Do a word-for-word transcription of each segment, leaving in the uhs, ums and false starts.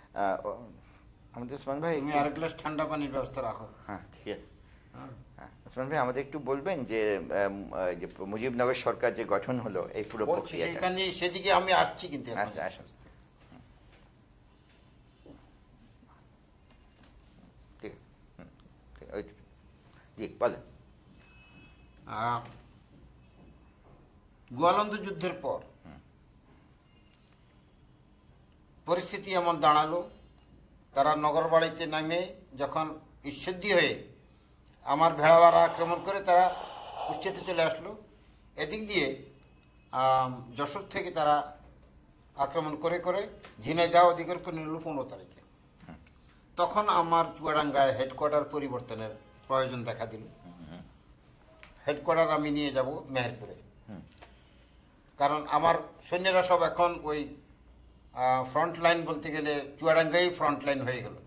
আমাদের ওসমান ভাই, তুমি আর গ্লাস ঠান্ডা পানির ব্যবস্থা রাখো। হ্যাঁ ঠিক আছে। হ্যাঁ ওসমান ভাই, আমাদের একটু বলবেন যে যে মুজিবনগর সরকার যে গঠন হলো এই পুরো প্রক্রিয়াটা। সেখানে সেদিকে আমি আসছি কিন্তু। আচ্ছা আসুন। ঠিক আছে, জি বলেন। গোয়ালন্দ যুদ্ধের পর পরিস্থিতি এমন দাঁড়ালো, তারা নগরবাড়িতে নামে যখন ঈশ্বরদী হয়ে আমার ভেড়াবাড়া আক্রমণ করে তারা কুষ্টিয়াতে চলে আসলো। এদিক দিয়ে যশোর থেকে তারা আক্রমণ করে করে ঝিনাইদহ অধিকার করে নিল পনেরো তারিখে। তখন আমার চুয়াডাঙ্গায় হেডকোয়ার্টার পরিবর্তনের প্রয়োজন দেখা দিল। হেডকোয়ার্টার আমি নিয়ে যাব মেহেরপুরে, কারণ আমার সৈন্যরা সব এখন ওই ফ্রন্ট লাইন বলতে গেলে চুয়াডাঙ্গাই ফ্রন্ট লাইন হয়ে গেল।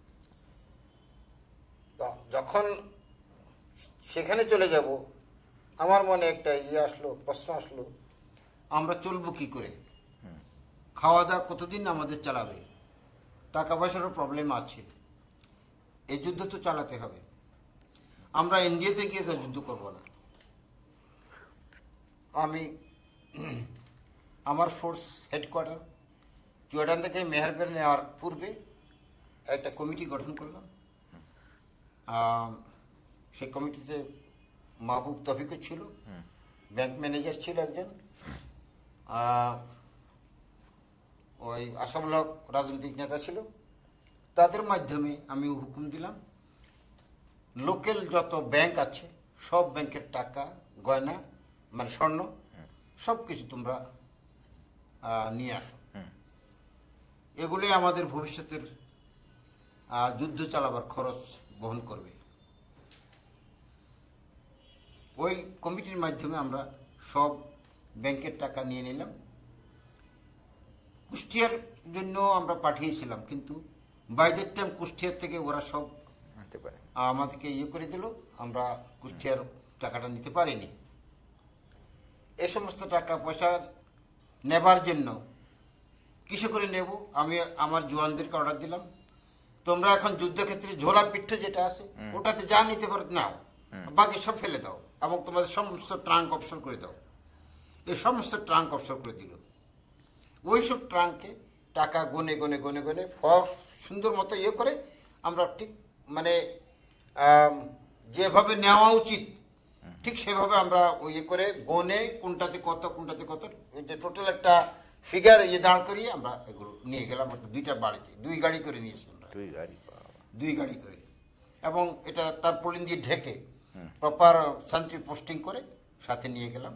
যখন সেখানে চলে যাব আমার মনে একটা ইয়ে আসলো, প্রশ্ন আসলো, আমরা চলবো কি করে, খাওয়া দাওয়া কতদিন আমাদের চালাবে, টাকা পয়সারও প্রবলেম আছে, এই যুদ্ধ তো চালাতে হবে। আমরা ইন্ডিয়াতে গিয়ে তো যুদ্ধ করব না। আমি আমার ফোর্স হেডকোয়ার্টার চুয়াডাঙ্গা থেকে মেহেরপুর নেওয়ার পূর্বে একটা কমিটি গঠন করলাম। সেই কমিটিতে মাহবুব তফিকও ছিল, ব্যাংক ম্যানেজার ছিল একজন, ওই আসামুল হক রাজনৈতিক নেতা ছিল। তাদের মাধ্যমে আমি হুকুম দিলাম, লোকাল যত ব্যাংক আছে সব ব্যাংকের টাকা গয়না মানে স্বর্ণ সব কিছু তোমরা নিয়ে আসো, এগুলি আমাদের ভবিষ্যতের যুদ্ধ চালাবার খরচ বহন করবে। ওই কমিটির মাধ্যমে আমরা সব ব্যাংকের টাকা নিয়ে নিলাম। কুষ্টিয়ার জন্য আমরা পাঠিয়েছিলাম, কিন্তু বাই দ্যাট টাইম কুষ্টিয়ার থেকে ওরা সব আমাদেরকে ইয়ে করে দিল, আমরা কুষ্টিয়ার টাকাটা নিতে পারিনি। এই সমস্ত টাকা পয়সা নেবার জন্য কিসে করে নেব, আমি আমার জওয়ানদেরকে অর্ডার দিলাম, তোমরা এখন যুদ্ধক্ষেত্রে ঝোলা পিঠ্ঠ যেটা আছে ওটাতে যা নিতে পারো নাও, বাকি সব ফেলে দাও এবং তোমাদের সমস্ত ট্রাঙ্ক অপসর করে দাও। এই সমস্ত ট্রাঙ্ক অপসর করে দিল। ওই সব ট্রাঙ্কে টাকা গনে গনে গনে গনে ফর সুন্দর মতো ইয়ে করে আমরা ঠিক মানে যেভাবে নেওয়া উচিত ঠিক সেভাবে আমরা ইয়ে করে গনে কোনটাতে কত কোনটাতে কত যে টোটাল একটা ফিগার ইয়ে দাঁড় করিয়ে আমরা এগুলো নিয়ে গেলাম দুইটা বাড়িতে, দুই গাড়ি করে নিয়েছি আমরা, দুই গাড়ি দুই গাড়ি করে, এবং এটা তার পলিন দিয়ে ঢেকে প্রপার সেন্ট্রি পোস্টিং করে সাথে নিয়ে গেলাম।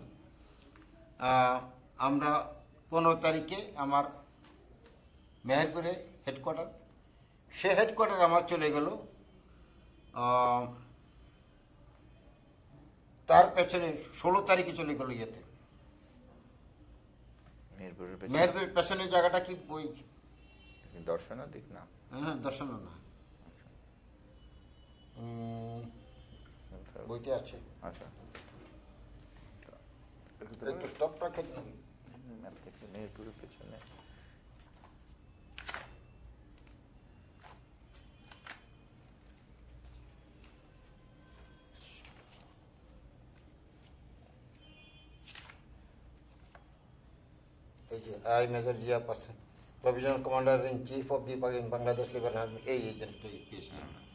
আমরা পনেরো তারিখে আমার মেহেরপুরে হেডকোয়ার্টার, সে হেডকোয়ার্টার আমার চলে গেল তার পেছনে ষোলো তারিখে চলে গেল ইয়েতে মেহেরপুরের পেছনের জায়গাটা কি ওই দর্শনা দিক না, হ্যাঁ দর্শনা না, বইতে আছে। আচ্ছা একটু স্টপ রাখেন নাকি মেহেরপুরের পেছনে I Major Jia Person, Provisional Commander in Chief of the Bangladesh Liberation Army, এই এজেন্টটা পেয়েছি।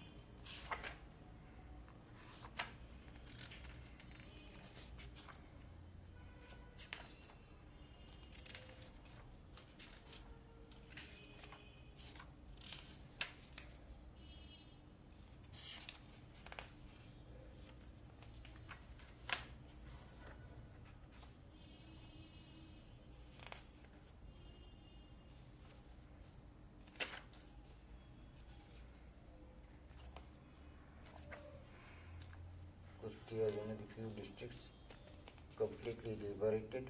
Kushtia is one of the few districts completely liberated.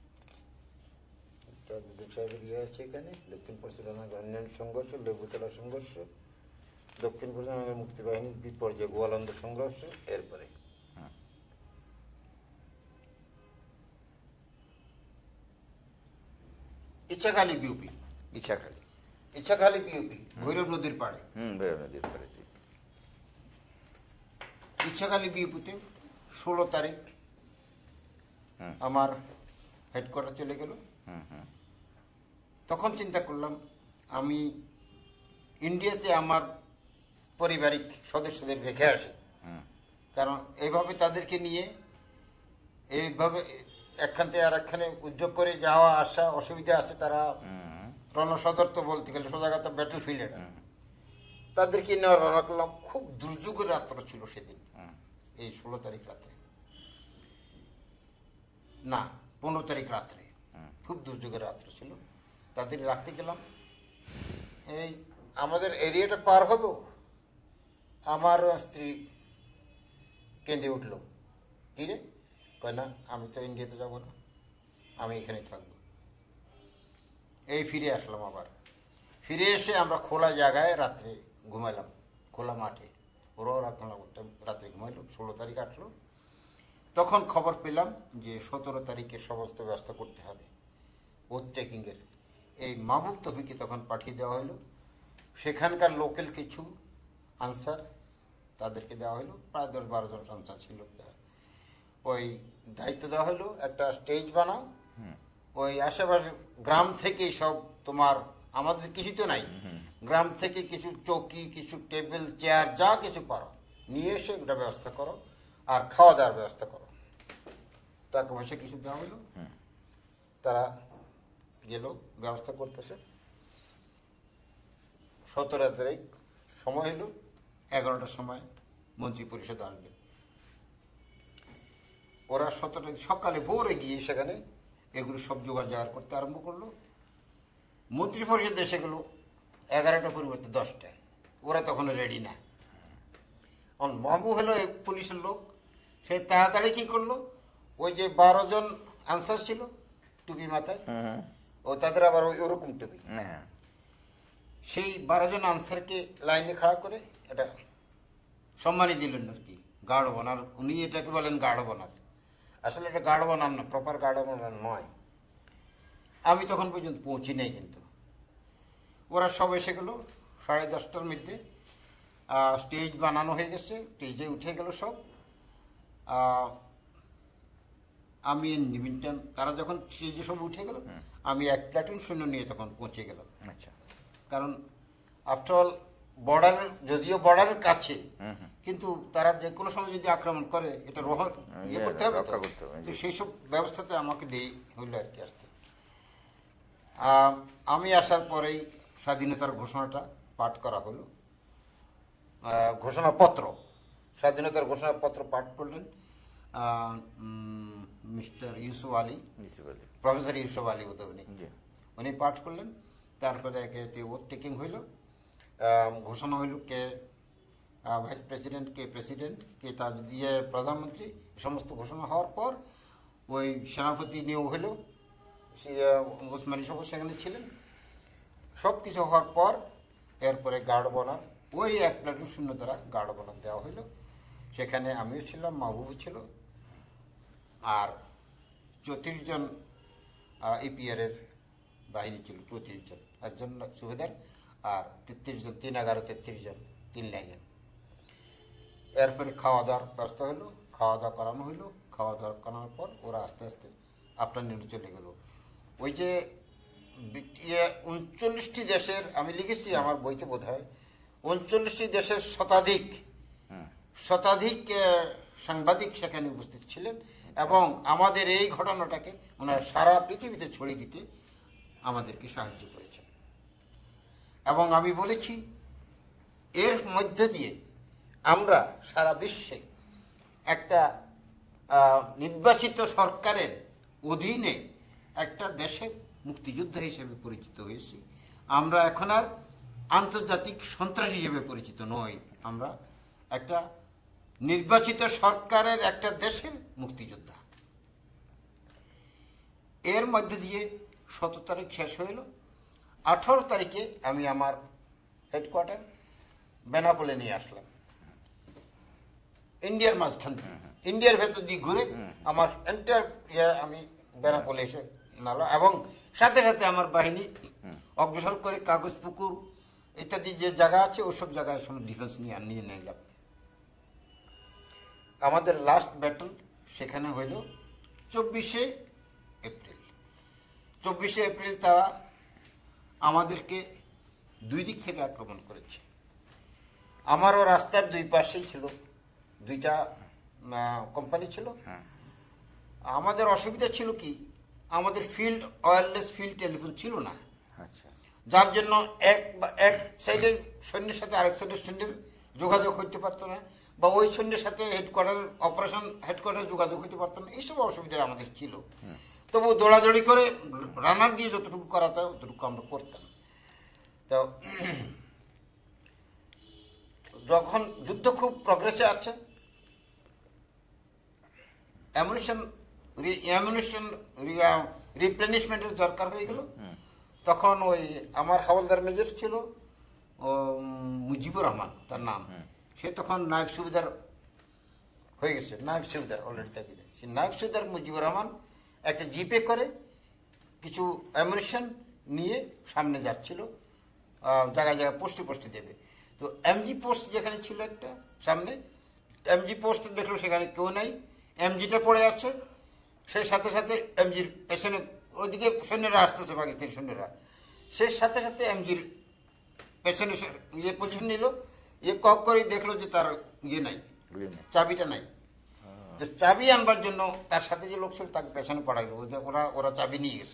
ইয়ে আছে এখানে দক্ষিণ পশ্চিমবঙ্গের অন্যান্য সংঘর্ষ, লেবুতলা সংঘর্ষ, দক্ষিণ পশ্চিমবঙ্গের মুক্তিবাহিনীর বিপর্যয় গোয়ালন্দ সংঘর্ষ, এরপরে ইচ্ছাখালী বিউপি, ইচ্ছাখালী ইচ্ছাখালী পিউপি, ভৈরব নদীর পাড়ে। হুম, ভৈরব নদীর পাড়ে। ইচ্ছাখালী বিউপিতে ষোলো তারিখ আমার হেডকোয়ার্টার চলে গেল। তখন চিন্তা করলাম আমি ইন্ডিয়াতে আমার পারিবারিক সদস্যদের রেখে আসি, কারণ এইভাবে তাদেরকে নিয়ে এইভাবে একখান থেকে আর একখানে উদ্যোগ করে যাওয়া আসা অসুবিধা আছে। তারা রণসদর তো বলতে গেলে সোজা কথা ব্যাটল ফিল্ড, তাদেরকে নেওয়া রওনা করলাম। খুব দুর্যোগের রাত্র ছিল সেদিন, এই ষোলো তারিখ রাত্রে, না পনেরো তারিখ রাত্রে, খুব দুর্যোগের রাত্র ছিল। তাদের রাখতে গেলাম, এই আমাদের এরিয়াটা পার হবো, আমার স্ত্রী কেঁদে উঠলো, কি রে? কয় না, আমি তো ইন্ডিয়াতে যাবো না, আমি এখানেই থাকবো। এই ফিরে আসলাম। আবার ফিরে এসে আমরা খোলা জায়গায় রাত্রে ঘুমাইলাম, খোলা মাঠে। ওরাও রাখলাম, রাত্রে ঘুমাইলো। ষোলো তারিখ আসলো, তখন খবর পেলাম যে সতেরো তারিখের সমস্ত ব্যবস্থা করতে হবে ওথ টেকিংয়ের। এই মাহবুব তৌফিককে তখন পাঠিয়ে দেওয়া হলো। সেখানকার লোকাল কিছু আনসার তাদেরকে দেওয়া হলো, প্রায় দশ বারো জন আনসার ছিল। ওই দায়িত্ব দেওয়া হলো একটা স্টেজ বানাও, ওই আশেপাশে গ্রাম থেকে সব তোমার, আমাদের কিছু তো নাই, গ্রাম থেকে কিছু চৌকি, কিছু টেবিল চেয়ার যা কিছু পারো নিয়ে এসে ওটা ব্যবস্থা করো, আর খাওয়া দাওয়ার ব্যবস্থা করো। টাকা পয়সা কিছু দেওয়া হলো, তারা গেল ব্যবস্থা করতেছে। সতেরো তারিখ সময় হলো, এগারোটার সময় মন্ত্রী পরিষদ আসবে। ওরা সতেরো তারিখ সকালে ভোরে গিয়ে সেখানে এগুলো সব জোগাড় জাগাড় করতে আরম্ভ করলো। মন্ত্রী পরিষদ এসে গেল এগারোটা পরিবর্তে দশটায়, ওরা তখন রেডি না। মাহবুব হলো পুলিশের লোক, সে তাড়াতাড়ি কি করলো, ওই যে বারো জন আনসার ছিল টুপি মাথায়, ও তাদের আবার ওই ওরকম টুপি, সেই বারো জন আনসারকে লাইনে খাড়া করে এটা সম্মানই দিলেন আর কি, গার্ড বনার। উনি এটাকে বলেন গার্ড বনার, আসলে এটা গার্ড বনার না, প্রপার গার্ড বনার নয়। আমি তখন পর্যন্ত পৌঁছি নাই, কিন্তু ওরা সব এসে গেল সাড়ে দশটার মধ্যে। স্টেজ বানানো হয়ে গেছে, স্টেজে উঠে গেল সব। আমি নিমিনটাইম তারা যখন স্টেজে সব উঠে গেল, আমি এক প্লাটুন সৈন্য নিয়ে তখন পৌঁছে গেলাম। আচ্ছা, কারণ আফটারঅল বর্ডার, যদিও বর্ডারের কাছে, কিন্তু তারা যে কোনো সময় যদি আক্রমণ করে এটা রহ ইয়ে করতে হবে, তো সেই সব ব্যবস্থাতে আমাকে দেই হইল আর কি আসতে। আমি আসার পরেই স্বাধীনতার ঘোষণাটা পাঠ করা হলো, ঘোষণাপত্র, স্বাধীনতার ঘোষণাপত্র পাঠ করলেন মিস্টার ইউসুফ আলী, প্রফেসর ইউসুফ আলী উদ্দিনী, উনি পাঠ করলেন। তারপরে একে ওথ টেকিং হইল, ঘোষণা হইল কে ভাইস প্রেসিডেন্ট, কে প্রেসিডেন্ট, কে তার ইয়ে প্রধানমন্ত্রী, সমস্ত ঘোষণা হওয়ার পর ওই সেনাপতি নিয়োগ হইল, ওসমানী সহ সেখানে ছিলেন। সব কিছু হওয়ার পর এরপরে গার্ড বনার, ওই এক প্লাটুন শূন্য দ্বারা গার্ড বনার দেওয়া হইল। সেখানে আমিও ছিলাম, মাহবুবও ছিল, আর চৌত্রিশ জন ইপিআর এর বাহিনী ছিল, চৌত্রিশ জন, একজন সুবেদার, আর তেত্রিশ জন, তিন এগারো তেত্রিশ জন, তিন লাইন। এরপরে খাওয়া দাওয়ার ব্যবস্থা হলো, খাওয়া দাওয়া করানো হইলো। খাওয়া দাওয়া করানোর পর ওরা আস্তে আস্তে আপনার নিয়ে চলে গেল। ওই যে উনচল্লিশটি দেশের, আমি লিখেছি আমার বইতে বোধ হয়, উনচল্লিশটি দেশের শতাধিক শতাধিক সাংবাদিক সেখানে উপস্থিত ছিলেন, এবং আমাদের এই ঘটনাটাকে ওনারা সারা পৃথিবীতে ছড়িয়ে দিতে আমাদেরকে সাহায্য করেছেন। এবং আমি বলেছি এর মধ্যে দিয়ে আমরা সারা বিশ্বে একটা নির্বাচিত সরকারের অধীনে একটা দেশে মুক্তিযোদ্ধা হিসেবে পরিচিত হয়েছি। আমরা এখন আর আন্তর্জাতিক সন্ত্রাসী হিসেবে পরিচিত নই, আমরা একটা নির্বাচিত সরকারের একটা দেশের মুক্তিযোদ্ধা। এর মধ্যে দিয়ে সতেরো তারিখ শেষ হইল। আঠারো তারিখে আমি আমার হেডকোয়ার্টার বেনাপোলে নিয়ে আসলাম, ইন্ডিয়ার মাঝখান থেকে, ইন্ডিয়ার ভেতর দিয়ে ঘুরে আমার এন্টার ইয়ে আমি বেনাপোলে এসে নামলাম, এবং সাথে সাথে আমার বাহিনী অগ্রসর করে কাগজ পুকুর ইত্যাদি যে জায়গা আছে ওসব জায়গায় সব ডিফেন্স নিয়ে নিয়ে নিলাম। আমাদের লাস্ট ব্যাটল সেখানে হইল চব্বিশে এপ্রিল। চব্বিশে এপ্রিল তারা আমাদেরকে দুই দিক থেকে আক্রমণ করেছে। আমারও রাস্তার দুই পাশেই ছিল দুইটা কোম্পানি ছিল। আমাদের অসুবিধা ছিল কি, আমাদের ফিল্ড ওয়্যারলেস ফিল্ড টেলিফোন ছিল না, যার জন্য এক এক সাইডের সৈন্যের সাথে আরেক সাইডের সৈন্যের যোগাযোগ হইতে পারতো না, বা ওই সৈন্যের সাথে হেডকোয়ার্টার অপারেশন হেডকোয়ার্টার যোগাযোগ হইতে পারতো না। এইসব অসুবিধা আমাদের ছিল। তবু দৌড়াদৌড়ি করে রানার দিয়ে যতটুকু করা যায় ততটুকু আমরা করতাম। তো যখন যুদ্ধ খুব প্রগ্রেসে আছে, অ্যামুনিশন অ্যামুনিশন রিপ্লেনিশমেন্টের দরকার হয়ে গেল, তখন ওই আমার হাওলদার মেজর ছিল মুজিবুর রহমান তার নাম, সে তখন নায়েব সুবেদার হয়ে গেছে, নায়েব সুবেদার অলরেডি থাকি। সে নায়েব সুবেদার মুজিবুর রহমান একটা জিপে করে কিছু অ্যামুনিশন নিয়ে সামনে যাচ্ছিল, জায়গায় জায়গায় পোস্টে পোস্টে দেবে। তো এমজি পোস্ট যেখানে ছিল একটা সামনে, এমজি পোস্ট দেখলো সেখানে কেউ নাই, এমজিটা পড়ে আছে। সেই সাথে সাথে এমজির পেছনে ওইদিকে সৈন্যরা আসতেছে, পাকিস্তানি সৈন্যরা, সে সাথে সাথে এমজির পেছনে ইয়ে পজিশন নিল, ইয়ে কক করে দেখলো যে তার ইয়ে নাই, চাবিটা নাই। তো চাবি আনবার জন্য তার সাথে যে লোক ছিল তাকে পেছনে পড়াইলো, ওরা ওরা চাবি নিয়ে গেছে।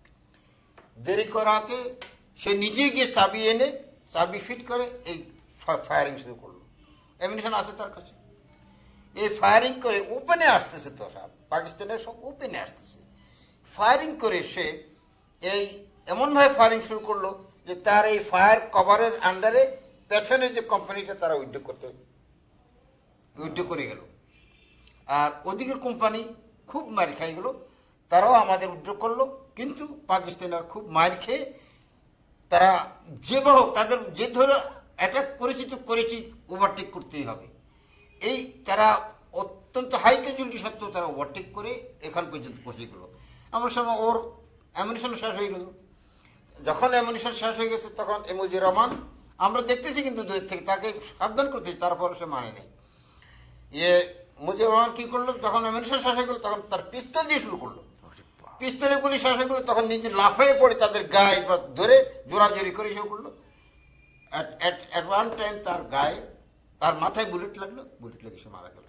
দেরি করাতে সে নিজে গিয়ে চাবি এনে চাবি ফিট করে এই ফায়ারিং শুরু করলো। অ্যামিনিশন আছে তার কাছে, এই ফায়ারিং করে ওপেনে আসতেছে, তো সব পাকিস্তানের সব ওপেনে আসতেছে। ফায়ারিং করে সে এই এমনভাবে ফায়ারিং শুরু করলো যে তার এই ফায়ার কভারের আন্ডারে পেছনের যে কোম্পানিটা তারা উইথড্র করতে উইথড্র করে গেল। আর ওদিকের কোম্পানি খুব মার খাই গেল, তারাও আমাদের উইথড্র করলো। কিন্তু পাকিস্তানের খুব মার খেয়ে তারা যেভাবে তাদের যে ধরে অ্যাটাক করেছি তো করেছি, ওভারটেক করতেই হবে। এই তারা অত্যন্ত হাই ক্যাজুয়ালিটি সত্ত্বেও তারা ওভারটেক করে এখান পর্যন্ত পৌঁছে গেল। আমার সময় ওর অ্যামুনিশন শেষ হয়ে গেল। যখন অ্যামুনিশন শেষ হয়ে গেছে তখন এ মুজিবুর রহমান, আমরা দেখতেছি কিন্তু দূরের থেকে, তাকে সাবধান করতেছি, তারপরে সে মানে নেই। ইয়ে মুজিবুর রহমান কী করলো, যখন অ্যামুনিশন শেষ হয়ে গেল তখন তার পিস্তল দিয়ে শুরু করলো। পিস্তলে গুলি শেষ হয়ে গেলো, তখন নিজে লাফিয়ে পড়ে তাদের গায়ে ধরে জোরাজোরি করে শুরু করলো। অ্যাট ওয়ান টাইম তার গায়ে, তার মাথায় বুলেট লাগলো, বুলেট লেগে সে মারা গেল।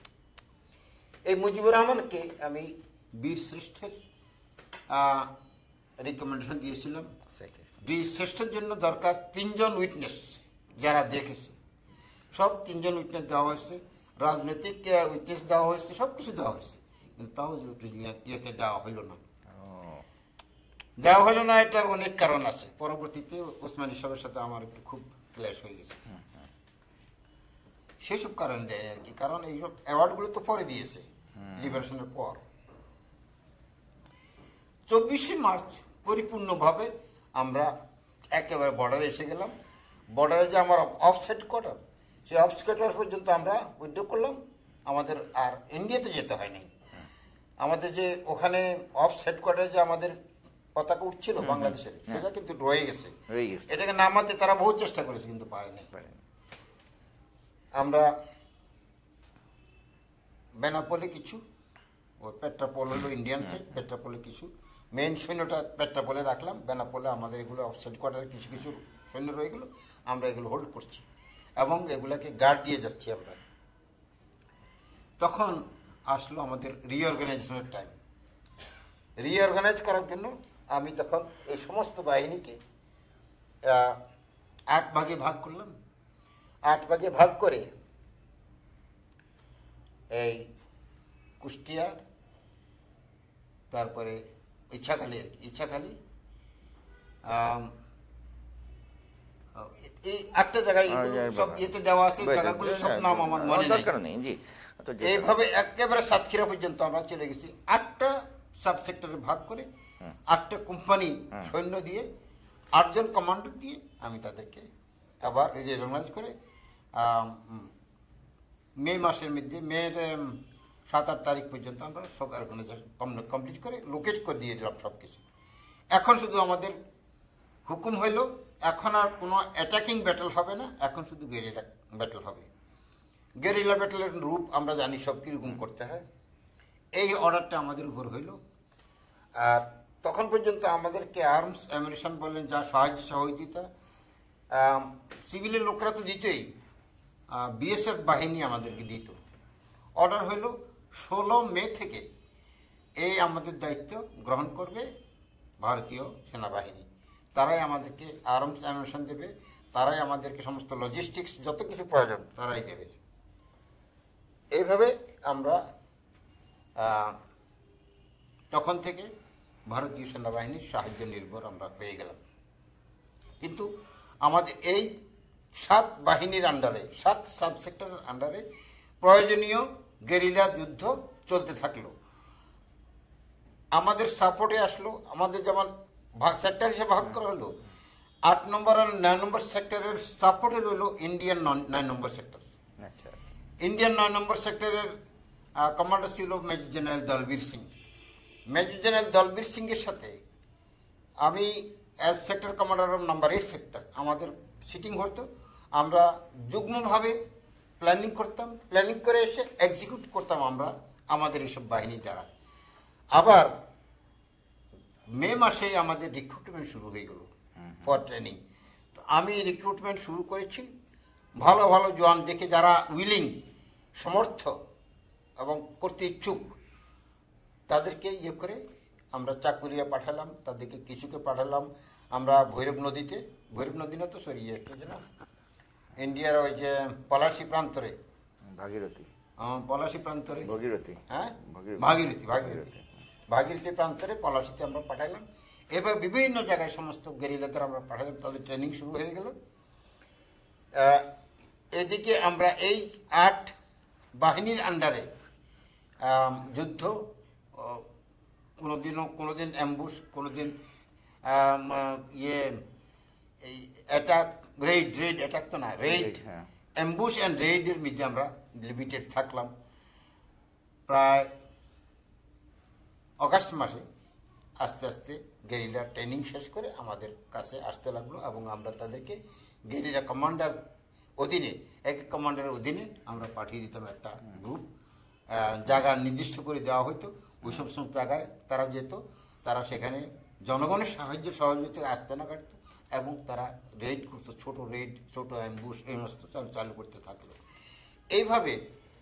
এই মুজিবুর রহমানকে আমি বীর শ্রেষ্ঠের রিকমেন্ডেশন দিয়েছিলাম। বীর শ্রেষ্ঠের জন্য দরকার তিনজন উইটনেস, যারা দেখেছে। সব তিনজন উইটনেস দেওয়া হয়েছে, রাজনৈতিক উইটনেস দেওয়া হয়েছে, সব কিছু দেওয়া হয়েছে, কিন্তু তাও ইয়েকে দেওয়া হইল না। দেওয়া হইল না, এটার অনেক কারণ আছে। পরবর্তীতে ওসমানী সাহেবের সাথে আমার একটু খুব ক্ল্যাশ হয়ে গেছে, সেসব কারণ দেয় আর কি। কারণ এইসব অ্যাওয়ার্ডগুলো তো পরে দিয়েছে লিবারেশনের পর। চব্বিশে মার্চ পরিপূর্ণভাবে আমরা একেবারে বর্ডারে এসে গেলাম। বর্ডারে যে আমার অফসেট কোয়ার্টার, সেই অফসেট কোয়ার্টার পর্যন্ত আমরা উইথড্র করলাম। আমাদের আর ইন্ডিয়াতে যেতে হয়নি। আমাদের যে ওখানে অফ হেডকোয়ার্টারে যে আমাদের পতাকা উঠছিল বাংলাদেশের, সেটা কিন্তু রয়ে গেছে। এটাকে নামাতে তারা বহু চেষ্টা করেছে, কিন্তু পারেনি। আমরা বেনাপোলে কিছু, ওই পেট্রাপোল হলো ইন্ডিয়ান সাইড, পেট্রাপোলে কিছু মেইন সৈন্যটা পেট্রাপোলে রাখলাম। বেনাপোলে আমাদের এগুলো অফসাইড কোয়ার্টারে কিছু কিছু সৈন্য রয়ে গেলো, আমরা এগুলো হোল্ড করছি এবং এগুলাকে গার্ড দিয়ে যাচ্ছি আমরা। তখন আসলো আমাদের রিঅর্গানাইজেশনের টাইম। রিঅর্গানাইজ করার জন্য আমি তখন এই সমস্ত বাহিনীকে আট ভাগে ভাগ করলাম। আট ভাগে ভাগ করে এই কুষ্টিয়া, তারপরে ইচ্ছাখালী, আর কি ইচ্ছাখালী, এই আটটা জায়গায় সব ইয়েতে দেওয়া আছে। জায়গাগুলো সব নাম আমার মনে নেই। এইভাবে একেবারে সাতক্ষীরা পর্যন্ত আমরা চলে গেছি। আটটা সাব সেক্টরে ভাগ করে আটটা কোম্পানি সৈন্য দিয়ে, আটজন কমান্ডার দিয়ে আমি তাদেরকে আবার রিঅর্গানাইজ করে মে মাসের মধ্যে, মের সাত আট তারিখ পর্যন্ত আমরা সব অর্গানাইজেশন কমপ্লিট করে লোকেট করে দিয়ে দিলাম সব কিছু। এখন শুধু আমাদের হুকুম হইল এখন আর কোনো অ্যাটাকিং ব্যাটল হবে না, এখন শুধু গেরিলা ব্যাটল হবে। গেরিলা ব্যাটলের রূপ আমরা জানি সব কীরকম করতে হয়। এই অর্ডারটা আমাদের উপর হইল। আর তখন পর্যন্ত আমাদেরকে আর্মস অ্যামিউনিশন বলেন, যা সাহায্য সহযোগিতা সিভিলের লোকরা তো দিতই, বিএসএফ বাহিনী আমাদেরকে দিত। অর্ডার হইল ষোলো মে থেকে এই আমাদের দায়িত্ব গ্রহণ করবে ভারতীয় সেনাবাহিনী। তারাই আমাদেরকে আর্মস অ্যামিউনিশন দেবে, তারাই আমাদেরকে সমস্ত লজিস্টিক্স যত কিছু প্রয়োজন তারাই দেবে। এইভাবে আমরা তখন থেকে ভারতীয় সেনাবাহিনীর সাহায্য নির্ভর আমরা হয়ে গেলাম। কিন্তু আমাদের এই সাত বাহিনীর আন্ডারে, সাত সাবসেক্টরের আন্ডারে প্রয়োজনীয় গেরিলা যুদ্ধ চলতে থাকলো। আমাদের সাপোর্টে আসলো, আমাদের যেমন সেক্টর হিসেবে ভাগ করা হলো, আট নম্বর আর নয় নম্বর সেক্টরের সাপোর্টে রইল ইন্ডিয়ান নয় নম্বর সেক্টর। ইন্ডিয়ান নয় নম্বর সেক্টরের কমান্ডার ছিল major general Dalbir Singh. Major general Dalbir সিংয়ের সাথে আমি as sector commander of number eight sector আমাদের সিটিং হতো। আমরা যুগ্মভাবে প্ল্যানিং করতাম, প্ল্যানিং করে এসে এক্সিকিউট করতাম আমরা আমাদের এইসব বাহিনী দ্বারা। আবার মে মাসে আমাদের রিক্রুটমেন্ট শুরু হয়ে গেল ফর ট্রেনিং। তো আমি রিক্রুটমেন্ট শুরু করেছি ভালো ভালো জওয়ান দেখে, যারা উইলিং, সমর্থ এবং করতে ইচ্ছুক, তাদেরকে ইয়ে করে আমরা চাকুরিয়া পাঠালাম, তাদেরকে কিছুকে পাঠালাম আমরা ভৈরব নদীতে। ভৈরব নদী না তো সরি একটা যে না ইন্ডিয়ার ওই যে পলাশি প্রান্তরে, ভাগীরথী পলাশি প্রান্তরে ভাগীরথী হ্যাঁ ভাগীরথী ভাগীরথী ভাগীরথী প্রান্তরে পলাশিতে আমরা পাঠালাম। এবার বিভিন্ন জায়গায় সমস্ত গেরিলাদের আমরা পাঠালাম, তাদের ট্রেনিং শুরু হয়ে গেল। এদিকে আমরা এই আট বাহিনীর আন্ডারে যুদ্ধ, কোনোদিনও কোনোদিন অ্যাম্বুশ, কোনোদিন ইয়ে এই অ্যাটাক, রেইড রেইড অ্যাটাক তো না, রেইড, অ্যাম্বুশ অ্যান্ড রেইডের মধ্যে আমরা লিমিটেড থাকলাম। প্রায় অগাস্ট মাসে আস্তে আস্তে গেরিলা ট্রেনিং শেষ করে আমাদের কাছে আসতে লাগলো এবং আমরা তাদেরকে গেরিলা কমান্ডার অধীনে, এক কমান্ডারের অধীনে আমরা পাঠিয়ে দিতাম একটা গ্রুপ। জায়গা নির্দিষ্ট করে দেওয়া হতো, ওই সব সমস্ত জায়গায় তারা যেত, তারা সেখানে জনগণের সাহায্য সহযোগিতা আসতে না কাটত এবং তারা রেড করতো, ছোট রেড, ছোট অ্যাম্বুশ এই সমস্ত চালু করতে থাকলো। এইভাবে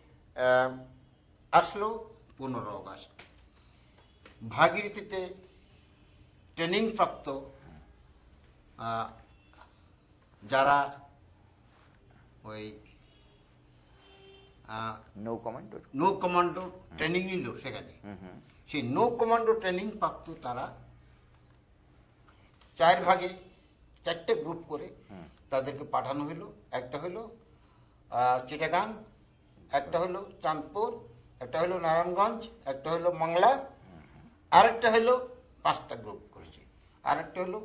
আসলো পনেরো আগস্ট। ভাগীরথীতে ট্রেনিং প্রাপ্ত যারা ওই নৌ কমান্ডো নৌ কমান্ডো ট্রেনিং নিল সেখানে, সেই নৌ কমান্ডো ট্রেনিং প্রাপ্ত তারা চার ভাগে চারটে গ্রুপ করে তাদেরকে পাঠানো হলো। একটা হলো চিটাগাং, একটা হলো চাঁদপুর, একটা হলো নারায়ণগঞ্জ, একটা হলো মংলা, আরেকটা হলো, পাঁচটা গ্রুপ করেছে। আরেকটা হলো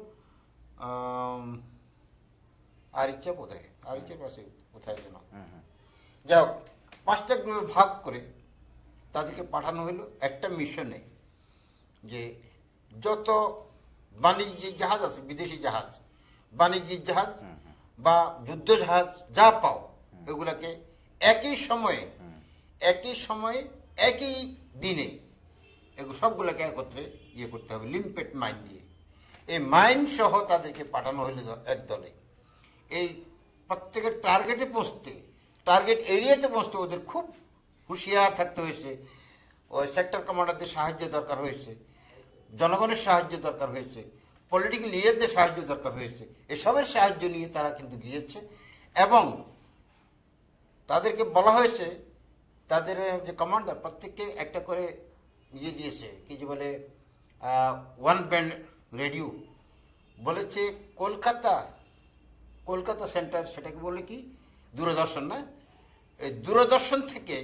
আরিচা, কোথায় আরিচার পাশে কোথায় যেন, যাই হোক পাঁচটা গ্রুপে ভাগ করে তাদেরকে পাঠানো হলো একটা মিশনে, যে যত বাণিজ্যিক জাহাজ আছে, বিদেশি জাহাজ, বাণিজ্যিক জাহাজ বা যুদ্ধ জাহাজ যা পাও, এগুলাকে একই সময়ে একই সময়ে একই দিনে এগুলো সবগুলোকে একত্রে ইয়ে করতে হবে লিম্পেট মাইন দিয়ে। এই মাইন সহ তাদেরকে পাঠানো হলো এক দলে। এই প্রত্যেকের টার্গেটে পৌঁছতে, টার্গেট এরিয়াতে পৌঁছতে ওদের খুব হুঁশিয়ার থাকতে হয়েছে। ওই সেক্টর কমান্ডারদের সাহায্য দরকার হয়েছে, জনগণের সাহায্য দরকার হয়েছে, পলিটিক্যাল লিডারদের সাহায্য দরকার হয়েছে। এসবের সাহায্য নিয়ে তারা কিন্তু গিয়েছে এবং তাদেরকে বলা হয়েছে, তাদের যে কমান্ডার প্রত্যেককে একটা করে ইয়ে দিয়েছে, কি যে বলে ওয়ান ব্যান্ড রেডিও, বলেছে কলকাতা কলকাতা সেন্টার, সেটাকে বলে কি দূরদর্শন না, এই দূরদর্শন থেকে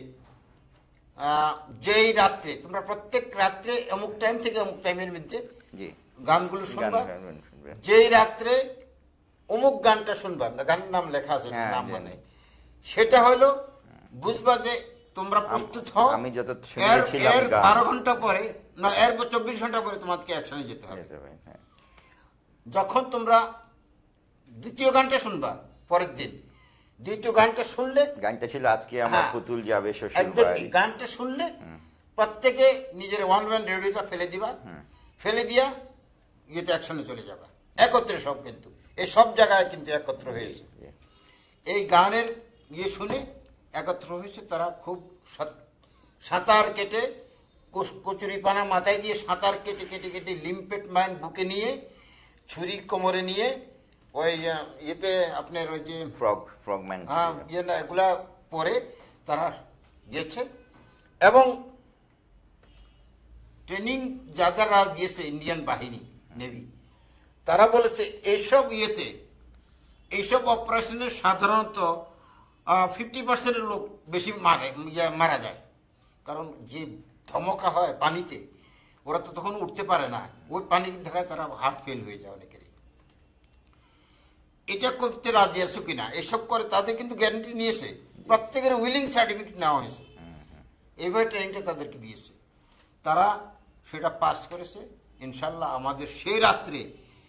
যেই রাত্রে তোমরা প্রত্যেক রাত্রে অমুক টাইম থেকে অমুক টাইমের মধ্যে গানগুলো শুনবা, যেই রাত্রে অমুক গানটা শুনবা, না গানের নাম লেখা আছে নাম মানে, সেটা হলো বুঝবা যে তোমরা প্রস্তুত হও, আমি যত এর বারো ঘন্টা পরে না এর চব্বিশ ঘন্টা পরে তোমাকে অ্যাকশনে যেতে হবে। যখন তোমরা দ্বিতীয় গানটা শুনবা পরের দিন, দ্বিতীয় গানটা শুনলে, গানটা ছিল আজকে আমার পুতুল যাবে শ্বশুর বাড়ি, গানটা শুনলে প্রত্যেকে নিজের ওয়ান ওয়ান রেডিওটা ফেলে দিবা, ফেলে দিয়া ইয়েতে অ্যাকশনে চলে যাবা একত্রে সব। কিন্তু এই সব জায়গায় কিন্তু একত্র হয়েছে, এই গানের ইয়ে শুনে একত্র হয়েছে তারা। খুব সাঁতার কেটে, কচুরি পানা মাথায় দিয়ে সাঁতার কেটে কেটে কেটে লিম্পেট মাইন বুকে নিয়ে, ছুরি কোমরে নিয়ে, ওই ইয়েতে আপনার ওই যে ফ্রগ ফ্রগম্যান হ্যাঁ ইয়ে না এগুলা পরে তারা গেছে। এবং ট্রেনিং যারা দিয়েছে ইন্ডিয়ান বাহিনী, নেভি, তারা বলেছে এইসব ইয়েতে, এইসব অপারেশনে সাধারণত ফিফটি পার্সেন্টের লোক বেশি মারে মারা যায়। কারণ যে ধমকা হয় পানিতে, ওরা তো তখন উঠতে পারে না, ওই পানি দেখায় তারা হার্ট ফেল হয়ে যায় অনেকেরই। এটা করতে রাজি আছে কিনা, এসব করে তাদের কিন্তু গ্যারান্টি নিয়েছে, প্রত্যেকের উইলিং সার্টিফিকেট নেওয়া হয়েছে, এইভাবে ট্রেনিংটা তাদেরকে দিয়েছে, তারা সেটা পাস করেছে ইনশাল্লাহ। আমাদের সেই রাত্রে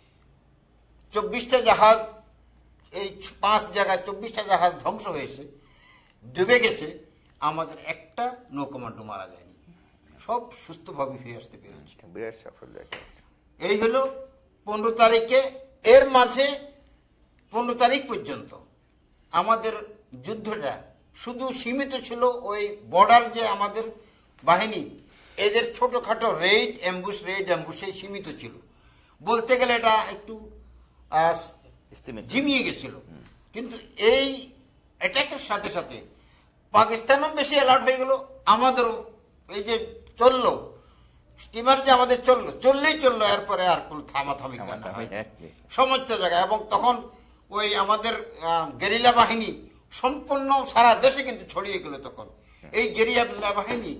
চব্বিশটা জাহাজ, এই পাঁচ জায়গায় চব্বিশটা জাহাজ ধ্বংস হয়েছে, ডুবে গেছে, আমাদের একটা নৌ কমান্ডো মারা যায়নি, সব সুস্থভাবে ফিরে আসতে পেরেছে। বিরাট সাফল্য। এই হলো পনেরো তারিখে। এর মাঝে পনেরো তারিখ পর্যন্ত আমাদের যুদ্ধটা শুধু সীমিত ছিল ওই বর্ডার যে আমাদের বাহিনী, এদের ছোটখাটো রেড অ্যাম্বুশ রেড অ্যাম্বুশে সীমিত ছিল। বলতে গেলে এটা একটু ঝিমিয়ে গেছিল, কিন্তু এই অ্যাটাকের সাথে সাথে পাকিস্তানও বেশি অ্যালার্ট হয়ে গেল, আমাদেরও এই যে চললো স্টিমার যে আমাদের চললো, চললেই চললো, এরপরে আর কোনো থামাথামি সমস্ত জায়গায়। এবং তখন ওই আমাদের গেরিলা বাহিনী সম্পূর্ণ সারা দেশে কিন্তু ছড়িয়ে গেল। তখন এই গেরিলা বাহিনী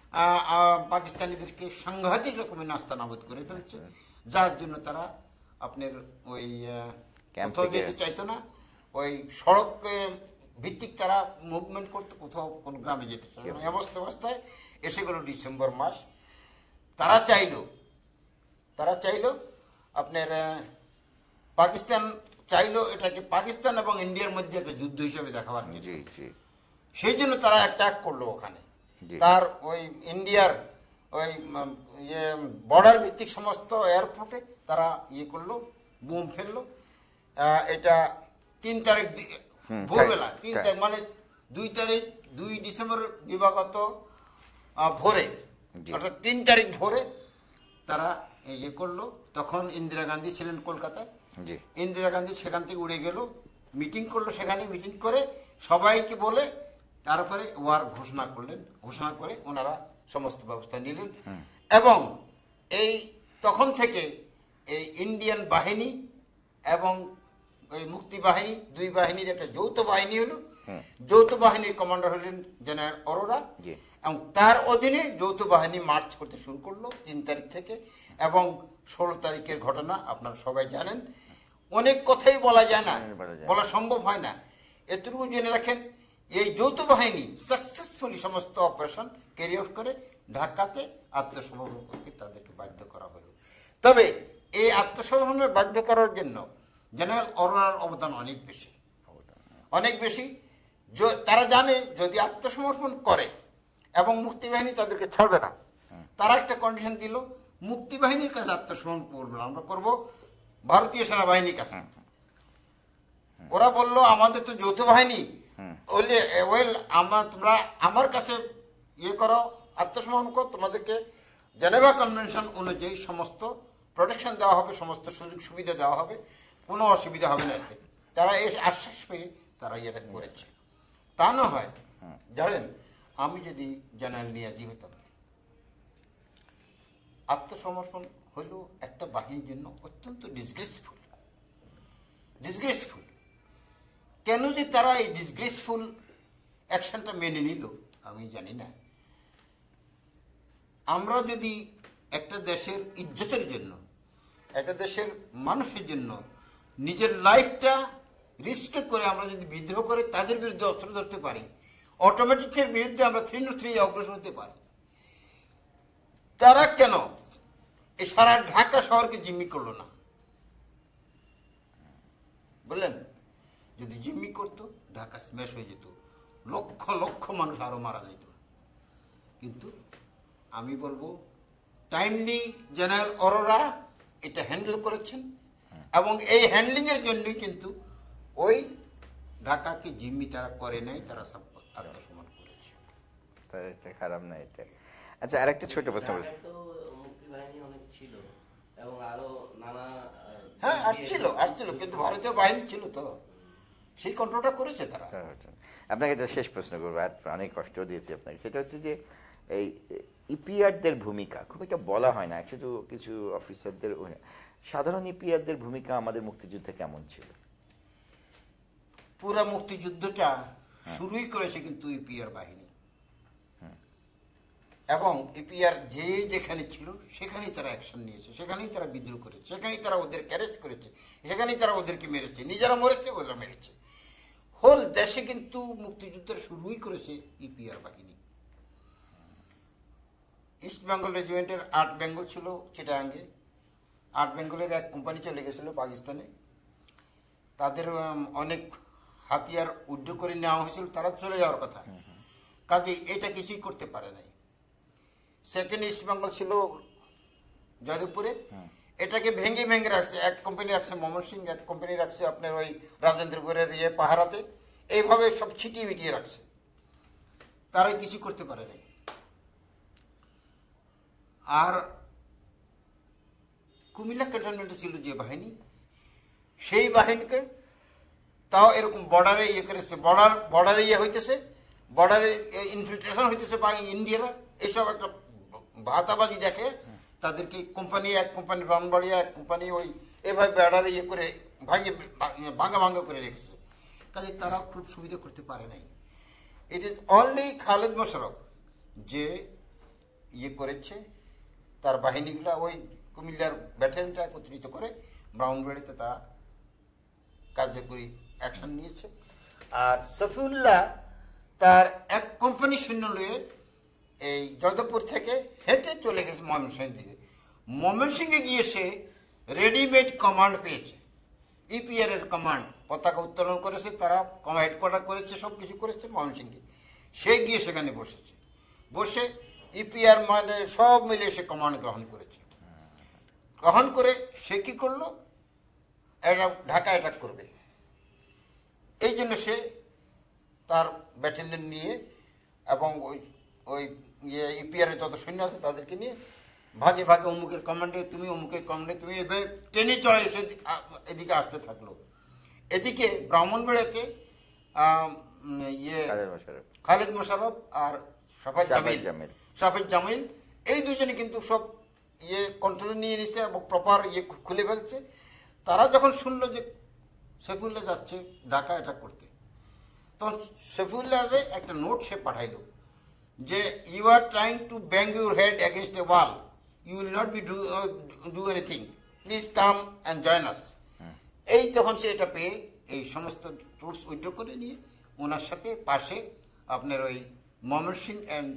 পাকিস্তানিদেরকে সাংঘাতিক রকমের নাস্তানাবুদ করে ফেলছে, যার জন্য তারা আপনার ওই কোথাও যেতে চাইতো না, ওই সড়ক ভিত্তিক তারা মুভমেন্ট করতো, কোথাও কোন গ্রামে যেতে চাইতো না। অবস্থা অবস্থায় এসে গেল ডিসেম্বর মাস, তারা চাইলো তারা চাইলো আপনার পাকিস্তান চাইলো এটাকে পাকিস্তান এবং ইন্ডিয়ার মধ্যে একটা যুদ্ধ হিসেবে দেখাবার, সেই জন্য তারা অ্যাটাক করলো ওখানে। তার ওই ইন্ডিয়ার ওই ইয়ে বর্ডার ভিত্তিক সমস্ত এয়ারপোর্টে তারা ইয়ে করলো, বোম ফেললো। এটা তিন তারিখ ভোরবেলা, তিন তারিখ মানে দুই তারিখ দুই ডিসেম্বর দিবাগত ভোরে, অর্থাৎ তিন তারিখ ভোরে তারা ইয়ে করলো। তখন ইন্দিরা গান্ধী ছিলেন কলকাতায়, ইন্দিরা গান্ধী সেখান থেকে উড়ে গেল, মিটিং করলো, সেখানে মিটিং করে সবাইকে বলে তারপরে ওয়ার ঘোষণা করলেন। ঘোষণা করে ওনারা সমস্ত ব্যবস্থা নিলেন। এবং এই তখন থেকে এই ইন্ডিয়ান বাহিনী এবং ওই মুক্তি বাহিনী, দুই বাহিনীর একটা যৌথ বাহিনী হলো। যৌথ বাহিনীর কমান্ডার হলেন জেনারেল অরোরা, এবং তার অধীনে যৌথ বাহিনী মার্চ করতে শুরু করলো তিন তারিখ থেকে। এবং ষোলো তারিখের ঘটনা আপনারা সবাই জানেন। অনেক কথাই বলা যায় না, বলা সম্ভব হয় না। এতটুকু জেনে রাখেন, এই যৌথ বাহিনী সাকসেসফুলি সমস্ত অপারেশন ক্যারি আউট করে ঢাকাতে আত্মসমর্পণ করতে তাদেরকে বাধ্য করা হলো। তবে এই আত্মসমর্পণের বাধ্য করার জন্য জেনারেল অরোরার অবদান অনেক বেশি, অনেক বেশি। তারা জানে যদি আত্মসমর্পণ করে এবং মুক্তিবাহিনী তাদেরকে ছাড়বে না, তারা একটা কন্ডিশন দিল, মুক্তিবাহিনীর কাছে আত্মসমর্পণ করবো না, আমরা করবো ভারতীয় সেনাবাহিনীর কাছে। ওরা বললো আমাদের তো যৌথ বাহিনী, ওয়েল আমরা তোমরা আমার কাছে ইয়ে করো, আত্মসমর্পণ করো, তোমাদেরকে জেনেভা কনভেনশন অনুযায়ী সমস্ত প্রোটেকশন দেওয়া হবে, সমস্ত সুযোগ সুবিধা দেওয়া হবে, কোনো অসুবিধা হবে না। তারা এই আশ্বাস পেয়ে তারা এটা করেছে। তা না হয় জানেন, আমি যদি জেনারেল নিয়াজি হতাম, আত্মসমর্পণ হইল একটা বাহিনীর জন্য অত্যন্ত ডিসগ্রেসফুল। ডিসগ্রেসফুল কেন যে তারা এই ডিসগ্রেসফুল অ্যাকশনটা মেনে নিল আমি জানি না। আমরা যদি একটা দেশের ইজ্জতের জন্য, একটা দেশের মানুষের জন্য নিজের লাইফটা রিস্কে করে আমরা যদি বিদ্রোহ করে তাদের বিরুদ্ধে অস্ত্র ধরতে পারি, অটোমেটিকের বিরুদ্ধে আমরা থ্রি নট থ্রি অগ্রসর হতে পারি, তারা কেন এই সারা ঢাকা শহরকে জিম্মি করলো না? বললেন যদি জিম্মি করতো ঢাকা স্ম্যাশ হয়ে যেত, লক্ষ লক্ষ মানুষ আরো মারা যেত। কিন্তু আমি বলবো টাইমলি জেনারেল অরোরা এটা হ্যান্ডেল করেছেন এবং এই হ্যান্ডলিং এর জন্যই কিন্তু ওই ঢাকাকে জিম্মি তারা করে নাই, তারা সব আত্মসমর্পণ করেছে। এটা খারাপ না এটা। আচ্ছা আরেকটা ছোট প্রশ্ন বলি। মুক্তিবাহিনী অনেক ছিল এবং আরো নানা হ্যাঁ আসছিল আসছিল কিন্তু ভারতীয় বাহিনী ছিল তো, সেই কন্ট্রোলটা করেছে তারা। আপনাকে তো শেষ প্রশ্ন করবো, আর অনেক কষ্ট দিয়েছি আপনাকে। সেটা হচ্ছে যে এই ইপিআরদের ভূমিকা খুব একটা বলা হয় না, শুধু কিছু অফিসারদের, সাধারণ ইপিআরদের ভূমিকা আমাদের মুক্তিযুদ্ধে কেমন ছিল? পুরা মুক্তিযুদ্ধটা শুরুই করেছে কিন্তু ইপিআর বাহিনী, এবং ইপিআর যে যেখানে ছিল সেখানেই তারা অ্যাকশন নিয়েছে, সেখানেই তারা বিদ্রোহ করেছে, সেখানেই তারা ওদেরকে অ্যারেস্ট করেছে, সেখানেই তারা ওদেরকে মেরেছে, নিজেরা মরেছে ওরা মেরেছে। হোল দেশে কিন্তু মুক্তিযুদ্ধের শুরুই করেছে ইপিআর বাহিনী। ইস্ট বেঙ্গল রেজিমেন্টের আট বেঙ্গল ছিল চিটাগাঙ্গে, আট বেঙ্গলের এক কোম্পানি চলে গেছিল পাকিস্তানে, তাদের অনেক হাতিয়ার উদ্ধার করে নেওয়া হয়েছিল, তারা চলে যাওয়ার কথা, কাজে এটা কিছুই করতে পারে নাই। সেকেন্ড ইস্ট বেঙ্গল ছিল যাদবপুরে, এটাকে ভেঙে ভেঙে রাখছে, এক কোম্পানি রাখছে ময়মনসিংহ, এক কোম্পানি রাখছে আপনার ওই রাজেন্দ্রপুরের ইয়ে পাহারাতে, এইভাবে সব ছিটিয়ে মিটিয়ে রাখছে, তারাই কিছু করতে পারে নাই। আর কুমিল্লা ক্যান্টনমেন্টে ছিল যে বাহিনী, সেই বাহিনীকে তাও এরকম বর্ডারে ইয়ে করেছে, বর্ডার বর্ডারে ইয়ে হইতেছে, বর্ডারে ইনফিল্ট্রেশন হইতেছে ইন্ডিয়ারা, এইসব একটা ভাতাবাজি দেখে তাদেরকে কোম্পানি, এক কোম্পানি ব্রাহ্মণবাড়িয়া, এক কোম্পানি ওই এভাবে বর্ডারে ইয়ে করে ভাঙে ভাঙা ভাঙ্গা করে রেখেছে, কাজে তারা খুব সুবিধা করতে পারে নাই। It is only Khaled Mosharraf যে ইয়ে করেছে, তার বাহিনীগুলা ওই কুমিল্লার ব্যাটালিয়নটা একত্রিত করে ব্রাহ্মণবাড়িতে তা কার্যকরী অ্যাকশন নিয়েছে। আর সফিউল্লাহ তার এক কোম্পানি সৈন্য নিয়ে এই যাদবপুর থেকে হেঁটে চলে গেছে ময়মনসিংহের দিকে। ময়মনসিংহে গিয়ে সে রেডিমেড কমান্ড পেয়েছে, ইপিআর এর কমান্ড, পতাকা উত্তোলন করেছে, তারা হেডকোয়ার্টার করেছে, সব কিছু করেছে ময়মনসিংহে। সে গিয়ে সেখানে বসেছে, বসে ইপিআর মানে সব মিলে সে কমান্ড গ্রহণ করেছে। গ্রহণ করে সে কি করলো, এটা ঢাকা অ্যাটাক করবে, এই জন্য সে তার ব্যাটালিয়ন নিয়ে এবং ওই ওই ইয়ে ইপিআর এর যত সৈন্য আছে তাদেরকে নিয়ে ভাগে ভাগে অমুকের কমান্ডে তুমি, অমুকের কমান্ডে তুমি, এভাবে টেনে চড়ে এসে এদিকে আসতে থাকলো। এদিকে ব্রাহ্মণবাড়িয়াতে ইয়ে খালেদ মোশাররফ আর সাফায়েত জামিল সাফায়েত জামিল এই দুজনে কিন্তু সব ইয়ে কন্ট্রোলে নিয়ে নিচ্ছে এবং প্রপার ইয়ে খুলে ফেলছে। তারা যখন শুনলো যে সফিউল্লাহ যাচ্ছে ঢাকা অ্যাটাক করতে, তখন সফিউল্লাহরে একটা নোট সে পাঠাইলো যে you are trying to bang your head against a wall, you will not be do do anything, please come and join us. এই তখন সে এটা পেয়ে এই সমস্ত ট্রুপস উইথড্র করে নিয়ে ওনার সাথে পাশে আপনার ওই ময়মনসিংহ অ্যান্ড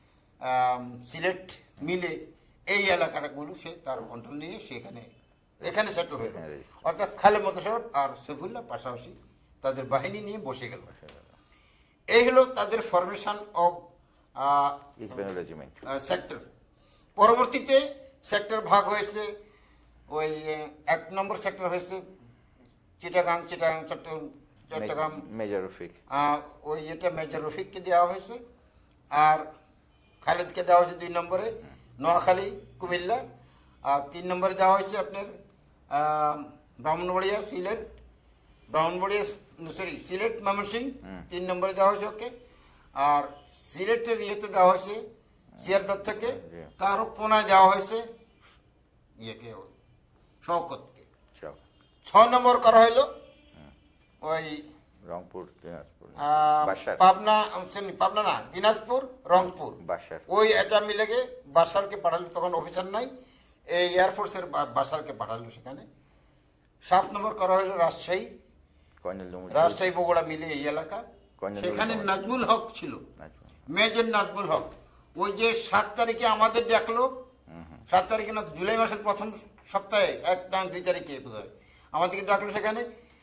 সিলেট মিলে এই এলাকাটাগুলো সে তার কন্ট্রোল নিয়ে সেখানে এখানে সেটেল হয়ে গেল। অর্থাৎ খালেদ মোশাররফ আর সফিউল্লাহ পাশাপাশি তাদের বাহিনী নিয়ে বসে গেল। এই হলো তাদের ফরমেশন অফ সেক্টর। পরবর্তীতে সেক্টর ভাগ হয়েছে, ওই এক নম্বর সেক্টর হয়েছে চিটাগাং, চিটাগাং চট্টগ্রাম মেজর রফিক, ওই এটা মেজর রফিককে দেওয়া হয়েছে, আর খালেদকে দেওয়া হয়েছে দুই নম্বরে নোয়াখালী কুমিল্লা, আর তিন নম্বরে দেওয়া হয়েছে আপনার ব্রাহ্মণবাড়িয়া সিলেট, ব্রাহ্মণবাড়িয়া সরি সিলেট ময়মনসিংহ তিন নম্বরে দেওয়া হয়েছে ওকে, আর সিলেটের ইয়েতে দেওয়া হয়েছে সিয়ারদার থেকে, তার পোনায় দেওয়া হয়েছে ইয়েকে শওকতকে। ছ নম্বর করা হইলো ওই রংপুর দিনাজপুর পাবনা, পাবনা না দিনাজপুর রংপুর বাসার, ওই এটা মিলে গিয়ে বাসারকে পাঠালো, তখন অফিসার নাই, এই এয়ারফোর্সের বাসারকে পাঠালো সেখানে। সাত নম্বর করা হইলো রাজশাহী, রাজশাহী বগুড়া মিলে এই এলাকা, সেখানে নাজমুল হক ছিল, মেজর নাজমুল হক। ওই যে সাত তারিখে আমাদের ডাকলো, সাত তারিখে না জুলাই মাসের প্রথম সপ্তাহে, এক দুই তারিখে বোধ হয় আমাদেরকে ডাকলো, সেখানে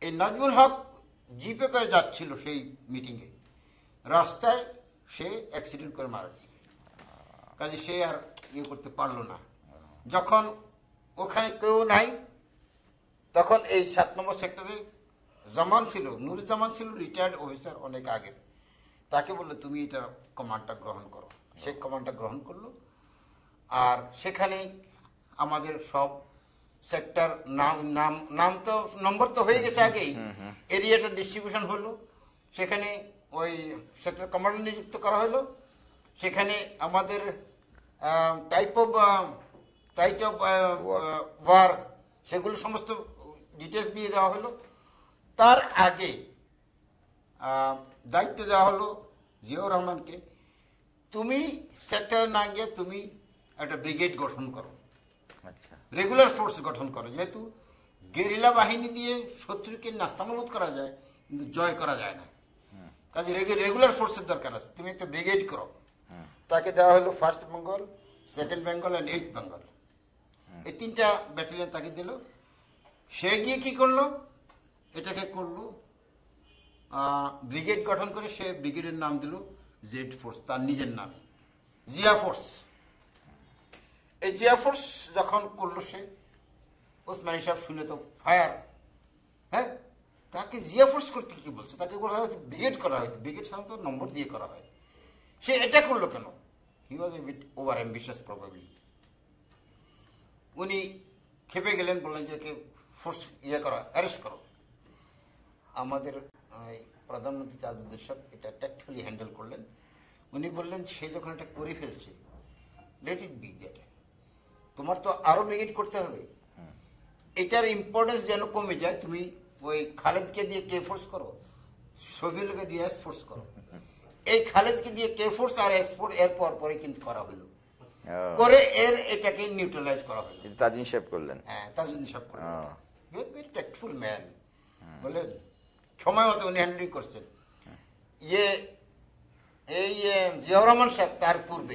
এই নাজমুল হক জিপে করে যাচ্ছিল সেই মিটিংয়ে, রাস্তায় সে অ্যাক্সিডেন্ট করে মারা গেছে। কাজে সে আর ইয়ে করতে পারলো না। যখন ওখানে কেউ নাই, তখন এই সাত নম্বর সেক্টরে জামান ছিল, নুরুজ্জামান ছিল রিটায়ার্ড অফিসার অনেক আগে, তাকে বললো তুমি এটা কমান্ডটা গ্রহণ করো। সে কমান্ডটা গ্রহণ করলো। আর সেখানে আমাদের সব সেক্টর নাম নাম নাম তো নম্বর তো হয়ে গেছে আগেই, এরিয়াটা ডিস্ট্রিবিউশন হলো, সেখানে ওই সেক্টর কমান্ডার নিযুক্ত করা হলো। সেখানে আমাদের type of type of war সেগুলো সমস্ত ডিটেলস দিয়ে দেওয়া হলো। তার আগে দায়িত্ব দেওয়া হলো জিয়াউর রহমানকে, তুমি সেক্টরে না গিয়ে তুমি একটা ব্রিগেড গঠন করো, রেগুলার ফোর্স গঠন করো। যেহেতু গেরিলা বাহিনী দিয়ে শত্রুকে নাস্তানাবুদ করা যায়, কিন্তু জয় করা যায় না। কাজে রেগুলার ফোর্সের দরকার আছে, তুমি একটা ব্রিগেড করো। তাকে দেওয়া হলো first Bengal, second Bengal and eight Bengal, এই তিনটা ব্যাটালিয়ন তাকে দিল। সে গিয়ে কি করলো, এটাকে করলো ব্রিগেড গঠন করে। সে ব্রিগেডের নাম দিল জেড ফোর্স, তার নিজের নামে, জিয়া ফোর্স। এই জিয়া ফোর্স যখন করলো, সে ওসমানী সাহেব শুনে তো ফায়ার। হ্যাঁ, তাকে জিয়া ফোর্স করতে কি বলছে, তাকে বলা হয়েছে ব্রিগেড করা হয়তো, ব্রিগেড সাধারণত নম্বর দিয়ে করা হয়। সে এটা করলো কেন? He was a bit over ambitious probably. উনি খেপে গেলেন, বললেন যে ফোর্স ইয়ে করা, অ্যারেস্ট করো। আমাদের প্রধানমন্ত্রী তাজউদ্দিন সাহেব এটা ট্যাক্টফুলি হ্যান্ডেল করলেন। উনি বললেন সে যখন এটা করে ফেলছে, লেট ইট বি দ্যাট, তোমার তো আরো ব্রিগেড করতে হবে। এটার ইম্পর্টেন্স যেন কমে যায়, তুমি ওই খালেদকে দিয়ে কে ফোর্স করো, শফিউলকে দিয়ে এস ফোর্স করো। এই খালেদকে দিয়ে কে ফোর্স আর এস ফোর্স এর পর পরে কিন্তু করা হলো, করে এর এটাকে নিউট্রালাইজ করা হলো। তাজউদ্দিন সাহেব করলেন। হ্যাঁ, তাজউদ্দিন সাহেব করলেন। ভেরি ট্যাক্টফুল ম্যান, বলে সময় মতো উনি হ্যান্ডলিং করছেন। ইয়ে এই জিয়াউর রহমান সাহেব তার পূর্বে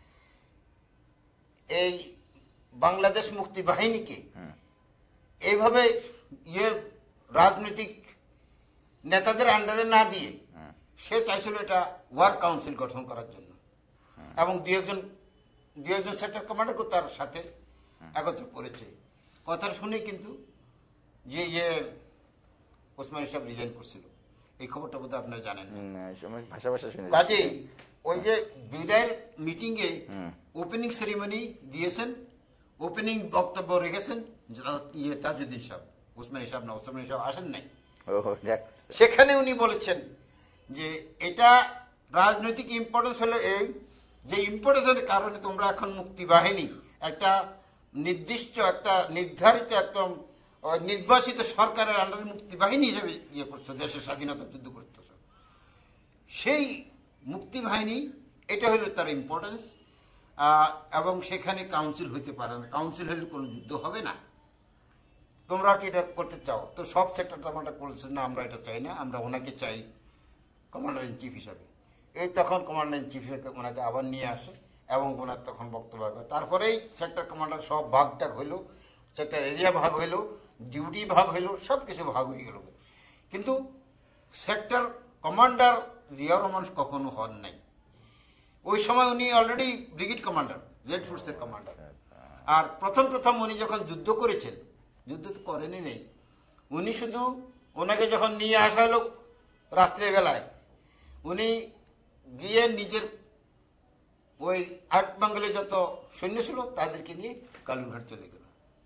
এই বাংলাদেশ মুক্তি বাহিনীকে এইভাবে ইয়ে রাজনৈতিক নেতাদের আন্ডারে না দিয়ে সে চাইছিল এটা ওয়ার কাউন্সিল গঠন করার জন্য, এবং দুই একজন দুই একজন সেক্টর কমান্ডারকে তার সাথে একত্র করেছে। কথা শুনে কিন্তু যে ইয়ে ওসমানী সাহেব রিজাইন করছিল, এই খবরটা বোধহয় আপনারা জানেন। কাজেই ওই যে বিদায়ের মিটিং এ ওপেনিং সেরিমনি দিয়েছেন, ওপেনিং বক্তব্য রেখেছেন ইয়ে তাজউদ্দিন সাহেব, ওসমানী সাহেব না, ওসমানী সাহেব আসেন নাই। সেখানে উনি বলেছেন যে এটা রাজনৈতিক ইম্পর্টেন্স হলো এই যে ইম্পর্টেন্সের কারণে তোমরা এখন মুক্তি বাহিনী একটা নির্দিষ্ট একটা নির্ধারিত একদম নির্বাচিত সরকারের আন্ডারে মুক্তি বাহিনী হিসেবে ইয়ে করছো, দেশের স্বাধীনতা যুদ্ধ করতেছ। সেই মুক্তি বাহিনী এটা হলো তার ইম্পর্টেন্স। এবং সেখানে কাউন্সিল হইতে পারে না, কাউন্সিল হলে কোনো যুদ্ধ হবে না। তোমরা কি এটা করতে চাও? তো সব সেক্টর কমান্ডার বলছে না, আমরা এটা চাই না, আমরা ওনাকে চাই কমান্ডার ইন চিফ হিসাবে। এই তখন কমান্ডার ইন চিফ হিসেবে ওনাকে আবার নিয়ে আসে এবং ওনার তখন বক্তব্য হয়। তারপরেই সেক্টর কমান্ডার সব ভাগটাগ হইলো, সেক্টর এরিয়া ভাগ হইলো, ডিউটি ভাগ হইলো, সব কিছু ভাগ হয়ে গেল। কিন্তু সেক্টর কমান্ডার জিয়াউর রহমান কখনো হন নাই। ওই সময় উনি অলরেডি ব্রিগেড কমান্ডার, জেড ফোর্সের কমান্ডার। আর প্রথম প্রথম উনি যখন যুদ্ধ করেছেন, যুদ্ধ তো করেনি নেই, উনি শুধু ওনাকে যখন নিয়ে আসা হলো রাত্রেবেলায়, উনি গিয়ে নিজের ওই আট বেঙ্গলে যত সৈন্য ছিল তাদেরকে নিয়ে কালুরঘাট চলে গেল।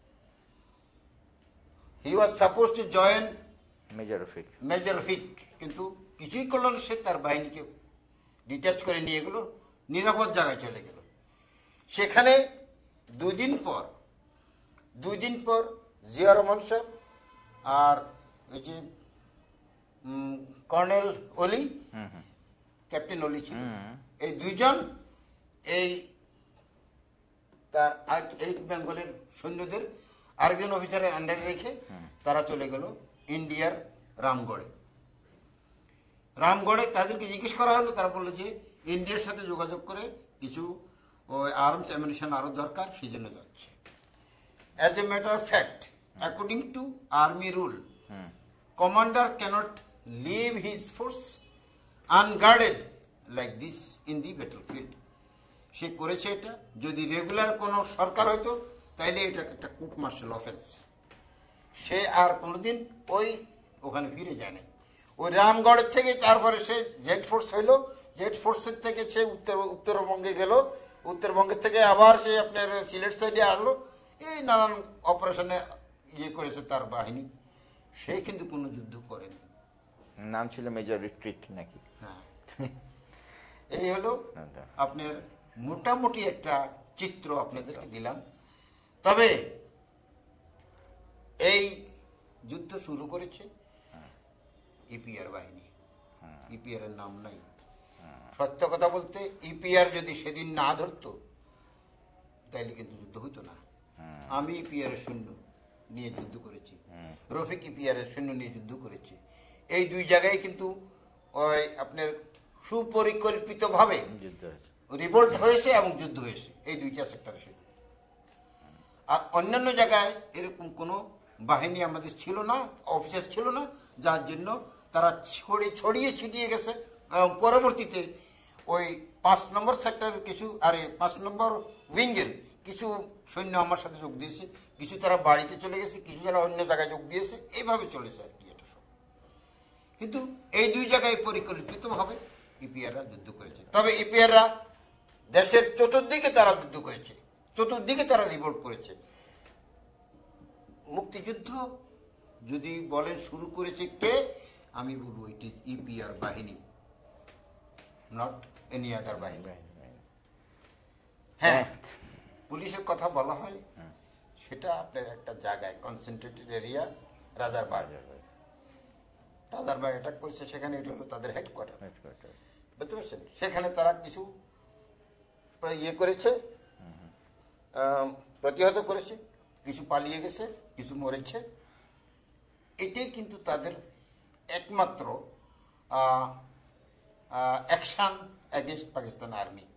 He was suppose to join major Rafiq major Rafiq কিন্তু কিছুই করল না। সে তার বাহিনীকে ডিট্যাচ করে নিয়ে গেল, নিরাপদ জায়গায় চলে গেল। সেখানে দুই দিন পর দুই দিন পর জিয়াউর রহমান সাহেব আর ওই যে কর্নেল অলি, ক্যাপ্টেন অলি ছিল, এই দুইজন এই তার এইট বেঙ্গলের সৈন্যদের আরেকজন অফিসারের আন্ডারে রেখে তারা চলে গেল ইন্ডিয়ার রামগড়ে। রামগড়ে তাদেরকে জিজ্ঞেস করা হলো, তারা বললো যে ইন্ডিয়ার সাথে যোগাযোগ করে কিছু ওই আর্মস অ্যামিনিশন আরো দরকার, সেই জন্য যাচ্ছে। As a matter of fact, according to army rule, commander cannot leave his force unguarded like this in the battlefield. সে করেছে এটা। যদি রেগুলার কোনো সরকার হইতো তাইলে এটা একটা কুট মার্শাল অফেন্স। সে আর কোনোদিন ওই ওখানে ফিরে যায় না। ওই রামগড়ের থেকে তারপরে সে জেড ফোর্স হইল, জেড ফোর্সের থেকে সে উত্তর উত্তরবঙ্গে গেল, উত্তরবঙ্গের থেকে আবার সে আপনার সিলেট সাইডে আসলো, এই নানান অপারেশনে ইয়ে করেছে তার বাহিনী। সে কিন্তু কোনো যুদ্ধ করেনি। নাম ছিল মেজর রিট্রিট নাকি? হ্যাঁ, এই হলো আপনার মোটামুটি একটা চিত্র আপনাদেরকে দিলাম। তবে এই যুদ্ধ শুরু করেছে ইপিআর বাহিনী। ইপিআর এর নাম নাই। সত্য কথা বলতে ইপিআর যদি সেদিন না ধরতো তাইলে কিন্তু যুদ্ধ হইতো না। আমি ইপিআর এর সৈন্য নিয়ে যুদ্ধ করেছি, রফিক ইপিআর এর সৈন্য নিয়ে যুদ্ধ করেছি। এই দুই জায়গায় কিন্তু ওই আপনার সুপরিকল্পিত ভাবে যুদ্ধ হয়েছে, রিভোল্ট হয়েছে এবং যুদ্ধ হয়েছে এই দুইটা সেক্টরে। আর অন্যান্য জায়গায় এরকম কোনো বাহিনী আমাদের ছিল না, অফিসার ছিল না, যার জন্য তারা ছড়িয়ে ছড়িয়ে ছিটিয়ে গেছে। পরবর্তীতে ওই পাঁচ নম্বর সেক্টরের কিছু আরে পাঁচ নম্বর উইঙ্গের কিছু সৈন্য আমার সাথে যোগ দিয়েছে, কিছু তারা বাড়িতে চলে গেছে, কিছু তারা অন্য জায়গায় যোগ দিয়েছে, এইভাবে চলেছে আর কি এটা সব। কিন্তু এই দুই জায়গায় পরিকল্পিতভাবে ইপিআররা যুদ্ধ করেছে। তবে ইপিআররা দেশের চতুর্দিকে তারা যুদ্ধ করেছে, চতুর্দিকে তারা রিভোল্ট করেছে। মুক্তিযুদ্ধ যদি বলেন শুরু করেছে কে, আমি বলবো ইট ইজ ইপিআর বাহিনী, নট এনি আদার বাহিনী। হ্যাঁ, পুলিশের কথা বলা হয়, সেটা আপনার একটা জায়গায় concentrated area Rajarbag. Rajarbag attack করেছে, সেখানে এটা হলো তাদের হেডকোয়ার্টার, বুঝতে পারছেন? সেখানে তারা কিছু ইয়ে করেছে, প্রতিহত করেছে, কিছু পালিয়ে গেছে, কিছু মরেছে। এটাই কিন্তু তাদের একমাত্র অ্যাকশন এগেনস্ট পাকিস্তান আর্মি।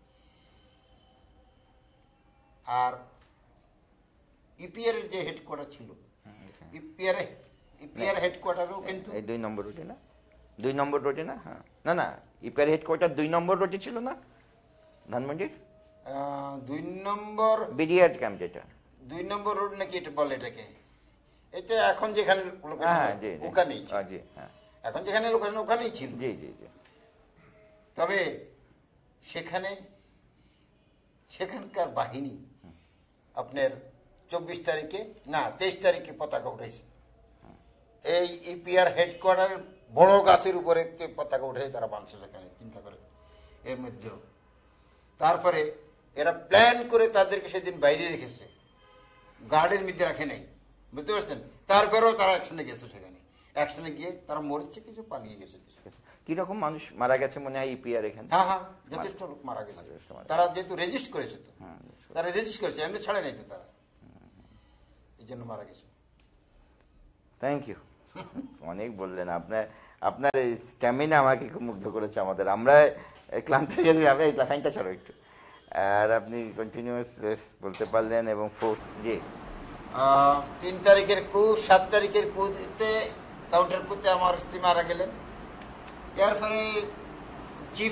আর ইপিআর এর যে হেডকোয়ার্টার ছিল, ইপিআর ইপিআর হেডকোয়ার্টারও কিন্তু এই দুই নম্বর রোডে না, দুই নম্বর রোডে না? হ্যাঁ, না না, ইপিআর হেডকোয়ার্টার দুই নম্বর রোডে ছিল না ধানমন্ডির? দুই নম্বর বিডিআর ক্যাম্প যেটা দুই নম্বর রোড নাকি এটা বলে এটাকে, এটা এখন যেখানে ওখানেই এখন যেখানে লোকেশন ওখানেই ছিল। জি জি জি। তবে সেখানে সেখানকার বাহিনী আপনার চব্বিশ তারিখে না তেইশ তারিখে পতাকা উঠেছে। এই ইপিআর হেডকোয়ার্টার বড় গাছের উপরে পতাকা উঠে তারা বাঁধছে সেখানে, চিন্তা করে। এর মধ্যেও তারপরে এরা প্ল্যান করে তাদেরকে সেদিন বাইরে রেখেছে, গার্ডের মধ্যে রাখে নাই, বুঝতে পারছেন? তারপরেও তারা অ্যাকশনে গেছে, সেখানে অ্যাকশনে গিয়ে তারা মরেছে, কিছু পালিয়ে গেছে। কিরকম মানুষ মারা গেছে মনে হয় ইপিআর এখানে? হ্যাঁ হ্যাঁ, যথেষ্ট লোক মারা গেছে। তারা যেহেতু রেজিস্ট করেছে, তো তারা রেজিস্ট করেছে, এমনি ছাড়ে নাই তো তারা, এই জন্য মারা গেছে। থ্যাংক ইউ, অনেক বললেন। আপনার আপনার এই স্ট্যামিনা আমাকে খুব মুগ্ধ করেছে। আমাদের আমরা ক্লান্ত হয়ে গেছি, আপনি এই ফ্যানটা ছাড়ো একটু। আর আপনি কন্টিনিউয়াস বলতে পারলেন। এবং ফোর্থ জি তিন তারিখের কু, সাত তারিখের কুতে কাউন্টার কুতে আমার স্ত্রী মারা গেলেন। এরপরে chief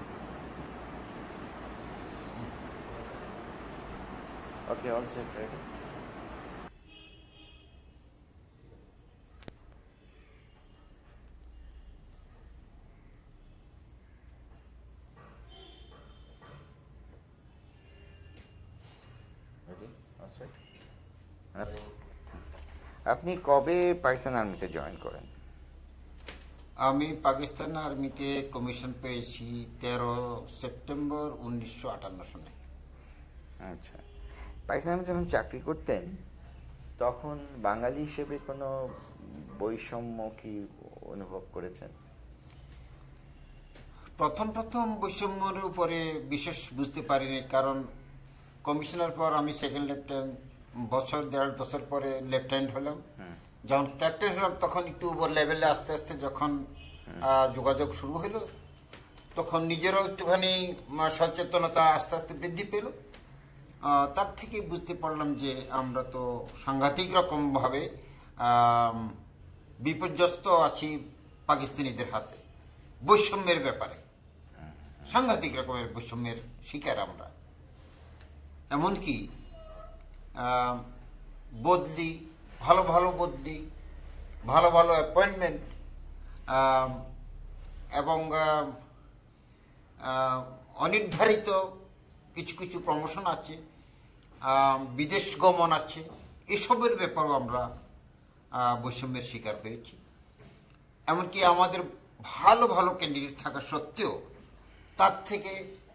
okay all set right. আপনি কবে পাকিস্তান আর্মিতে জয়েন করেন? আমি পাকিস্তান আর্মিতে কমিশন পেয়েছি তেরো সেপ্টেম্বর উনিশশো আটান্ন সনে। আচ্ছা, পাকিস্তান আর্মিতে যখন চাকরি করতেন তখন বাঙালি হিসেবে কোনো বৈষম্য কি অনুভব করেছেন? প্রথম প্রথম বৈষম্যের উপরে বিশেষ বুঝতে পারিনি, কারণ কমিশনের পর আমি সেকেন্ড লেফটেন্যান্ট, বছর দেড় বছর পরে লেফটেন্যান্ট হলাম। যখন ক্যাপ্টেন হলাম তখন একটু উপর লেভেলে আস্তে আস্তে যখন যোগাযোগ শুরু হলো, তখন নিজেরও একটুখানি সচেতনতা আস্তে আস্তে বৃদ্ধি পেল। তার থেকে বুঝতে পারলাম যে আমরা তো সাংঘাতিক রকমভাবে বিপর্যস্ত আছি পাকিস্তানিদের হাতে, বৈষম্যের ব্যাপারে সাংঘাতিক রকমের বৈষম্যের শিকার আমরা। এমনকি বদলি, ভালো ভালো বদলি, ভালো ভালো অ্যাপয়েন্টমেন্ট এবং অনির্ধারিত কিছু কিছু প্রমোশন আছে, বিদেশ গমন আছে, এসবের ব্যাপারেও আমরা বৈষম্যের শিকার হয়েছি। এমনকি আমাদের ভালো ভালো ক্যান্ডিডেট থাকা সত্ত্বেও তার থেকে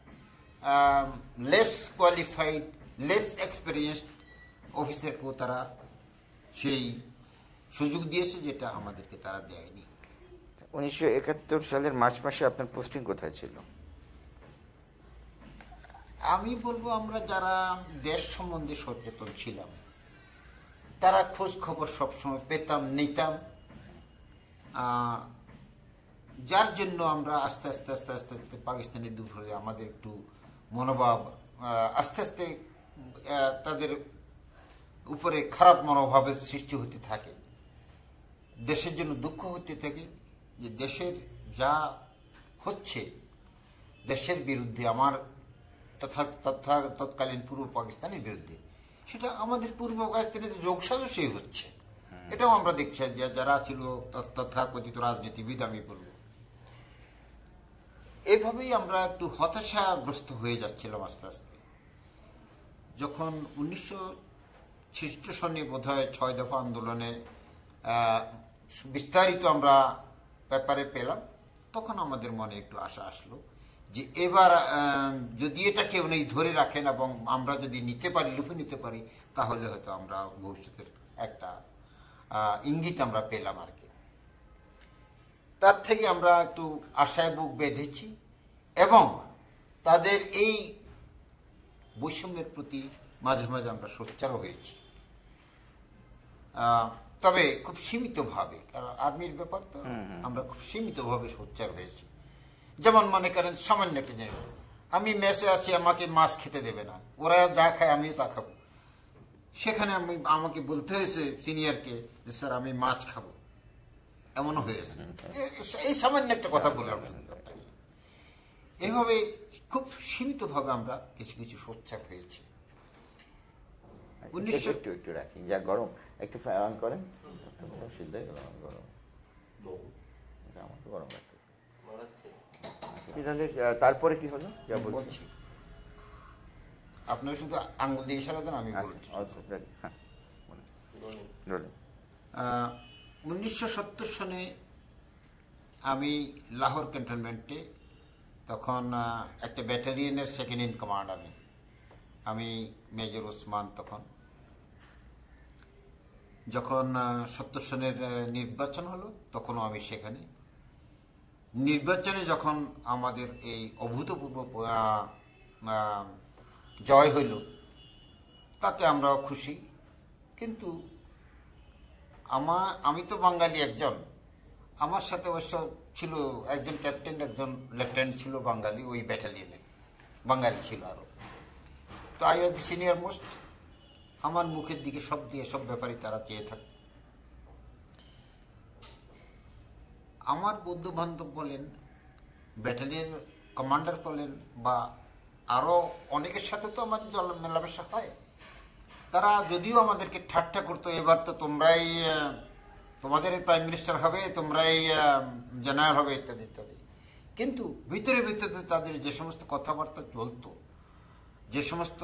লেস কোয়ালিফাইড, লেস এক্সপিরিয়েন্সড অফিসারকেও তারা সেই সুযোগ দিয়েছে যেটা আমাদেরকে তারা দেয়নি। উনিশশো একাত্তর সালের মার্চ মাসে আপনার পোস্টিং কোথায় ছিল? আমি বলবো আমরা যারা দেশ সম্বন্ধে সচেতন ছিলাম তারা খোঁজ খবর সবসময় পেতাম, নিতাম, যার জন্য আমরা আস্তে আস্তে আস্তে আস্তে আস্তে পাকিস্তানি দূর হয়ে আমাদের একটু মনোভাব আস্তে আস্তে তাদের উপরে খারাপ মনোভাবের সৃষ্টি হতে থাকে। দেশের জন্য দুঃখ হতে থাকে যে দেশের যা হচ্ছে দেশের বিরুদ্ধে, আমার তথা তথা তৎকালীন পূর্ব পাকিস্তানের বিরুদ্ধে, সেটা আমাদের পূর্ব পাকিস্তানের যোগসাজসেই হচ্ছে। এটাও আমরা দেখছি যে যারা ছিল তথাকথিত রাজনীতিবিদ, আমি বলব এভাবেই আমরা একটু হতাশাগ্রস্ত হয়ে যাচ্ছিলাম আস্তে আস্তে। যখন উনিশশো ছিয়াত্তর সনে বোধ হয় ছয় দফা আন্দোলনে বিস্তারিত আমরা ব্যাপারে পেলাম, তখন আমাদের মনে একটু আশা আসলো যে এবার যদি এটা কেউ নেই ধরে রাখেন এবং আমরা যদি নিতে পারি, লুফে নিতে পারি, তাহলে হয়তো আমরা ভবিষ্যতের একটা ইঙ্গিত আমরা পেলাম আর কি। তার থেকে আমরা একটু আশায় বুক বেঁধেছি এবং তাদের এই বৈষম্যের প্রতি মাঝে মাঝে আমরা সোচ্চার হয়েছি, তবে খুব সীমিতভাবে, কারণ আর্মির ব্যাপার তো আমরা খুব সীমিতভাবে সোচ্চার হয়েছি। যেমন মনে করেন সামান্য একটা জিনিস, আমি মেসে আছি, আমাকে মাছ খেতে দেবে না, ওরা যা খায় আমিও তা খাবো, সেখানে আমি আমাকে বলতে হয়েছে সিনিয়রকে যে স্যার আমি মাছ খাবো, এমনও হয়েছে। এই সামান্য একটা কথা বললাম শুধু। এইভাবে খুব সীমিতভাবে আমরা কিছু কিছু সোচ্চার হয়েছি। উনিশশো একটু একটু রাখি, যা গরম একটু অন করেন, সিদ্ধ হয়ে গেল, গরম আমার তো গরম লাগতেছে। তাহলে তারপরে কি হলো যা বলছি? আপনার শুধু আঙ্গুল দিয়ে ইশারা দেন, আমি বলছি। উনিশশো সত্তর সনে আমি লাহোর ক্যান্টনমেন্টে, তখন একটা ব্যাটালিয়নের সেকেন্ড ইন কমান্ড, আমি আমি মেজর ওসমান। তখন যখন সত্তর সনের নির্বাচন হলো তখনও আমি সেখানে। নির্বাচনে যখন আমাদের এই অভূতপূর্ব জয় হইল তাতে আমরাও খুশি, কিন্তু আমার আমি তো বাঙালি একজন, আমার সাথে অবশ্য ছিল একজন ক্যাপ্টেন, একজন লেফটেন্যান্ট ছিল বাঙালি, ওই ব্যাটালিয়নে বাঙালি ছিল আরো। তো আই ওয়াজ সিনিয়র মোস্ট, আমার মুখের দিকে সব দিয়ে সব ব্যাপারে তারা চেয়ে থাক। আমার বন্ধু বান্ধব বলেন, ব্যাটালিয়ন কমান্ডার বলেন, বা আরো অনেকের সাথে তো আমার মেলামেশা হয়, তারা যদিও আমাদেরকে ঠাট্টা করতো, এবার তো তোমরাই তোমাদের প্রাইম মিনিস্টার হবে, তোমরাই জেনারেল হবে, ইত্যাদি ইত্যাদি। কিন্তু ভিতরে ভিতরে তাদের যে সমস্ত কথাবার্তা চলতো, যে সমস্ত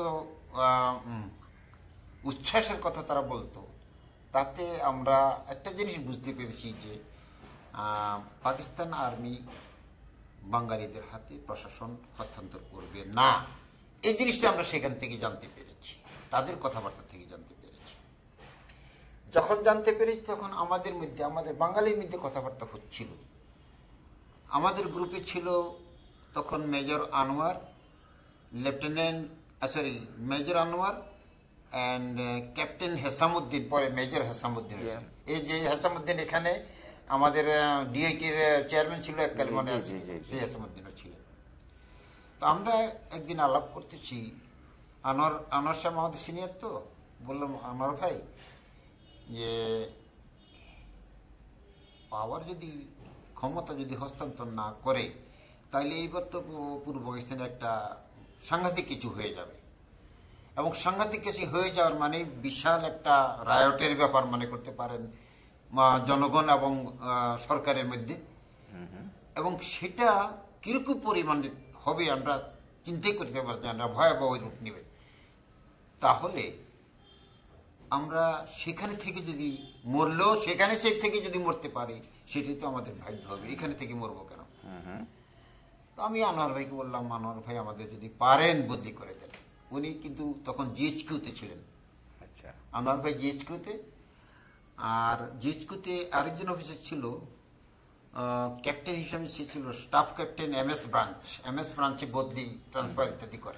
উচ্ছ্বাসের কথা তারা বলতো, তাতে আমরা একটা জিনিস বুঝতে পেরেছি যে পাকিস্তান আর্মি বাঙালিদের হাতে প্রশাসন হস্তান্তর করবে না। এই জিনিসটা আমরা সেখান থেকে জানতে পেরেছি, তাদের কথাবার্তা থেকে জানতে পেরেছি। যখন জানতে পেরেছি তখন আমাদের মধ্যে, আমাদের বাঙালির মধ্যে কথাবার্তা হচ্ছিল। আমাদের গ্রুপে ছিল তখন major Anwar, lieutenant sorry major Anwar and captain Hesamuddin, পরে মেজর হেসামুদ্দিন। এই যে হেসামুদ্দিন এখানে আমাদের ডিআইটির চেয়ারম্যান ছিল এককালে, মনে আছে, সেই হেসামুদ্দিনও ছিলেন। তো আমরা একদিন আলাপ করতেছি, আনোয়ার আনোয়ার সাহেব আমাদের সিনিয়র, তো বললাম আনোয়ার ভাই যে পাওয়ার যদি ক্ষমতা যদি হস্তান্তর না করে তাহলে এইবার তো পূর্ব পাকিস্তানে একটা সাংঘাতিক কিছু হয়ে যাবে, এবং সাংঘাতিক কিছু হয়ে যাওয়ার মানে বিশাল একটা রায়টের ব্যাপার মনে করতে পারেন জনগণ এবং সরকারের মধ্যে, এবং সেটা কিরকম পরিমাণে হবে আমরা চিন্তাই করতে পারছি, আমরা ভয়াবহ রূপ নেবে। তাহলে আমরা সেখানে থেকে যদি মরলেও সেখানে সে থেকে যদি মরতে পারি সেটাই তো আমাদের ভাগ্য হবে, এখানে থেকে মরবো কেন? তো আমি আনোয়ার ভাইকে বললাম, আনোয়ার ভাই আমাদের যদি পারেন বদলি করে দেন। উনি কিন্তু তখন জিএইচকিউতে ছিলেন। আচ্ছা, আনোয়ার ভাই জিএইচকিউতে, আর জিএইচকিউতে আরেকজন অফিসার ছিল ক্যাপ্টেন হিসাবে, সে ছিল staff captain M S branch. M S ব্রাঞ্চে বদলি ট্রান্সফার ইত্যাদি করে।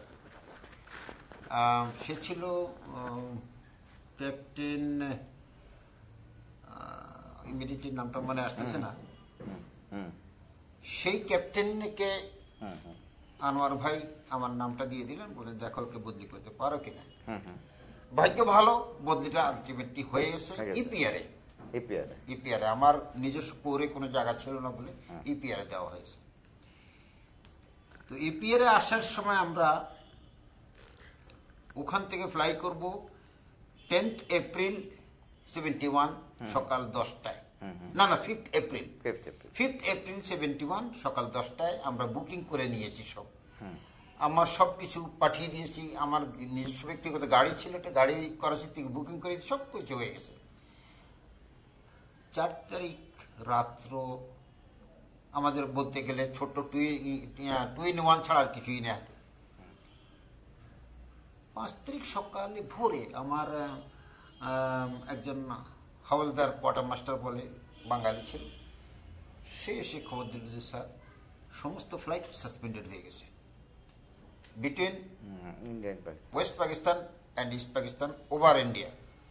সে ছিল ক্যাপ্টেন, ইমিডিয়েটলি নামটা মনে আসতেছে না। সেই ক্যাপ্টেনকে আনোয়ার ভাই আমার নামটা দিয়ে দিলেন, বলে দেখো ওকে বদলি করতে পারো কিনা। ভাগ্য ভালো, বদলিটা আলটিমেটলি হয়ে গেছে ইপিআরে। ইপিআরে আমার নিজস্ব পৌরে কোনো জায়গা ছিল না বলে ইপিআরে দেওয়া হয়েছে। তো ইপিআরে আসার সময় আমরা ওখান থেকে ফ্লাই করব টেন্থ এপ্রিল সেভেন্টি ওয়ান সকাল দশটায়, না না fifth April fifth April seventy one সকাল দশটায় আমরা বুকিং করে নিয়েছি সব। আমার সব কিছু পাঠিয়ে দিয়েছি, আমার নিজস্ব ব্যক্তিগত গাড়ি ছিল, একটা গাড়ি করাচি থেকে বুকিং করে সব কিছু হয়ে গেছে। চার তারিখ রাত্র আমাদের বলতে গেলে ছোট্ট টু ইন ওয়ান ছাড়া আর কিছুই না। পাঁচ তারিখ সকালে ভোরে আমার একজন হাওলদার কোয়ার্টার মাস্টার বলে বাঙালি ছিল, সে এসে খবর দিল যে স্যার সমস্ত ফ্লাইট সাসপেন্ডেড হয়ে গেছে between west Pakistan and east Pakistan over India.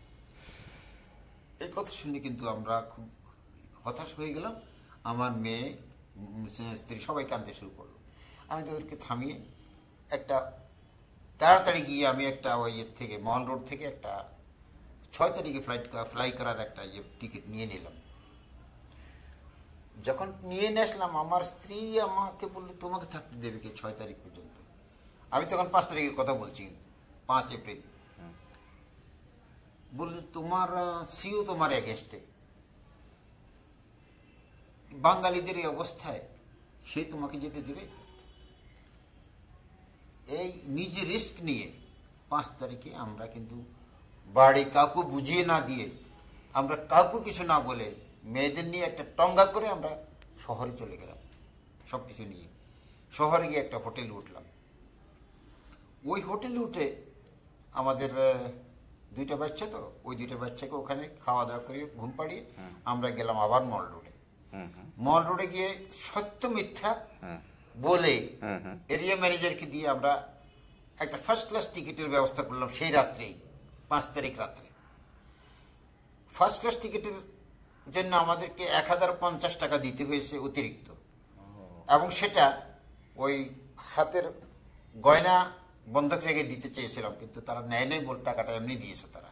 এই কথা শুনে কিন্তু আমরা খুব হতাশ হয়ে গেলাম। আমার মেয়ে, স্ত্রী সবাই কাঁদতে শুরু করলো। আমি তাদেরকে থামিয়ে একটা তাড়াতাড়ি গিয়ে আমি একটা ওই ইয়ের থেকে মহল রোড থেকে একটা ছয় তারিখে ফ্লাইট ফ্লাই করার একটা ইয়ে টিকিট নিয়ে নিলাম। যখন নিয়ে নিয়ে আসলাম আমার স্ত্রী আমাকে বললো তোমাকে থাকতে দেবে কি ছয় তারিখ পর্যন্ত। আমি তখন পাঁচ তারিখের কথা বলছি, পাঁচ এপ্রিল। বললো তোমার সিও তোমার এগেনস্টে, বাঙালিদের এই অবস্থায় সে তোমাকে যেতে দেবে? এই নিজে রিস্ক নিয়ে পাঁচ তারিখে আমরা কিন্তু বাড়ি কাউকে বুঝিয়ে না দিয়ে, আমরা কাউকে কিছু না বলে মেয়েদের নিয়ে একটা টঙ্গা করে আমরা শহরে চলে গেলাম। সব কিছু নিয়ে শহরে গিয়ে একটা হোটেলে উঠলাম। ওই হোটেলে উঠে আমাদের দুইটা বাচ্চা, তো ওই দুইটা বাচ্চাকে ওখানে খাওয়া দাওয়া করে ঘুম পাড়িয়ে আমরা গেলাম আবার মল রোডে। মল রোডে গিয়ে সত্য মিথ্যা বলে এরিয়া ম্যানেজারকে দিয়ে আমরা একটা ফার্স্ট ক্লাস টিকিটের ব্যবস্থা করলাম সেই রাত্রেই, পাঁচ তারিখ রাত্রে। ফার্স্ট ক্লাস টিকিটের জন্য আমাদেরকে এক হাজার পঞ্চাশ টাকা দিতে হয়েছে অতিরিক্ত, এবং সেটা ওই হাতের গয়না বন্ধক রেখে দিতে চেয়েছিলাম, কিন্তু তারা নেয় নেই বল, টাকাটা এমনি দিয়েছে তারা।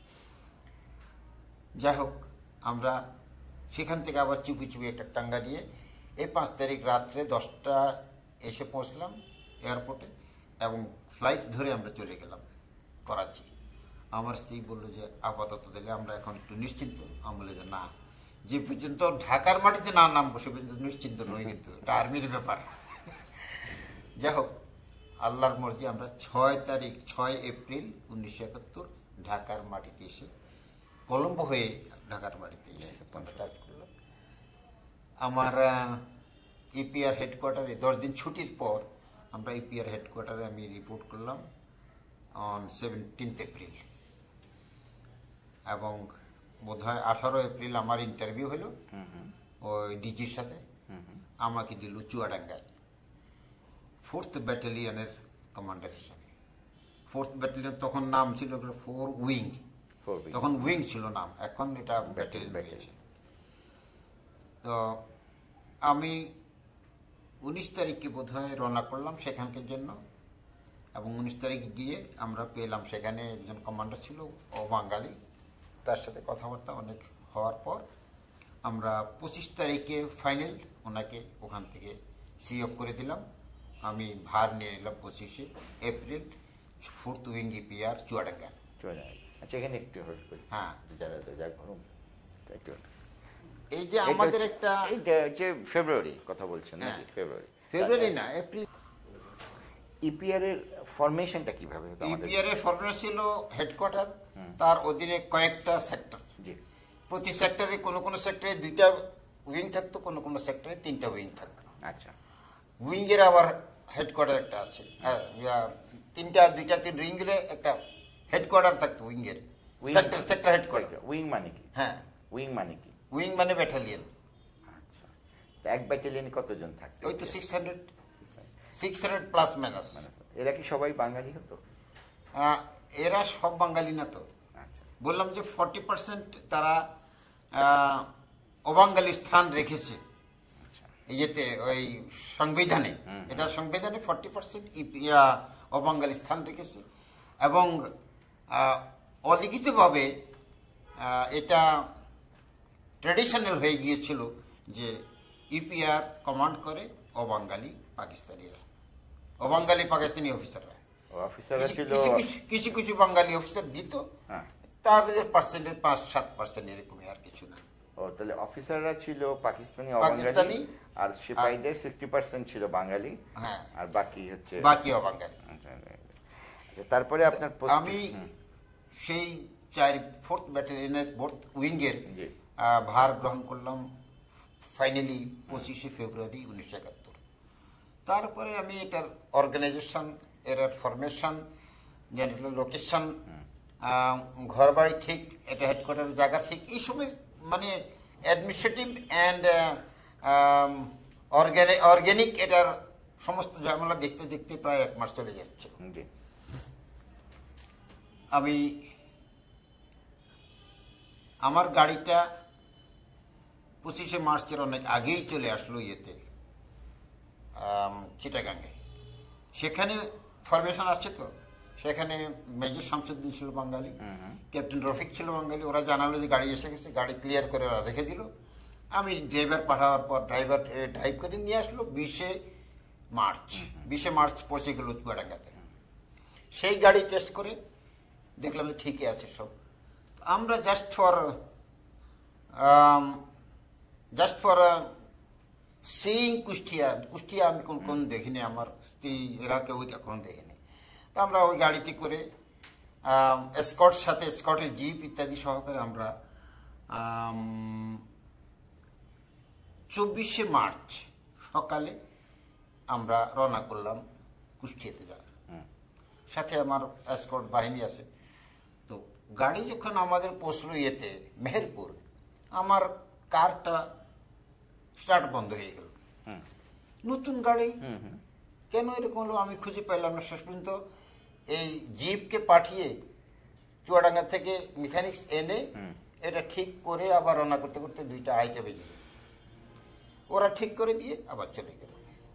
যাই হোক, আমরা সেখান থেকে আবার চুপি চুপি একটা টাঙ্গা দিয়ে এই পাঁচ তারিখ রাত্রে দশটা এসে পৌঁছলাম এয়ারপোর্টে, এবং ফ্লাইট ধরে আমরা চলে গেলাম করাচি। আমার স্ত্রী বললো যে আপাতত দিলে আমরা এখন একটু নিশ্চিন্ত। আমি বলে যে না, যে পর্যন্ত ঢাকার মাটিতে না নামবো সে পর্যন্ত নিশ্চিন্ত নই, কিন্তু এটা আর্মির ব্যাপার। যাই হোক, আল্লাহর মর্জি আমরা ছয় তারিখ ছয় এপ্রিল উনিশশো একাত্তর ঢাকার মাটিতে এসে, কলম্বো হয়ে ঢাকার মাটিতে এসে টাচ করলাম। আমার ইপিআর হেডকোয়ার্টারে দশ দিন ছুটির পর আমরা ইপিআর হেডকোয়ার্টারে আমি রিপোর্ট করলাম অন সেভেন্টিন্থ এপ্রিল, এবং বোধ হয় আঠারো এপ্রিল আমার ইন্টারভিউ হলো ওই ডিজির সাথে। আমাকে দিল চুয়াডাঙ্গায় ফোর্থ ব্যাটালিয়নের কমান্ডার হিসাবে। ফোর্থ ব্যাটালিয়ন তখন নাম ছিল ফোর উইং, তখন উইং ছিল নাম, এখন এটা ব্যাটালিয়ন হয়েছে। তো আমি উনিশ তারিখে বোধ হয় রওনা করলাম সেখানকার জন্য, এবং উনিশ তারিখে গিয়ে আমরা পেলাম সেখানে একজন কমান্ডার ছিল ও বাঙালি। তার সাথে কথাবার্তা অনেক হওয়ার পর আমরা পঁচিশ তারিখে ফাইনাল ওনাকে ওখান থেকে সি অফ করে দিলাম। আমি ভার নিয়ে নিলাম পঁচিশে April fourth wing EPR Chuadanga. আচ্ছা, এখানে একটু হ্যাঁ, যারা যা গরম একটু এই যে আমাদের একটা যে ফেব্রুয়ারি কথা বলছেন নাকি? ফেব্রুয়ারি ফেব্রুয়ারি না এপ্রিল। ইপিআর এর ফরমেশনটা কিভাবে হতো? ইপিআর এর ফরমেশন ছিল হেডকোয়ার্টার, তার অধীনে কয়েকটা সেক্টর। জি, প্রতি সেক্টরে কোনো কোনো সেক্টরে দুইটা উইং থাকতো, কোনো কোনো সেক্টরে তিনটা উইং থাকতো। আচ্ছা, উইং এর আবার হেডকোয়ার্টার একটা আছে, তিনটা দুইটা তিন উইং এর একটা হেডকোয়ার্টার থাকতো। উইং এর সেক্টর সেক্টর হেডকোয়ার্টার। উইং মানে কি? হ্যাঁ, উইং মানে কি? উইং মানে ব্যাটালিয়ন। আচ্ছা, তো এক ব্যাটালিয়নে কতজন থাকতো? ওই তো six hundred six hundred plus minus. এরা কি সবাই বাঙালি হতো? এরা সব বাঙালি না তো। আচ্ছা, বললাম যে ফর্টি পার্সেন্ট তারা অবাঙালি স্থান রেখেছে ইয়েতে, ওই সংবিধানে। এটা সংবিধানে ফর্টি পার্সেন্ট অবাঙালি স্থান রেখেছে এবং অলিখিতভাবে এটা ট্র্যাডিশনাল হয়ে গিয়েছিল যে ইপিআর কমান্ড করে অবাঙালি পাকিস্তানিরা, অবাঙালি পাকিস্তানি অফিসাররা। কিছু কিছু বাঙালি অফিসার দিত, তাদের পার্সেন্টের পাঁচ সাত পার্সেন্ট এরকমই, আর কিছু না। ও, তাহলে অফিসাররা ছিল পাকিস্তানি অবাঙালি, আর সিপাহীদের সিক্সটি পার্সেন্ট ছিল বাঙালি, হ্যাঁ, আর বাকি হচ্ছে বাকি অবাঙালি। আচ্ছা, তারপরে আপনার আমি সেই চার ফোর্থ ব্যাটালিয়নের ফোর্থ উইং এর ভার গ্রহণ করলাম ফাইনালি পঁচিশে ফেব্রুয়ারি উনিশশো একাত্তর। তারপরে আমি এটার অর্গানাইজেশন, এর ফরমেশন, লোকেশন, ঘর বাড়ি ঠিক, এটা হেডকোয়ার্টারের জায়গা ঠিক, এই সময় মানে অ্যাডমিনিস্ট্রেটিভ অ্যান্ড অর্গানিক এটার সমস্ত ঝামেলা দেখতে দেখতে প্রায় এক মাস চলে যাচ্ছে। আমি আমার গাড়িটা পঁচিশে মার্চের অনেক আগেই চলে আসলো ইয়েতে চিটাগাঙ্গে। সেখানে ফরমেশন আসছে তো, সেখানে মেজর শামসুদ্দিন ছিল বাঙালি, ক্যাপ্টেন রফিক ছিল বাঙালি। ওরা জানালো যে গাড়ি এসে গেছে, গাড়ি ক্লিয়ার করে ওরা রেখে দিল। আমি ড্রাইভার পাঠাবার পর ড্রাইভার ড্রাইভ করে নিয়ে আসলো বিশে মার্চ। বিশে মার্চ পৌঁছে গেল চুয়াডাঙ্গাতে। সেই গাড়ি টেস্ট করে দেখলাম যে ঠিকই আছে সব। আমরা just for just for seeing Kushtia, Kushtia আমি কোন কোন দেখিনি, আমার স্ত্রী এরা কেউ এখন দেখিনি। তো আমরা ওই গাড়িতে করে স্কট সাথে স্কটের জিপ ইত্যাদি সহকারে আমরা চব্বিশে মার্চ সকালে আমরা রওনা করলাম কুষ্টিয়াতে যাওয়ার। সাথে আমার স্কট বাহিনী আছে। তো গাড়ি যখন আমাদের পৌঁছলো ইয়েতে মেহেরপুর, আমার কারটা স্টার্ট বন্ধ হয়ে গেল। নতুন গাড়ি কেন এরকম হলো আমি খুঁজে পেলাম না। শেষ পর্যন্ত এই জিপকে পাঠিয়ে চুয়াডাঙ্গা থেকে মেকানিক্স এনে এটা ঠিক করে আবার রওনা করতে করতে দুইটা আড়াইটা বেজে গেল। ওরা ঠিক করে দিয়ে আবার চলে গেল।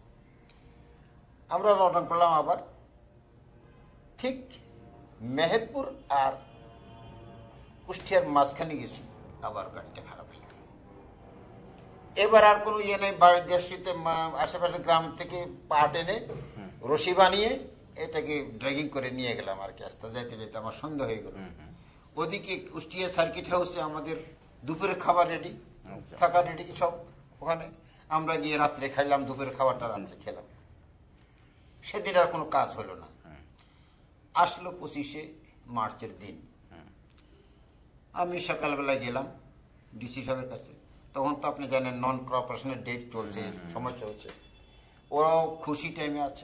আমরা রওনা করলাম আবার। ঠিক মেহেরপুর আর কুষ্টিয়ার মাঝখানে গেছি, আবার গাড়িটা খারাপ হয়ে গেল। এবার আর কোনো ইয়ে নেই, বাড়ির দেশিতে আশেপাশে গ্রাম থেকে পাট এনে রশি বানিয়ে এটাকে ড্রাইভিং করে নিয়ে গেলাম আর কি। আস্তে যাইতে যাইতে আমার সন্দেহ হয়ে গেল। ওদিকে কুষ্টিয়া সার্কিট হাউসে আমাদের দুপুরের খাবার রেডি, থাকা রেডি সব ওখানে। আমরা গিয়ে রাত্রে খাইলাম, দুপুরের খাবারটা রাত্রে খেলাম। সেদিন আর কোনো কাজ হলো না। আসলো পঁচিশে মার্চের দিন। আমি সকালবেলা গেলাম ডিসি সাহেবের কাছে। তখন তো আপনি জানেন নন কর্পোরেশনের ডেট চলছে, সময় চলছে, ওরাও খুশি টাইমে আছে।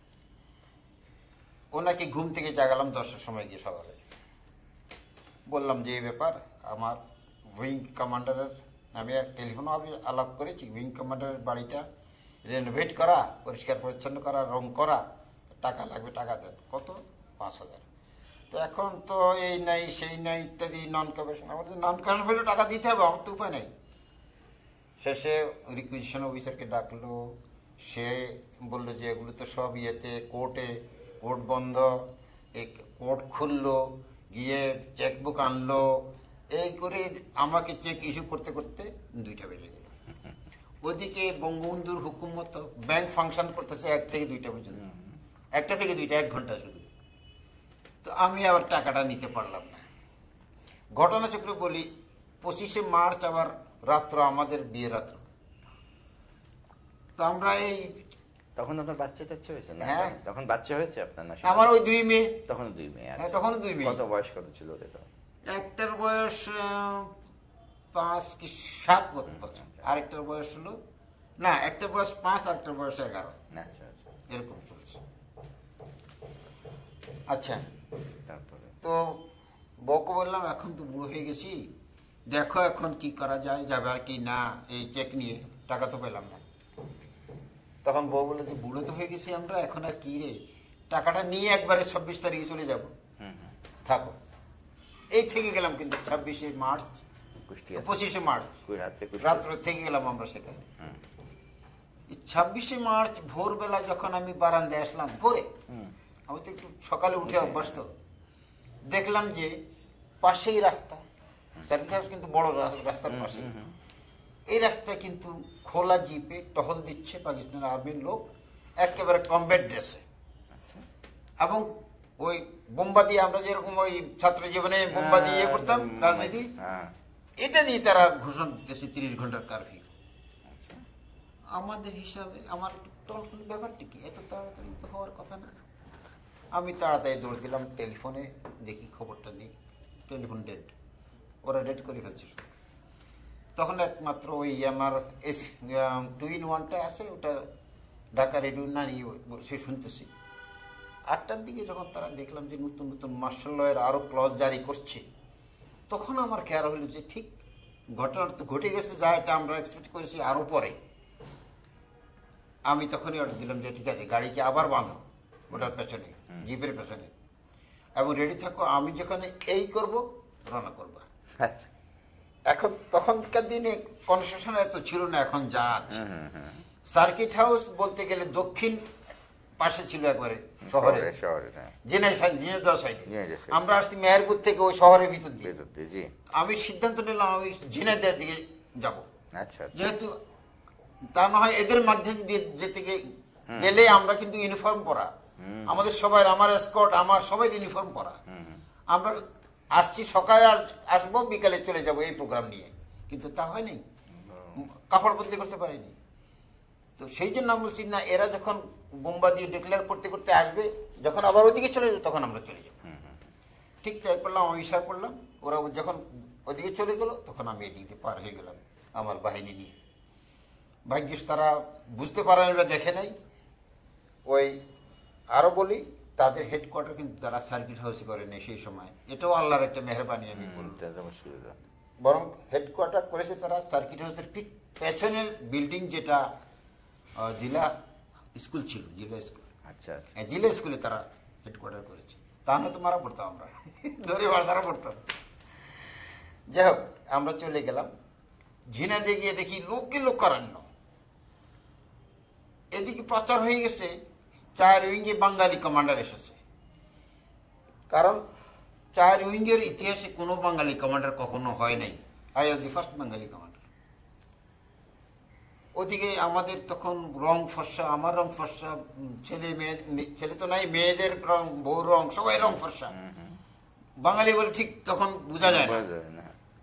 ওনাকে ঘুম থেকে জাগালাম দশটার সময় গিয়ে সকালে। বললাম যে এই ব্যাপার, আমার উইং কমান্ডারের আমি টেলিফোন আলাপ করেছি, উইং কমান্ডারের বাড়িটা রেনোভেট করা, পরিষ্কার পরিচ্ছন্ন করা, রং করা, টাকা লাগবে, টাকা দেন। কত? পাঁচ হাজার। তো এখন তো এই নাই সেই নাই ইত্যাদি, নন কর্পোরেশন। আমাদের নন কর্পোরেশন হলে টাকা দিতে হবে, আমার তো উপায় নেই। শেষে রিকুইজিশন অফিসারকে ডাকলো। সে বললো যে এগুলো তো সব ইয়েতে কোর্টে, কোর্ট বন্ধ। কোর্ট খুললো, গিয়ে চেকবুক আনলো, এই করে আমাকে চেক ইস্যু করতে করতে দুইটা বেজে গেল। ওদিকে বঙ্গবন্ধুর হুকুম মতো ব্যাংক ফাংশন করতেছে এক থেকে দুইটা পর্যন্ত, একটা থেকে দুইটা, এক ঘন্টা শুধু। তো আমি আবার টাকাটা নিতে পারলাম না। ঘটনাচক্রে বলি, পঁচিশে মার্চ আবার রাত্র আমাদের বিয়ে রাত্র। তো আমরা এই তখন আপনার বাচ্চা টাচ্চা হয়েছে না? হ্যাঁ, তখন বাচ্চা হয়েছে আপনার না? আমার ওই দুই মেয়ে। তখন দুই মেয়ে? হ্যাঁ, তখন দুই মেয়ে। কত বয়স কত ছিল ওদের? একটার বয়স পাঁচ কি সাত বছর, আরেকটার বয়স হলো না, একটার বয়স পাঁচ, আরেকটার বয়স এগারো। আচ্ছা আচ্ছা, এরকম চলছে। আচ্ছা, তারপরে তো বউকে বললাম এখন তো বুড়ো হয়ে গেছি, দেখো এখন কি করা যায়, যাবে আর কি না এই চেক নিয়ে, টাকা তো পেলাম না। তখন বউ বললো যে বুড়ো তো হয়ে গেছি আমরা, এখন আর কি রে, টাকাটা নিয়ে একবারে ছাব্বিশ তারিখে চলে যাব, থাকো। এই থেকে গেলাম কিন্তু ছাব্বিশে মার্চ, পঁচিশে মার্চ রাত্র থেকে গেলাম আমরা সেখানে। ছাব্বিশে মার্চ ভোরবেলা যখন আমি বারান্দায় আসলাম, ভোরে, আমি তো একটু সকালে উঠে অভ্যস্ত, দেখলাম যে পাশেই রাস্তা, সার্কিট হাউস কিন্তু বড় রাস্তার পাশে, এই রাস্তায় কিন্তু খোলা জিপে টহল দিচ্ছে পাকিস্তান আর্মির লোক, একেবারে কমব্যাট ড্রেসে, এবং ওই বোম্বা দিয়ে আমরা যেরকম ওই ছাত্র জীবনে বোম্বা দিয়ে ইয়ে করতাম রাজনীতি, এটা দিয়ে তারা ঘোষণা দিতেছে তিরিশ ঘন্টার কারফিউ। আমাদের হিসাবে আমার ব্যাপারটি কি, এত তাড়াতাড়ি তো হওয়ার কথা না। আমি তাড়াতাড়ি দৌড় দিলাম টেলিফোনে, দেখি খবরটা নেই, টেলিফোন ডেড, ওরা ডেড করে ফেলছে। তখন একমাত্র ওই আমার এস টু ইন ওয়ানটা আছে, ওটা ঢাকা রেডিও না সে শুনতেছি। আটটার দিকে যখন তারা দেখলাম যে নতুন নতুন মার্শাল লয়ের আরো ক্লজ জারি করছে, তখন আমার খেয়াল হলো যে ঠিক ঘটনা তো ঘটে গেছে, যা এটা আমরা এক্সপেক্ট করেছি আরো পরে। আমি তখনই অর্ডার দিলাম যে ঠিক আছে, গাড়িকে আবার বাঁধো ওটার পেছনে, জিপের পেছনে, এবং রেডি থাকো, আমি যেখানে এই করব রওনা করবো। আচ্ছা, এখন তখনকার দিনে কনস্ট্রাকশন এত ছিল না, এখন যা আছে। সার্কিট হাউস বলতে গেলে দক্ষিণ পাশে ছিল একবারে শহরে, ঝিনাইদহ সাইডে। আমরা আসছি মেহেরপুর থেকে ওই শহরের ভিতর দিয়ে। আমি সিদ্ধান্ত নিলাম আমি ঝিনাইদহের দিকে যাব, যেহেতু তা না হয় এদের মাধ্যমে যেতে গেলে আমরা কিন্তু ইউনিফর্ম পরা, আমাদের সবাই, আমার এসকর্ট, আমার সবাই ইউনিফর্ম পরা। আমরা আসছি সকালে আসবো, বিকালে চলে যাব এই প্রোগ্রাম নিয়ে, কিন্তু তা হয়নি, কাপড় বদলি করতে পারিনি। তো সেই জন্য আমরা বলছি না, এরা যখন বোম্বা দিয়ে ডিক্লেয়ার করতে করতে আসবে, যখন আবার ওদিকে চলে যাবে তখন আমরা চলে যাব। ঠিক তাই করলাম, আমি হিসাব করলাম, ওরা যখন ওদিকে চলে গেল তখন আমি এদিকে পার হয়ে গেলাম আমার বাহিনী নিয়ে। ভাগ্যিস তারা বুঝতে পারেন বা দেখে নাই। ওই আরো বলি, তাদের হেডকোয়ার্টার কিন্তু তারা সার্কিট হাউসে করেনি সেই সময়, এটাও আল্লাহর একটা মেহরবানি আমি বলব। বরং হেডকোয়ার্টার করেছে তারা সার্কিট হাউসের ঠিক পেছনের বিল্ডিং, যেটা জেলা স্কুল ছিল, জেলা স্কুল। আচ্ছা, জেলা স্কুলে তারা হেডকোয়ার্টার করেছে, তা নয়তো মারা পড়তাম আমরা, ধরে মারা পড়তাম। যাই হোক, আমরা চলে গেলাম ঝিনাইদহে গিয়ে দেখি লোকে লোকারণ্য, এদিকে প্রচার হয়ে গেছে চার উইঙ্গে বাঙালি কমান্ডার এসেছে। কারণ চার উইঙ্গের ইতিহাসে কোনো বাঙালি কমান্ডার কখনো হয় নাই, I was the first Bangali commander. ওদিকে আমাদের তখন রং ফর্সা, আমার রং ফর্সা, ছেলে মেয়ে, ছেলে তো নাই, মেয়েদের রং, বউ রং, সবাই রং ফর্সা, বাঙালি বলে ঠিক তখন বোঝা যায় না।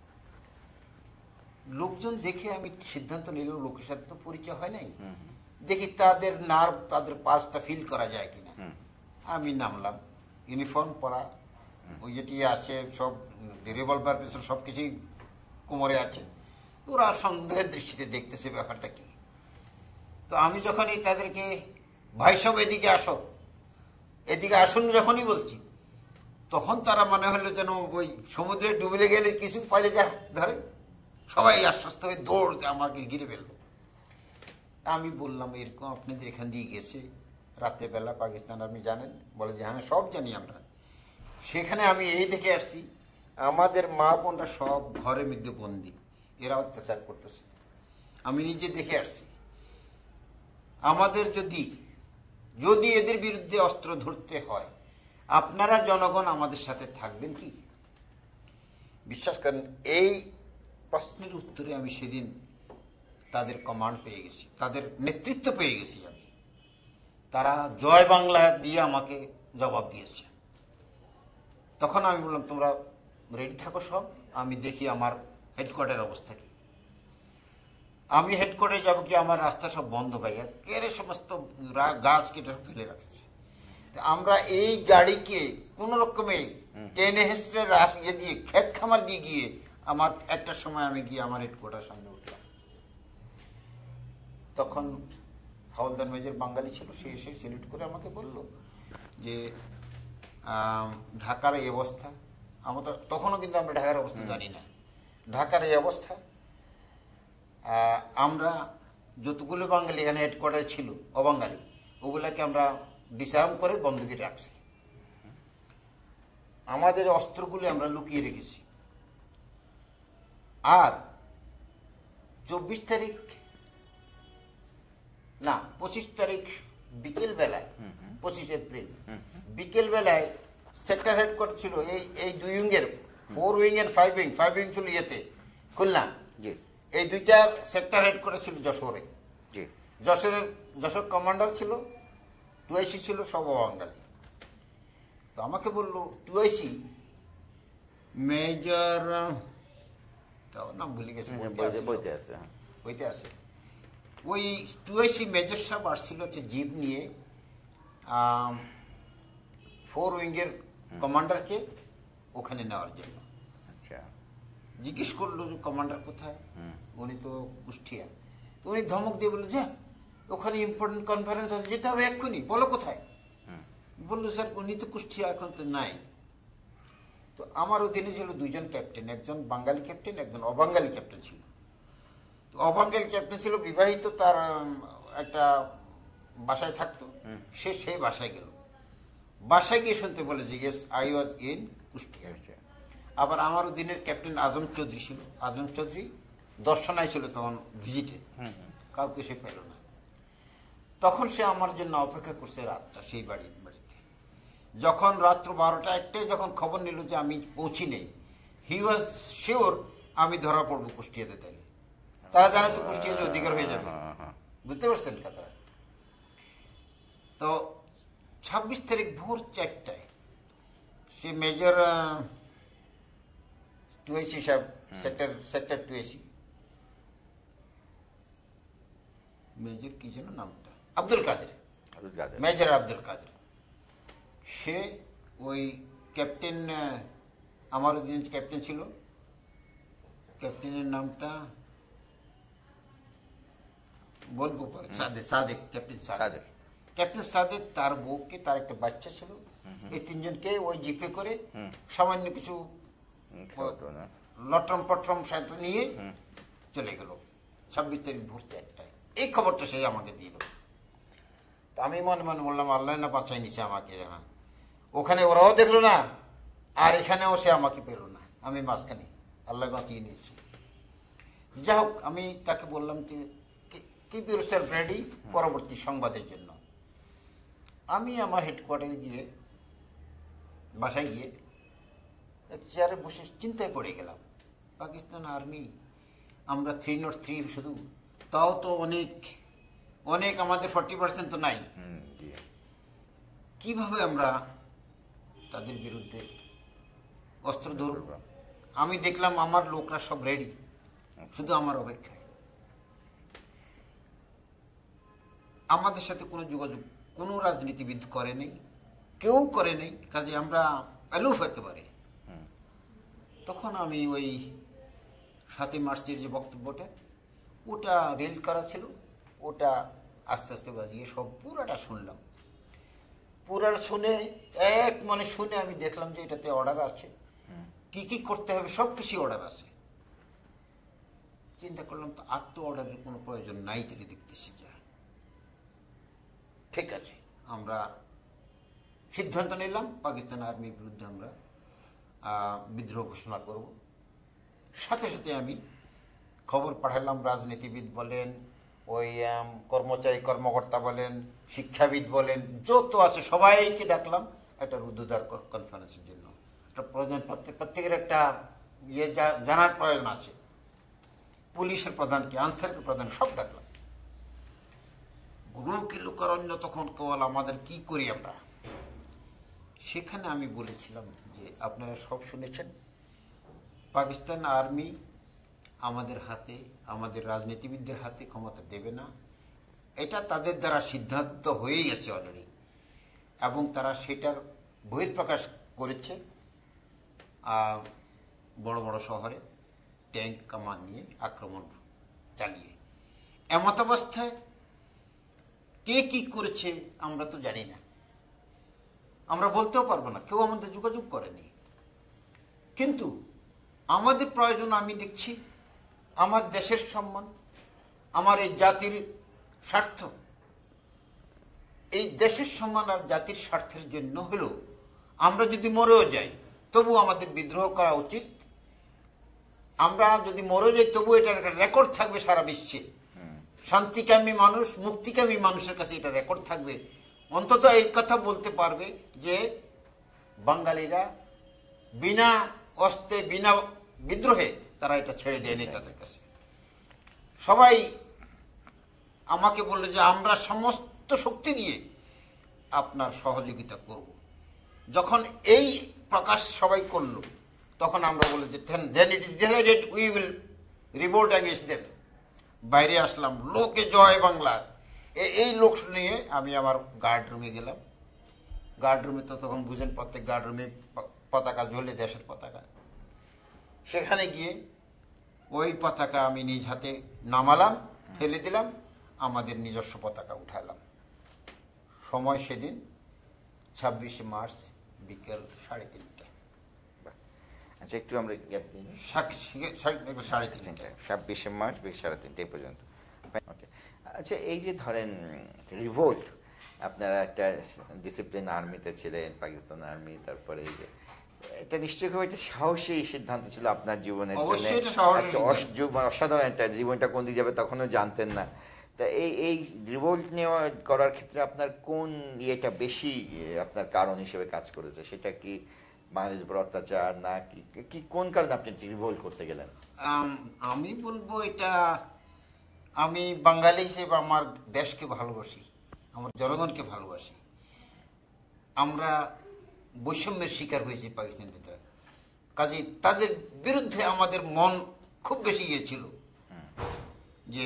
লোকজন দেখে আমি সিদ্ধান্ত নিলাম, লোকের সাথে তো পরিচয় হয় নাই, দেখি তাদের নার্ভ, তাদের পালসটা ফিল করা যায় কিনা। আমি নামলাম, ইউনিফর্ম পরা, ওই যেটি আছে সব রিভলভার পিস্তল সব কিছুই কোমরে আছে, ওরা সন্দেহের দৃষ্টিতে দেখতেছে ব্যাপারটা কি। তো আমি যখনই তাদেরকে ভাই সব এদিকে আসো, এদিকে আসুন যখনই বলছি, তখন তারা মনে হলো যেন ওই সমুদ্রে ডুবে গেলে কিছু পাইলে যা ধরে, সবাই আশ্বস্ত হয়ে দৌড় আমাকে ঘিরে ফেললো। আমি বললাম এরকম আপনাদের এখান দিয়ে গেছে রাত্রেবেলা পাকিস্তান আর্মি, জানেন? বলে যে হ্যাঁ সব জানি আমরা। সেখানে আমি এই দেখে আসছি আমাদের মা বোনরা সব ঘরের মধ্যে বন্দি, এরা অত্যাচার করতেছে, আমি নিজে দেখে আসছি। আমাদের যদি যদি এদের বিরুদ্ধে অস্ত্র ধরতে হয়, আপনারা জনগণ আমাদের সাথে থাকবেন কি? বিশ্বাস করেন এই প্রশ্নের উত্তরে আমি সেদিন তাদের কমান্ড পেয়ে গেছি, তাদের নেতৃত্ব পেয়ে গেছি আমি। তারা জয় বাংলা দিয়ে আমাকে জবাব দিয়েছে। তখন আমি বললাম তোমরা রেডি থাকো সব, আমি দেখি আমার হেডকোয়ার্টারের অবস্থা কি। আমি হেডকোয়ার্টারে যাবো কি, আমার রাস্তা সব বন্ধ ভাই, কেড়ে সমস্ত গাছ কেটে ফেলে রাখছে। আমরা এই গাড়িকে কোন রকমে টেনে হেসড়ে ইয়ে দিয়ে ক্ষেত খামার দিয়ে গিয়ে আমার একটা সময় আমি গিয়ে আমার হেডকোয়ার্টার সামনে উঠলাম। তখন হাওলদার মেজর বাঙালি ছিল, সে এসে সিলেক্ট করে আমাকে বলল যে ঢাকার এই অবস্থা, আমরা তখনও কিন্তু আমরা ঢাকার অবস্থা জানি না, ঢাকার এই অবস্থা, আমরা যতগুলো বাঙালি এখানে হেডকোয়ার্টারে ছিল অবাঙালি, ওগুলাকে আমরা ডিসআর্ম করে বন্দুকে রাখছি, আমাদের অস্ত্রগুলো আমরা লুকিয়ে রেখেছি। আর চব্বিশ তারিখ না পঁচিশ তারিখ বিকেল বেলায়, পঁচিশ এপ্রিল বিকেল বেলায় সেক্টর হেডকোয়ার্টার ছিল এই এই দুই উইংয়ের, ফোর উইং এর ফাইভ উইং, ফাইভ উইং ছিল ইয়েতে খুলনা, এই দুইটার সেক্টর হেডকোয়ার্টার ছিল যশোরে। যশোরের যশোর কমান্ডার ছিল, টুআইসি ছিল সব বাঙালি। তো আমাকে বললো টুআইসি মেজর, তাও নাম ভুলে গেছে, বইতে আছে, ওই টুআইসি মেজর সাহেব আসছিল হচ্ছে জিপ নিয়ে ফোর উইংয়ের কমান্ডারকে ওখানে নেওয়ার জন্য। আচ্ছা, জিজ্ঞেস করলো যে কমান্ডার কোথায়, উনি তো কুষ্টিয়া। তো উনি ধমক দিয়ে বললো যে ওখানে ইম্পর্টেন্ট কনফারেন্স আছে, যেতে হবে এক্ষুনি, বলো কোথায়। বললো স্যার উনি তো কুষ্টিয়া এখন তো নাই। তো আমার অধীনে ছিল দুইজন ক্যাপ্টেন, একজন বাঙালি ক্যাপ্টেন, একজন অবাঙালি ক্যাপ্টেন ছিল। তো অবাঙালি ক্যাপ্টেন ছিল বিবাহিত, তার একটা বাসায় থাকতো, সে সেই বাসায় গেল। বাসায় গিয়ে শুনতে বলে যে yes I was in Kushtia. আবার আমার অধীনের ক্যাপ্টেন আজম চৌধুরী ছিল, আজম চৌধুরী দর্শনায় ছিল তখন ভিজিটে, কাউকে সে পেল না। তখন সে আমার জন্য অপেক্ষা করছে রাতটা সেই বাড়ির বাড়িতে। যখন রাত্র বারোটা একটাই যখন খবর নিল যে আমি পৌঁছি নেই, হি ওয়াজ শিওর আমি ধরা পড়বো কুষ্টিয়াতে। তাইলে তারা জানে তো কুষ্টিয়া যে অধিকার হয়ে যাবে, বুঝতে পারছেন কথা। তো ছাব্বিশ তারিখ ভোর চারটায় সে মেজর টুয়েসি সাহেব, সেক্টর সেক্টর টুয়েসি, মেজর কি যেন নামটা, আব্দুল কাদের, মেজর আব্দুল কাদের, সে ওই ক্যাপ্টেন, আমার দিন ক্যাপ্টেন ছিল, ক্যাপ্টেনের নামটা বলবো, সাদেক, সাদেক ক্যাপ্টেন সাদেক, ক্যাপ্টেন সাদেক, তার বউকে, তার একটা বাচ্চা ছিল, এই তিনজনকে ওই জিপে করে সামান্য কিছু লট্রম পট্রম সাথে নিয়ে চলে গেল ছাব্বিশ তারিখ ভোর চারটায়। এই খবরটা সে আমাকে দিল। তো আমি মনে মনে বললাম আল্লাহ না বাঁচাই নিছে আমাকে, হ্যাঁ ওখানে ওরাও দেখলো না, আর এখানেও সে আমাকে পেল না, আমি মাঝখানে, আল্লাহ বাঁচিয়ে নিয়েছি। যাই হোক, আমি তাকে বললাম যে কিপ ইউরসেলফ রেডি পরবর্তী সংবাদের জন্য। আমি আমার হেডকোয়ার্টারে গিয়ে, বাসায় গিয়ে চেয়ারে বসে চিন্তায় পড়ে গেলাম, পাকিস্তান আর্মি, আমরা থ্রি নট থ্রি শুধু, তাও তো অনেক অনেক, আমাদের ফর্টি পার্সেন্ট তো নাই। কিভাবে আমরা তাদের বিরুদ্ধে অস্ত্র ধরব? আমি দেখলাম আমার লোকরা সব রেডি, শুধু আমার অপেক্ষায়। আমাদের সাথে কোনো যোগাযোগ কোনো রাজনীতিবিদ করে নেই, কেউ করে নেই, কাজে আমরা অ্যালুফ হতে পারি। তখন আমি ওই সাতই মার্চের যে বক্তব্যটা, ওটা রিল করা ছিল, ওটা আস্তে আস্তে বাজিয়ে সব পুরাটা শুনলাম। পুরাটা শুনে এক মনে শুনে আমি দেখলাম যে এটাতে অর্ডার আছে, কি কি করতে হবে সব কিছু অর্ডার আছে। চিন্তা করলাম তো আর তো অর্ডারের কোনো প্রয়োজন নাই, থেকে দেখতেছি যা ঠিক আছে, আমরা সিদ্ধান্ত নিলাম পাকিস্তান আর্মির বিরুদ্ধে আমরা বিদ্রোহ ঘোষণা করব। সাথে সাথে আমি খবর পাঠালাম, রাজনীতিবিদ বলেন, ওই কর্মচারী কর্মকর্তা বলেন, শিক্ষাবিদ বলেন, যত আছে সবাইকে ডাকলাম একটা রুদ্ধদ্বার কনফারেন্সের জন্য। একটা প্রয়োজন, প্রত্যেকের একটা ইয়ে জানার প্রয়োজন আছে। পুলিশের প্রধানকে, আনসারের প্রধান সব ডাকলাম। গুরু কিলুকারণ্য তখন কেবল আমাদের কি করি আমরা। সেখানে আমি বলেছিলাম যে আপনারা সব শুনেছেন, পাকিস্তান আর্মি আমাদের হাতে, আমাদের রাজনীতিবিদদের হাতে ক্ষমতা দেবে না, এটা তাদের দ্বারা সিদ্ধান্ত হয়েই গেছে অলরেডি, এবং তারা সেটার বহিঃপ্রকাশ করেছে বড় বড় শহরে ট্যাঙ্ক কামান নিয়ে আক্রমণ চালিয়ে। এমত অবস্থায় কে কি করেছে আমরা তো জানি না, আমরা বলতেও পারবো না, কেউ আমাদের যোগাযোগ করেনি। কিন্তু আমাদের প্রয়োজন আমি দেখছি আমার দেশের সম্মান, আমার এই জাতির স্বার্থ। এই দেশের সম্মান আর জাতির স্বার্থের জন্য হলো আমরা যদি মরেও যাই তবু আমাদের বিদ্রোহ করা উচিত। আমরা যদি মরে যাই তবু এটার একটা রেকর্ড থাকবে সারা বিশ্বে। শান্তিকামী মানুষ, মুক্তিকামী মানুষের কাছে এটা রেকর্ড থাকবে। অন্তত এই কথা বলতে পারবে যে বাঙালিরা বিনা অস্ত্রে, বিনা বিদ্রোহে তারা এটা ছেড়ে দেয়নি তাদের কাছে। সবাই আমাকে বললো যে আমরা সমস্ত শক্তি দিয়ে আপনার সহযোগিতা করব। যখন এই প্রকাশ সবাই করলো তখন আমরা বলি যে then it is decided we will revolt against them. বাইরে আসলাম, লোকে জয় বাংলা, এই লোক নিয়ে আমি আমার গার্ড রুমে গেলাম। গার্ড রুমে তো তখন বুঝেন প্রত্যেক গার্ড রুমে পতাকা ঝোলে, দেশের পতাকা। সেখানে গিয়ে ওই পতাকা আমি নিজ হাতে নামালাম, ফেলে দিলাম, আমাদের নিজস্ব পতাকা উঠালাম। সময় সেদিন ছাব্বিশে মার্চ বিকেল সাড়ে তিনটা। আচ্ছা, একটু আমরা গ্যাপ দিই। সাড়ে তিনটা, ছাব্বিশে মার্চ বিকেল সাড়ে তিনটা পর্যন্ত। ওকে, আচ্ছা, এই যে ধরেন রিভোল্ট, আপনারা একটা ডিসিপ্লিন আর্মিতে ছিলেন, পাকিস্তান আর্মি, তারপরে এই যে এটা নিশ্চয়ই খুব একটা সাহসী সিদ্ধান্ত ছিল আপনার জীবনের জন্য, অসাধারণ একটা, জীবনটা কোন দিকে যাবে তখনও জানতেন না। তা এই এই রিভোল্ট নেওয়া করার ক্ষেত্রে আপনার কোন ইয়েটা বেশি আপনার কারণ হিসেবে কাজ করেছে? সেটা কি বাঙালির উপর অত্যাচার, না কি কোন কারণে আপনি রিভোল্ট করতে গেলেন? আমি বলবো এটা, আমি বাঙালি হিসেবে আমার দেশকে ভালোবাসি, আমার জনগণকে ভালোবাসি। আমরা বৈষম্যের শিকার হয়েছি পাকিস্তানিদের দ্বারা, কাজে তাদের বিরুদ্ধে আমাদের মন খুব বেশি গিয়েছিল যে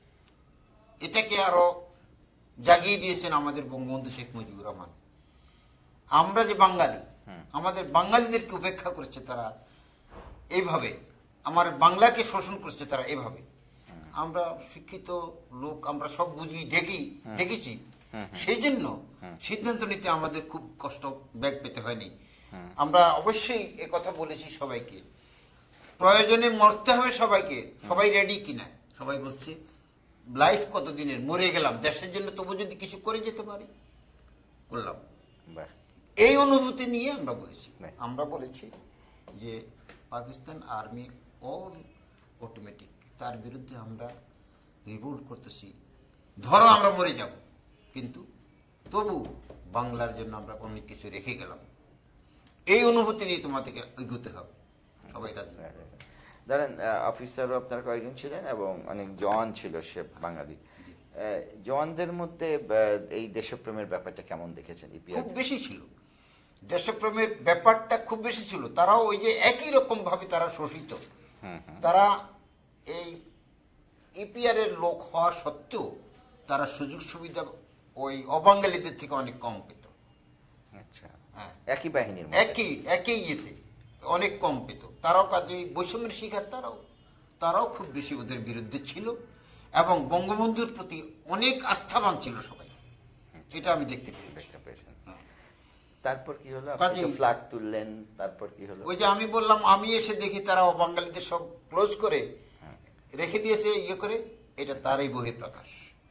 এটাকে আরো জাগিয়ে দিয়েছেন আমাদের বঙ্গবন্ধু শেখ মুজিবুর রহমান। আমরা যে বাঙালি, আমাদের বাঙালিদেরকে উপেক্ষা করেছে তারা এইভাবে, আমার বাংলাকে শোষণ করেছে তারা এভাবে। আমরা শিক্ষিত লোক, আমরা সব বুঝি, দেখি দেখেছি, সেই জন্য সিদ্ধান্ত নিতে আমাদের খুব কষ্ট ব্যাগ পেতে হয়নি। আমরা অবশ্যই এ কথা বলেছি সবাইকে, প্রয়োজনে মরতে হবে সবাইকে। সবাই রেডি কিনা, সবাই বলছে লাইফ কতদিনের, মরে গেলাম দেশের জন্য, তবু যদি কিছু করে যেতে পারি করলাম। এই অনুভূতি নিয়ে আমরা বলেছি, আমরা বলেছি যে পাকিস্তান আর্মি অল অটোমেটিক, তার বিরুদ্ধে আমরা রিভোল্ট করতেছি। ধরো আমরা মরে যাব, কিন্তু তবু বাংলার জন্য আমরা অনেক কিছু রেখে গেলাম। এই অনুভূতি নিয়ে তোমাদেরকে এগোতে হবে, সবাই রাজি। ধরেন অফিসারও আপনার কয়েকজন ছিলেন এবং অনেক জওয়ান ছিল সে বাঙালি। জওয়ানদের মধ্যে এই দেশপ্রেমের ব্যাপারটা কেমন দেখেছেন? খুব বেশি ছিল, দেশপ্রেমের ব্যাপারটা খুব বেশি ছিল। তারাও ওই যে একই রকম ভাবে তারা শোষিত, তারা এই ইপিআর এর লোক হওয়া সত্ত্বেও তারা সুযোগ সুবিধা ওই অবাঙালিদের থেকে অনেক কম পেত। আচ্ছা, একই বাহিনীর, একই একই ইয়েতে অনেক কম পেত। তারাও কাজে বৈষম্যের শিকার, তারাও তারাও খুব বেশি ওদের বিরুদ্ধে ছিল এবং বঙ্গবন্ধুর প্রতি অনেক আস্থাবান ছিল সবাই। এটা আমি দেখতে পেয়েছি। তারপর কি হলো? আপনি ফ্ল্যাগ তুললেন, তারপর কি হলো? ওই যে আমি বললাম, আমি এসে দেখি তারা বাঙালিদের সব ক্লোজ করে রেখে দিয়েছে ইয়ে করে, এটা তারই বহিঃপ্রকাশ,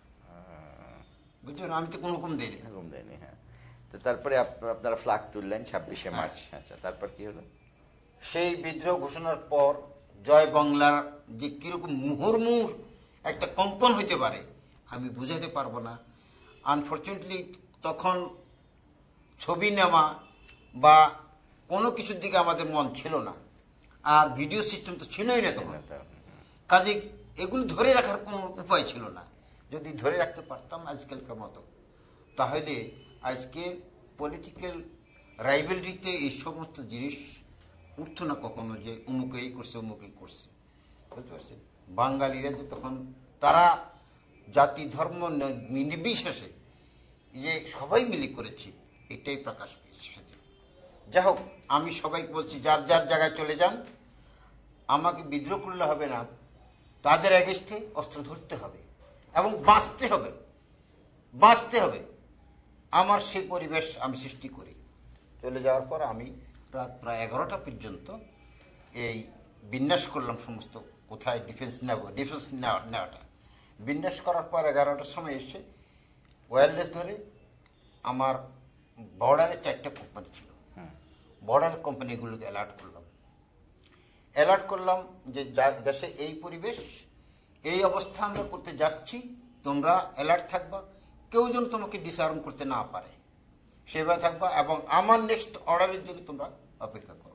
বুঝলেন? আমি তো কোনো রকম দেয়নি, রকম দেয়নি। হ্যাঁ, তো তারপরে আপনারা ফ্ল্যাগ তুললেন ছাব্বিশে মার্চ। আচ্ছা, তারপর কি হলো? সেই বিদ্রোহ ঘোষণার পর জয় বাংলার যে কিরকম মুহুর্মুহ একটা কম্পন হইতে পারে আমি বুঝাতে পারবো না। আনফর্চুনেটলি তখন ছবি নেওয়া বা কোনো কিছুর দিকে আমাদের মন ছিল না। আর ভিডিও সিস্টেম তো ছিলই না তখন। কাজে এগুলো ধরে রাখার কোনো উপায় ছিল না। যদি ধরে রাখতে পারতাম আজকালকার মতো, তাহলে আজকে পলিটিক্যাল রাইভেলরিতে এই সমস্ত জিনিস উঠতো না কখনো, যে অমুক এই করছে অমুক এই করছে, বুঝতে পারছেন? বাঙালিরা যে তখন তারা জাতি ধর্ম নির্বিশেষে যে সবাই মিলে করেছে, এটাই প্রকাশ পেয়েছে সেদিন। যাই হোক, আমি সবাইকে বলছি, যার যার জায়গায় চলে যান, আমাকে বিদ্রোহ করলে হবে না, তাদের এগেস্টে অস্ত্র ধরতে হবে এবং বাঁচতে হবে, বাঁচতে হবে। আমার সেই পরিবেশ আমি সৃষ্টি করি। চলে যাওয়ার পর আমি রাত প্রায় এগারোটা পর্যন্ত এই বিন্যাস করলাম সমস্ত, কোথায় ডিফেন্স নেব, ডিফেন্স নেওয়াটা বিন্যাস করার পর এগারোটার সময় এসে ওয়্যারলেস ধরে আমার বর্ডারে চারটা কোম্পানি ছিল, বর্ডার কোম্পানিগুলোকে অ্যালার্ট করলাম অ্যালার্ট করলাম যে দেশে এই পরিবেশ, এই অবস্থা আমরা করতে যাচ্ছি, তোমরা অ্যালার্ট থাকবা, কেউ যেন তোমাকে ডিসআর্ম করতে না পারে সেভাবে থাকবা, এবং আমার নেক্সট অর্ডারের জন্য তোমরা অপেক্ষা করো।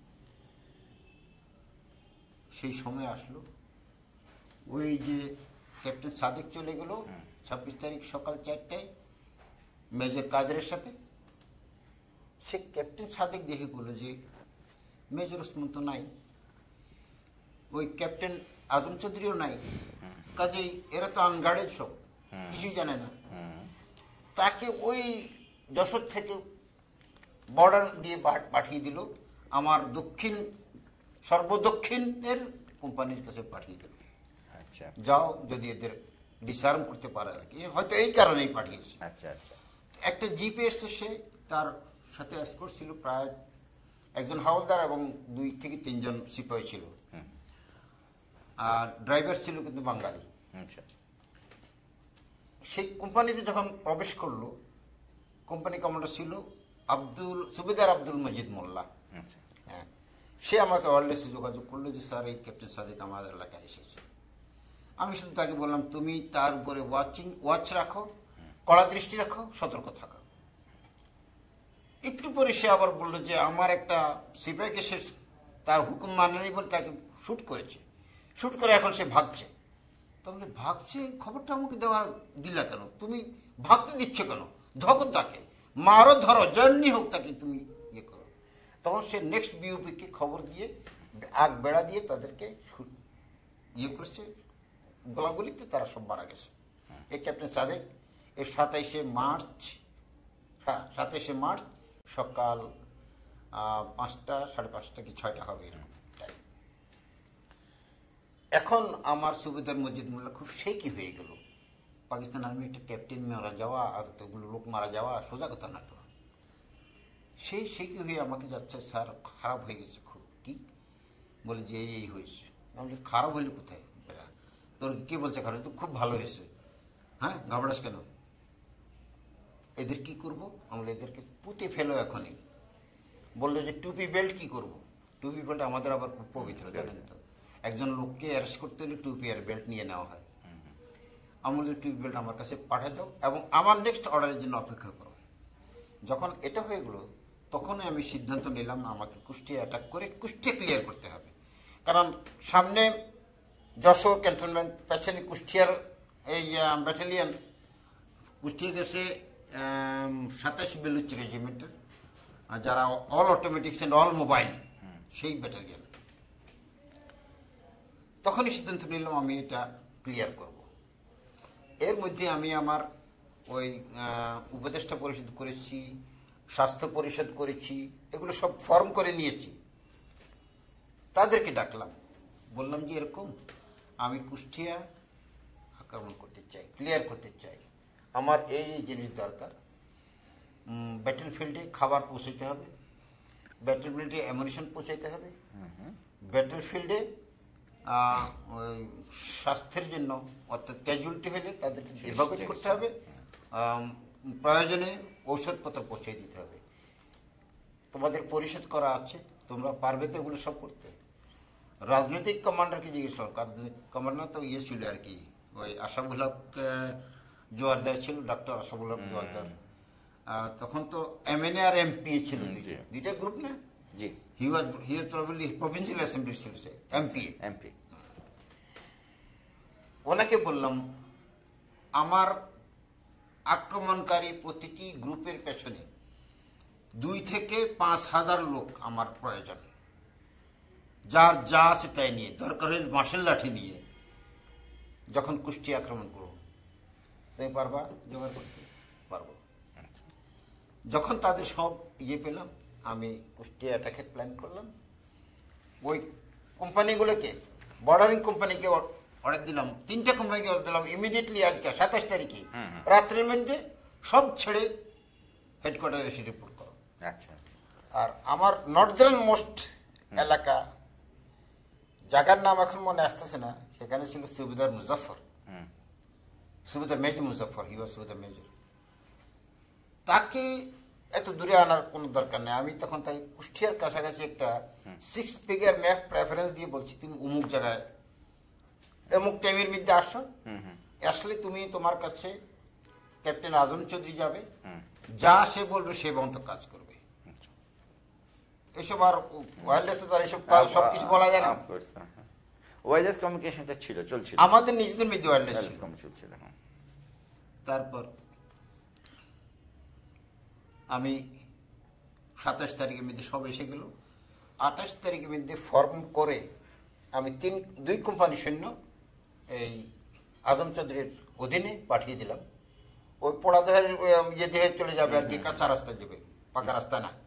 সেই সময় আসলো, ওই যে ক্যাপ্টেন সাদেক চলে গেল ছাব্বিশ তারিখ সকাল চারটায় মেজর কাদেরের সাথে। সে ক্যাপ্টেন সাদেক দেখে গেল যে মেজর ওসমান তো নাই, ওই ক্যাপ্টেন আজম চৌধুরীও নাই, কাজেই এরা তো আনগার্ডেড, সব কিছুই জানে না। তাকে ওই যশোর থেকে বর্ডার দিয়ে পাঠিয়ে দিল, আমার দক্ষিণ সর্বদক্ষিণের কোম্পানির কাছে পাঠিয়ে দিল। আচ্ছা, যাও যদি এদের ডিসআর্ম করতে পারে আর কি, হয়তো এই কারণেই পাঠিয়েছে। আচ্ছা আচ্ছা একটা জিপে এসে সে, তার সাথে এসকর্ট ছিল প্রায় একজন হাওলদার এবং দুই থেকে তিনজন সিপাহী ছিল, আর ড্রাইভার ছিল কিন্তু বাঙালি। আচ্ছা, সেই কোম্পানিতে যখন প্রবেশ করলো, কোম্পানি কমান্ডার ছিল আব্দুল সুবেদার আব্দুল মজিদ মোল্লা। আচ্ছা, হ্যাঁ, সে আমাকে ওয়্যারলেসে যোগাযোগ করলো যে স্যার এই ক্যাপ্টেন সাদেক আমাদের এলাকায় এসেছে। আমি শুধু তাকে বললাম, তুমি তার উপরে ওয়াচিং ওয়াচ রাখো, কড়া দৃষ্টি রাখো, সতর্ক থাকো। একটু পরে সে আবার বললো যে আমার একটা সিপাহীকে সে তার হুকুম মানেনি বলে তাকে শ্যুট করেছে, শ্যুট করে এখন সে ভাগছে। তাহলে ভাগছে, খবরটা আমাকে দেওয়া দিলা কেন, তুমি ভাগতে দিচ্ছ কেন, ধকো তাকে, মারো ধরো, জন্যই হোক তাকে তুমি ইয়ে করো। তখন সে নেক্সট বিউপিকে খবর দিয়ে আগ বেড়া দিয়ে তাদেরকে ইয়ে করছে, গোলাগুলিতে তারা সব মারা গেছে। এই ক্যাপ্টেন সাদেক এই সাতাইশে মার্চ হ্যাঁ সাতাইশে মার্চ সকাল পাঁচটা সাড়ে পাঁচটা কি ছয়টা হবে এরকম টাইম। এখন আমার সুবেদার মজিদ মোল্লা খুব শেকি হয়ে গেল। পাকিস্তান আর্মি একটা ক্যাপ্টেন মারা যাওয়া আর তোগুলো লোক মারা যাওয়া সোজা কথা না তো। সেই শেকি হয়ে আমাকে যাচ্ছে, স্যার খারাপ হয়ে গেছে খুব। কি বলে যে এই হয়েছে। আমি খারাপ হইলে কোথায়, তোর কে বলছে খারাপ, তো খুব ভালো হয়েছে। হ্যাঁ, ঘাবড়াস কেন, এদের কি করব? আমরা এদেরকে পুঁতে ফেলো এখনই। বললো যে টুপি বেল্ট কি করব? টুপি বেল্ট আমাদের আবার খুব পবিত্র, জানেন তো, একজন লোককে অ্যারেস্ট করতে হলে টুপি আর বেল্ট নিয়ে নেওয়া হয়। আমার টুপি বেল্ট আমার কাছে পাঠিয়ে দাও এবং আমার নেক্সট অর্ডারের জন্য অপেক্ষা করো। যখন এটা হয়ে গেল, তখনই আমি সিদ্ধান্ত নিলাম আমাকে কুষ্টিয়া অ্যাটাক করে কুষ্টিয়া ক্লিয়ার করতে হবে। কারণ সামনে যশোর ক্যান্টনমেন্ট, পেছনে কুষ্টিয়ার এই ব্যাটালিয়ন, কুষ্টিয়া গেছে সাতাশ বেলুচ রেজিমেন্টের, যারা all automatics and all mobile, সেই ব্যাটালিয়ন। তখনই সিদ্ধান্ত নিলাম আমি এটা ক্লিয়ার করব। এর মধ্যে আমি আমার ওই উপদেষ্টা পরিষদ করেছি, স্বাস্থ্য পরিষদ করেছি, এগুলো সব ফর্ম করে নিয়েছি। তাদেরকে ডাকলাম, বললাম যে এরকম আমি কুষ্টিয়া আক্রমণ করতে চাই, ক্লিয়ার করতে চাই, আমার এই এই জিনিস দরকার। ব্যাটেল ফিল্ডে খাবার পৌঁছাইতে হবে, ব্যাটেল ফিল্ডে অ্যামুনিশন পৌঁছাইতে হবে, ব্যাটেল ফিল্ডে ওই স্বাস্থ্যের জন্য অর্থাৎ ক্যাজুয়ালিটি হলে তাদেরকে এভাকুয়েট করতে হবে, প্রয়োজনে ঔষধপত্র পৌঁছে দিতে হবে। তোমাদের পরিশোধ করা আছে, তোমরা পারবে তো এগুলো সব করতে। রাজনৈতিক কমান্ডারকে জিজ্ঞেস করো, কমান্ডার তো ইয়ে ছিল আর কি, ওই আশাফুল হক জোয়ারদার ছিল, ডক্টর আশাফুল হক জোয়ারদার। তখন তো এমএনএ আর এমপি ছিল, দুইটা গ্রুপ না, জি he was he was probably provincial assembly ছিল সে, এমপি এমপি। ওনাকে বললাম আমার আক্রমণকারী প্রতিটি গ্রুপের পেছনে দুই থেকে পাঁচ হাজার লোক আমার প্রয়োজন, যার যা আছে তাই নিয়ে, দরকার হলে মার্শাল লাঠি নিয়ে যখন কুষ্টিয়া আক্রমণ করব তুমি পারবা জোগাড় করতে পারবো। যখন তাদের সব ইয়ে পেলাম আমি কুষ্টিয়া অ্যাটাকের প্ল্যান করলাম। ওই কোম্পানিগুলোকে বর্ডারিং কোম্পানিকে অর্ডার দিলাম, তিনটা কোম্পানিকে অর্ডার দিলাম ইমিডিয়েটলি আজকে সাতাশ তারিখে রাত্রের মধ্যে সব ছেড়ে হেডকোয়ার্টারে এসে রিপোর্ট করো। আচ্ছা। আর আমার নর্দার্ন মোস্ট এলাকা, জায়গার নাম এখন মনে আসতেছে না, সেখানে ছিল সুবেদার মুজাফর, সুবেদার মেজর মুজাফর, হি ওয়াজ সুবেদার মেজর। তাকে এত দূরে আনার কোনো দরকার নেই। আমি তখন তাই কুষ্টিয়ার কাছাকাছি একটা সিক্স ফিগার ম্যাপ প্রেফারেন্স দিয়ে বলছি তুমি অমুক জায়গায় অমুক টাইমের মধ্যে আসো, আসলে তুমি তোমার কাছে ক্যাপ্টেন আজম চৌধুরী যাবে, যা সে বলবে সে বন্ধ কাজ করবে। এসব আর ওয়্যারলেস তো এসব সবকিছু বলা যায় না। ওয়্যারলেস কমিউনিকেশনটা ছিল, চলছিল আমাদের নিজেদের মধ্যে ওয়্যারলেস ছিল। তারপর আমি সাতাশ তারিখের মধ্যে সব এসে গেল। আঠাশ তারিখের মধ্যে ফর্ম করে আমি তিন দুই কোম্পানি সৈন্য এই আজম চৌধুরীর অধীনে পাঠিয়ে দিলাম। ওই পোড়াদহের ইয়ে দেহে চলে যাবে আর কি, কাঁচা রাস্তা যাবে, পাকা রাস্তা না।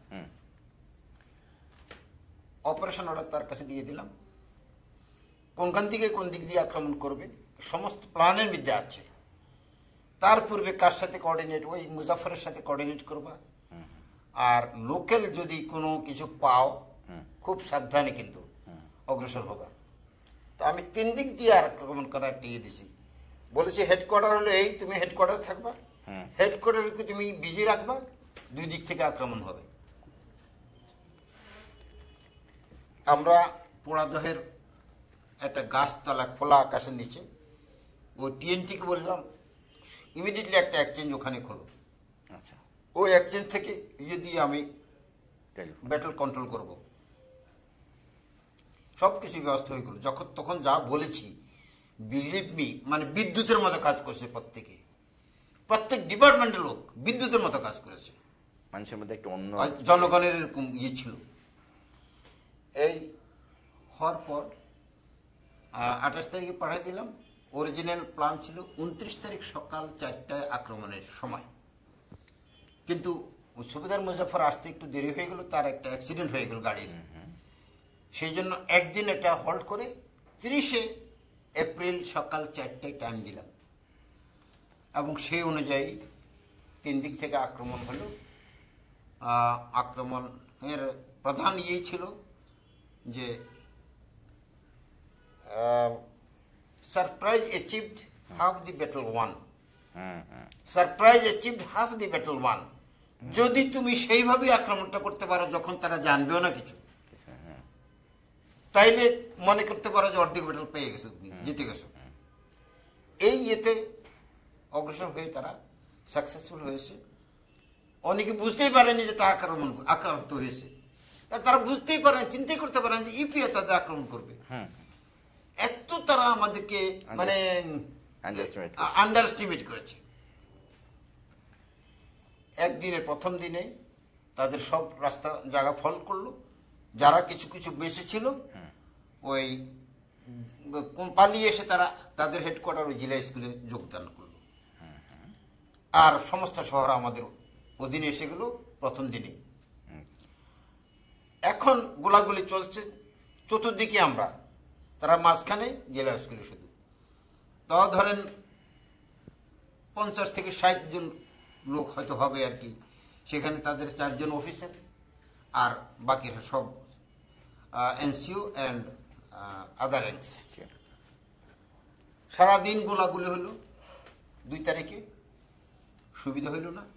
অপারেশন অর্ডার তার কাছে দিয়ে দিলাম, কোনখান থেকে কোন দিক দিয়ে আক্রমণ করবে সমস্ত প্ল্যানের মধ্যে আছে। তার পূর্বে কার সাথে কোঅর্ডিনেট, ওই মুজাফরের সাথে কোঅর্ডিনেট করবা। আর লোকাল যদি কোনো কিছু পাও খুব সাবধানে কিন্তু অগ্রসর হবা। তো আমি তিন দিক দিয়ে আক্রমণ করা একটা ইয়ে দিছি, বলেছি হেডকোয়ার্টার হলো এই, তুমি হেডকোয়ার্টার থাকবা, হেডকোয়ার্টারকে তুমি বিজি রাখবা, দুই দিক থেকে আক্রমণ হবে। আমরা পোড়াদহের একটা গাছতলা খোলা আকাশের নিচে ওই টিএনটিকে বললাম ইমিডিয়েটলি একটা এক্সচেঞ্জ ওখানে খোলো। আচ্ছা। ওই এক্সচেঞ্জ থেকে ইয়ে দিয়ে আমি ব্যাটল কন্ট্রোল করব। সব কিছু ব্যবস্থা হয়ে গেল। যখন তখন যা বলেছি বিলিভ মি, মানে বিদ্যুতের মতো কাজ করছে প্রত্যেকে, প্রত্যেক ডিপার্টমেন্টের লোক বিদ্যুতের মতো কাজ করেছে। মানুষের মধ্যে একটা অন্য জনগণের এরকম ইয়ে ছিল। এই হওয়ার পর আঠাশ তারিখে পাঠিয়ে দিলাম। অরিজিনাল প্ল্যান ছিল উনত্রিশ তারিখ সকাল চারটায় আক্রমণের সময়, কিন্তু সুবেদার মুজাফর আসতে একটু দেরি হয়ে গেল, তার একটা অ্যাক্সিডেন্ট হয়ে গেল গাড়ির। সেই জন্য একদিন এটা হল্ট করে তিরিশে এপ্রিল সকাল চারটায় টাইম দিলাম এবং সেই অনুযায়ী তিন দিক থেকে আক্রমণ হলো। আক্রমণের প্রধান ইয়ে ছিল যে surprise achieved half the battle won, surprise achieved half the battle won. যদি তুমি সেইভাবে আক্রমণটা করতে পারো যখন তারা জানবেও না কিছু, তাইলে মনে করতে পারো যে অর্ধেক ব্যাটল পেয়ে গেছো, তুমি জিতে গেছো। এই ইয়েতে অগ্রসর হয়ে তারা সাকসেসফুল হয়েছে। অনেকে বুঝতেই পারেনি যে তারা আক্রমণ আক্রান্ত হয়েছে, তারা বুঝতেই পারেন, চিন্তাই করতে পারেন যে ইপিএ তাদের আক্রমণ করবে। এত তারা আমাদেরকে মানে আন্ডারস্টিমেট করেছে। একদিনের প্রথম দিনে তাদের সব রাস্তা জায়গা ফল্ট করলো। যারা কিছু কিছু বেঁচে ছিল ওই পালিয়ে এসে তারা তাদের হেডকোয়ার্টার ওই জেলা স্কুলে যোগদান করলো। আর সমস্ত শহর আমাদের অধীনে এসে গেল প্রথম দিনে। এখন গোলাগুলি চলছে চতুর্দিকে, আমরা তারা মাঝখানে জেলা স্কুলে শুধু। তো ধরেন পঞ্চাশ থেকে ষাট জন লোক হয়তো হবে আর কি। সেখানে তাদের চারজন অফিসার আর বাকিরা সব এনসিও অ্যান্ড আদার র্যাঙ্কস। সারাদিন গোলাগুলি হলো। দুই তারিখে সুবিধা হইল না,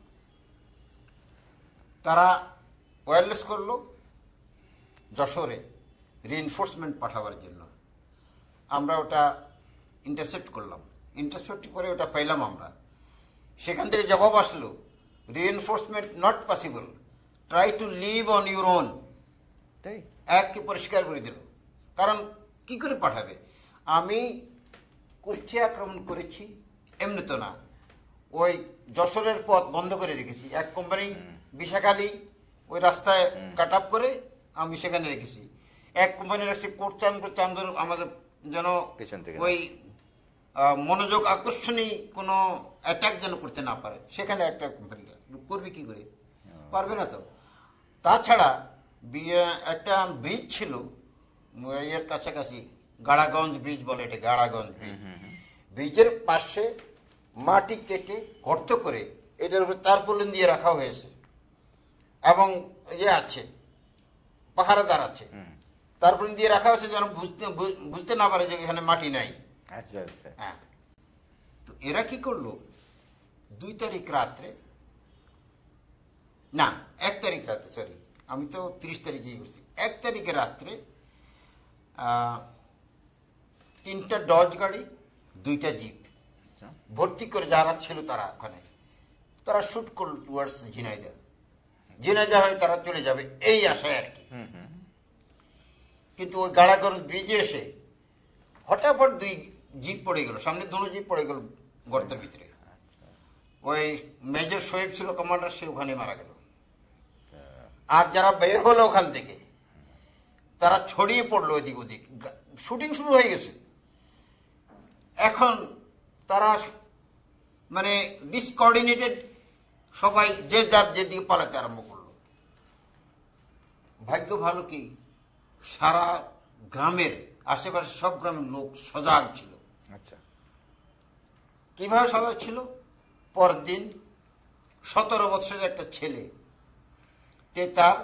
তারা ওয়্যারলেস করলো যশোরে রিএনফোর্সমেন্ট পাঠাবার জন্য। আমরা ওটা ইন্টারসেপ্ট করলাম, ইন্টারসেপ্ট করে ওটা পাইলাম আমরা। সেখান থেকে জবাব আসলো reinforcement not possible, try to live on your own. তাই এককে পরিষ্কার করে দিল। কারণ কি করে পাঠাবে? আমি কুষ্টিয়া আক্রমণ করেছি এমনি তো না, ওই যশোরের পথ বন্ধ করে রেখেছি। এক কোম্পানি বিশাখালী ওই রাস্তায় কাট আপ করে আমি সেখানে রেখেছি। এক কোম্পানি রাখছি কোটচান্দ্র চান্দর, আমাদের যেন ওই মনোযোগ আকর্ষণী কোনো অ্যাটাক যেন করতে না পারে, সেখানে একটা কোম্পানি করবে কি করে? পারবে না তো। তাছাড়া একটা ব্রিজ ছিল এর কাছাকাছি, গাড়াগঞ্জ ব্রিজ বলে, এটা গাড়াগঞ্জ ব্রিজ। ব্রিজের পাশে মাটি কেটে গর্ত করে এটার উপরে তারপলিন দিয়ে রাখা হয়েছে এবং ইয়ে আছে, পাহারাদার আছে, তারপলিন দিয়ে রাখা হয়েছে যেন বুঝতে বুঝতে না পারে যে এখানে মাটি নাই। আচ্ছা আচ্ছা। হ্যাঁ, তো এরা কি করলো, দুই তারিখ রাত্রে, না এক তারিখ রাত্রে, সরি আমি তো ত্রিশ তারিখে করছি, এক তারিখে রাত্রে তিনটা ডজ গাড়ি, দুইটা জিপ ভর্তি করে যারা ছিল তারা ওখানে, তারা শুট করল টুয়ার্ডস ঝিনাইদহ। ঝিনাইদহ হয়ে তারা চলে যাবে এই আশায় আর কি। কিন্তু ওই গাড়াগঞ্জ ব্রিজে এসে হঠাৎ দুই জিপ পড়ে গেল, সামনে দুটো জিপ পড়ে গেল গর্তের ভিতরে। ওই মেজর শোয়েব ছিল কমান্ডার, সে ওখানে মারা গেল। আর যারা বের হলো ওখান থেকে তারা ছড়িয়ে পড়লো এদিক ওদিক, শুটিং শুরু হয়ে গেছে। এখন তারা মানে ডিসকোঅর্ডিনেটেড, সবাই যে যার যেদিকে পালাতে আরম্ভ করলো। ভাগ্য ভালো কি সারা গ্রামের আশেপাশে সব গ্রামের লোক সজাগ ছিল। আচ্ছা, কিভাবে সজাগ ছিল? পরদিন সতেরো বছরের একটা ছেলে, যে তার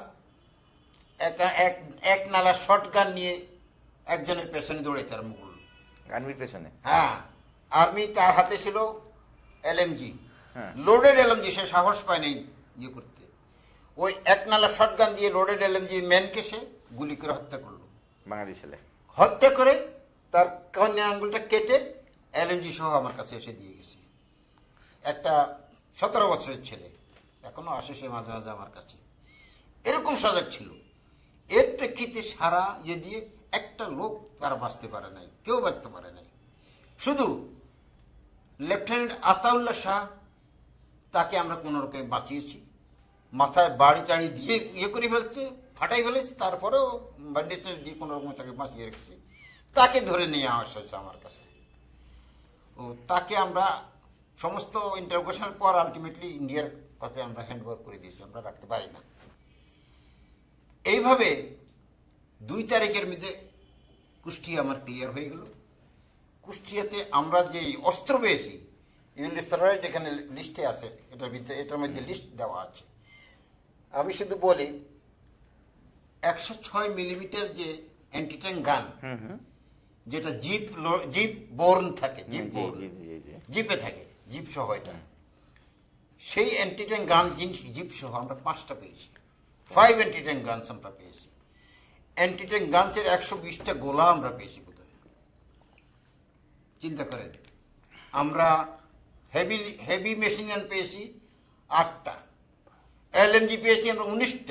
এক এক নালা শর্ট গান নিয়ে একজনের পেছনে দৌড়াইতে আরম্ভ করলো। আর্মির পেছনে? হ্যাঁ, আর্মি, তার হাতে ছিল এলএমজি, লোডেড এলএমজি। সে সাহস পায় নাই ইয়ে করতে। ওই এক নালা শর্ট গান দিয়ে লোডেড এলএমজি ম্যানকে সে গুলি করে হত্যা করলো। বাঙালি ছেলে হত্যা করে তার কন্যা আঙ্গুলটা কেটে এলএমজি সহ আমার কাছে এসে দিয়ে গেছে। একটা সতেরো বছরের ছেলে, এখনো আসে সে মাঝে মাঝে আমার কাছে। এরকম সজাগ ছিল। এর প্রেক্ষিতে সারা ইয়ে দিয়ে একটা লোক তারা বাঁচতে পারে নাই, কেউ বাঁচতে পারে নাই। শুধু লেফটেন্যান্ট আতাউল্লাহ শাহ, তাকে আমরা কোনো রকম বাঁচিয়েছি। মাথায় বাড়ি টাড়ি দিয়ে ইয়ে করে ফেলছে, ফাটাই ফেলেছে, তারপরেও ব্যান্ডেজ দিয়ে কোনো রকম তাকে বাঁচিয়ে রেখেছে। তাকে ধরে নিয়ে আসা হয়েছে আমার কাছে। ও তাকে আমরা সমস্ত ইন্টারোগেশনের পর আলটিমেটলি ইন্ডিয়ার কাছে আমরা হ্যান্ড ওভার করে দিয়েছি, আমরা রাখতে পারি না। এইভাবে দুই তারিখের মধ্যে কুষ্টিয়া আমার ক্লিয়ার হয়ে গেল। কুষ্টিয়াতে আমরা যে অস্ত্র পেয়েছি, ইউলিস্টারাইট এখানে লিস্টে আছে, এটার ভিতরে এটার মধ্যে লিস্ট দেওয়া আছে। আমি শুধু বলি, একশো ছয় মিলিমিটার যে অ্যান্টিট্যাঙ্ক গান, যেটা জিপ জিপ বোর্ন থাকে, জিপ বোর্ন জিপে থাকে, জিপ সহ এটা, সেই অ্যান্টিট্যাঙ্ক গান জিপ সহ আমরা পাঁচটা পেয়েছি। ফাইভ অ্যান্টিট্যাঙ্ক গানস আমরা পেয়েছি। অ্যান্টিট্যাঙ্ক গানসের একশো বিশটা গোলা আমরা পেয়েছি বোধহয়। চিন্তা করেন, আমরা হেভি হেভি মেশিন গান পেয়েছি আটটা, এলএমজি পেয়েছি আমরা উনিশটা,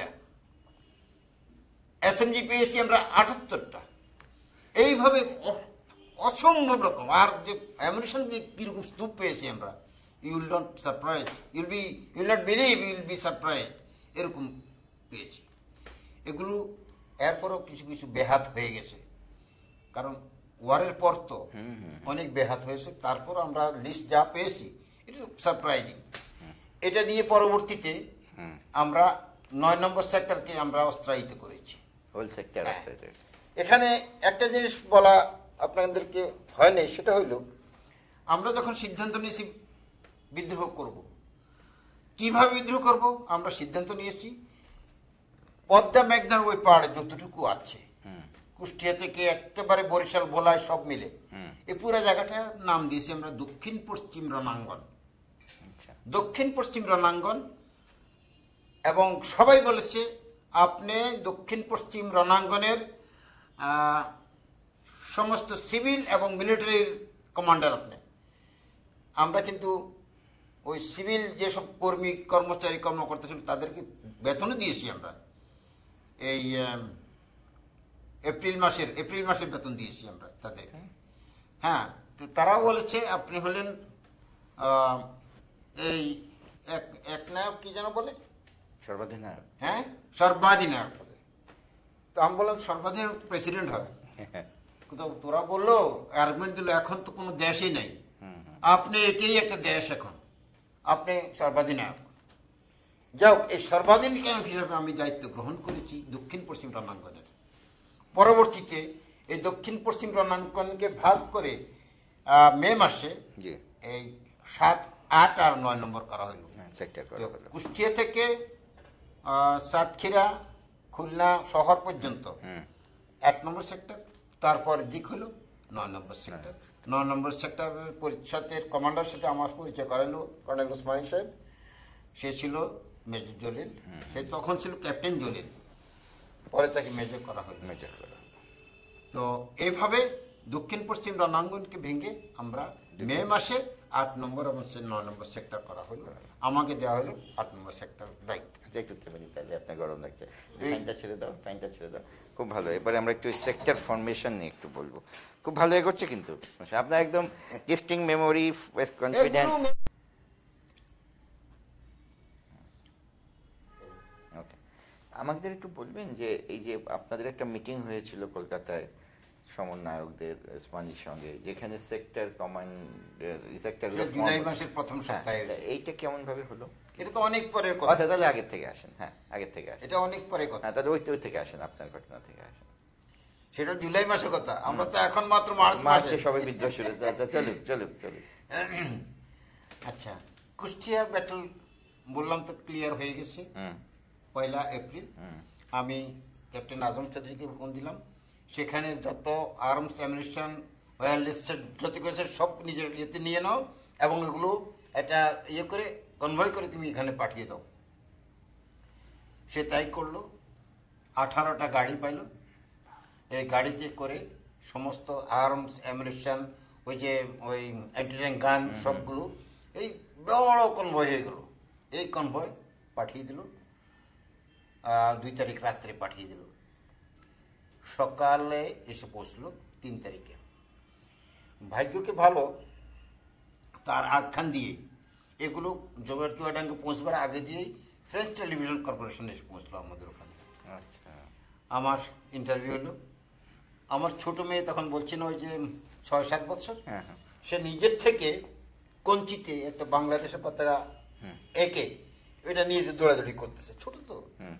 এসএমজি পেয়েছি আমরা আটাত্তরটা। এইভাবে অসম্ভব রকম। আর যে অ্যামিনেশন যে কিরকম স্তূপ পেয়েছি আমরা, you will not surprise, you'll be you'll not believe, you'll be surprise, এরকম পেয়েছি। এগুলো এরপরও কিছু কিছু বেহাত হয়ে গেছে, কারণ ওয়ারের পর তো অনেক বেহাত হয়েছে। তারপর আমরা লিস্ট যা পেয়েছি এটা সারপ্রাইজিং। এটা দিয়ে পরবর্তীতে আমরা নয় নম্বর সেক্টরকে আমরা অস্ত্রায়িত করেছি। Whole sector. এখানে একটা জিনিস বলা আপনাদেরকে হয় নাই, সেটা হইল আমরা যখন সিদ্ধান্ত নিয়েছি বিদ্রোহ করব, কিভাবে বিদ্রোহ করব, আমরা সিদ্ধান্ত নিয়েছি পদ্মা মেঘনার ওই পাহাড়ে যতটুকু আছে, কুষ্টিয়া থেকে একেবারে বরিশাল ভোলায় সব মিলে এই পুরো জায়গাটা নাম দিয়েছি আমরা দক্ষিণ পশ্চিম রণাঙ্গন। দক্ষিণ পশ্চিম রণাঙ্গন। এবং সবাই বলেছে আপনি দক্ষিণ পশ্চিম রণাঙ্গনের সমস্ত সিভিল এবং মিলিটারির কমান্ডার আপনি। আমরা কিন্তু ওই সিভিল যেসব কর্মী কর্মচারী কর্মকর্তা ছিল তাদেরকে বেতনও দিয়েছি আমরা। এই এপ্রিল মাসের এপ্রিল মাসের বেতন দিয়েছি আমরা তাদেরকে। হ্যাঁ, তো তারা বলেছে আপনি হলেন এই এক এক নায়ক কি যেন বলে, সর্বাধিনায়ক। হ্যাঁ, সর্বাধিনায়ক বলে। তো আমি বললাম সর্বাধিনায়ক প্রেসিডেন্ট হবে। কোথাও তোরা বললো আর্গুমেন্ট দিল, এখন তো কোনো দেশই নেই, আপনি এটাই একটা দেশ, এখন আপনি সর্বাধিনায়ক। যাও, এই সর্বাধিনায়ক হিসাবে আমি দায়িত্ব গ্রহণ করেছি দক্ষিণ পশ্চিম রণাঙ্গনের। পরবর্তীতে এই দক্ষিণ পশ্চিম রণাঙ্গনকে ভাগ করে মে মাসে এই সাত আট আর নয় নম্বর করা হইল। কুষ্টিয়া থেকে সাতক্ষীরা খুলনা শহর পর্যন্ত এক নম্বর সেক্টর, তারপর দিক হলো নয় নম্বর সেক্টর। নয় নম্বর সেক্টরের পরিষদের কমান্ডার সাথে আমার পরিচয় করালো কর্নেল ওসমানী সাহেব, সে ছিল মেজর জলিল, সে তখন ছিল ক্যাপ্টেন জলিল, পরে তাকে মেজর করা হলো। মেজর করা তো এইভাবে দক্ষিণ পশ্চিম রণাঙ্গনকে ভেঙে আমরা মে মাসে আট নম্বর এবং নয় নম্বর সেক্টর করা হলো, আমাকে দেওয়া হলো আট নম্বর সেক্টর দায়িত্ব। একটু থেমে তাহলে আপনার গরম লাগছে, ফ্যানটা ছেড়ে দাও, ফ্যানটা ছেড়ে দাও। খুব ভালো, এবারে আমরা একটু সেক্টর ফরমেশন নিয়ে একটু বলবো। খুব ভালো এগোচ্ছে কিন্তু আপনার একদম ডিস্টিং মেমোরি, কনফিডেন্ট। ওকে, আমাদের একটু বলবেন যে এই যে আপনাদের একটা মিটিং হয়েছিল কলকাতায় সমন্বয়কদের ওসমানীর সঙ্গে, যেখানে সেক্টর কমান্ডার সেক্টর জুলাই মাসের প্রথম সপ্তাহে, এইটা কেমন ভাবে হলো? এটা তো অনেক পরের কথা। আচ্ছা, তাহলে আগের থেকে আসেন। হ্যাঁ, আগের থেকে আসেন, এটা অনেক পরের কথা। তাহলে ওই ওই থেকে আসেন, আপনার ঘটনা থেকে আসেন। সেটা জুলাই মাসের কথা, আমরা তো এখন মাত্র মার্চ মাসে সবাই বিদ্রোহ শুরু। চলুক চলুক চলুক। আচ্ছা, কুষ্টিয়া ব্যাটল বললাম তো ক্লিয়ার হয়ে গেছে পয়লা এপ্রিল। আমি ক্যাপ্টেন আজম চৌধুরীকে ফোন দিলাম, সেখানে যত আর্মস অ্যামিনিশন ওয়্যারলেস যত করেছে সব নিজের ইয়েতে নিয়ে নাও এবং এগুলো একটা ইয়ে করে কনভয় করে তুমি এখানে পাঠিয়ে দাও। সে তাই করলো, আঠারোটা গাড়ি পাইল, এই গাড়িতে করে সমস্ত আর্মস অ্যামিনিশন, ওই যে ওই অ্যান্টি ট্যাঙ্ক গান সবগুলো এই বড় কনভয় হয়ে গেল। এই কনভয় পাঠিয়ে দিল, দুই তারিখ রাত্রে পাঠিয়ে দিল, সকালে এসে পৌঁছলো তিন তারিখে। ভাগ্যকে ভালো, তার আগখান দিয়ে এগুলো জোগাড় চুয়াডাঙ্গে পৌঁছবার আগে দিয়েই ফ্রেঞ্চ টেলিভিশন কর্পোরেশন এসে পৌঁছলো আমাদের ওখানে। আচ্ছা, আমার ইন্টারভিউ হলো। আমার ছোট মেয়ে তখন বলছে না, ওই যে ছয় সাত বছর, সে নিজের থেকে কঞ্চিতে একটা বাংলাদেশের পতাকা একে এটা নিয়ে দৌড়াদৌড়ি করতেছে, ছোট তো।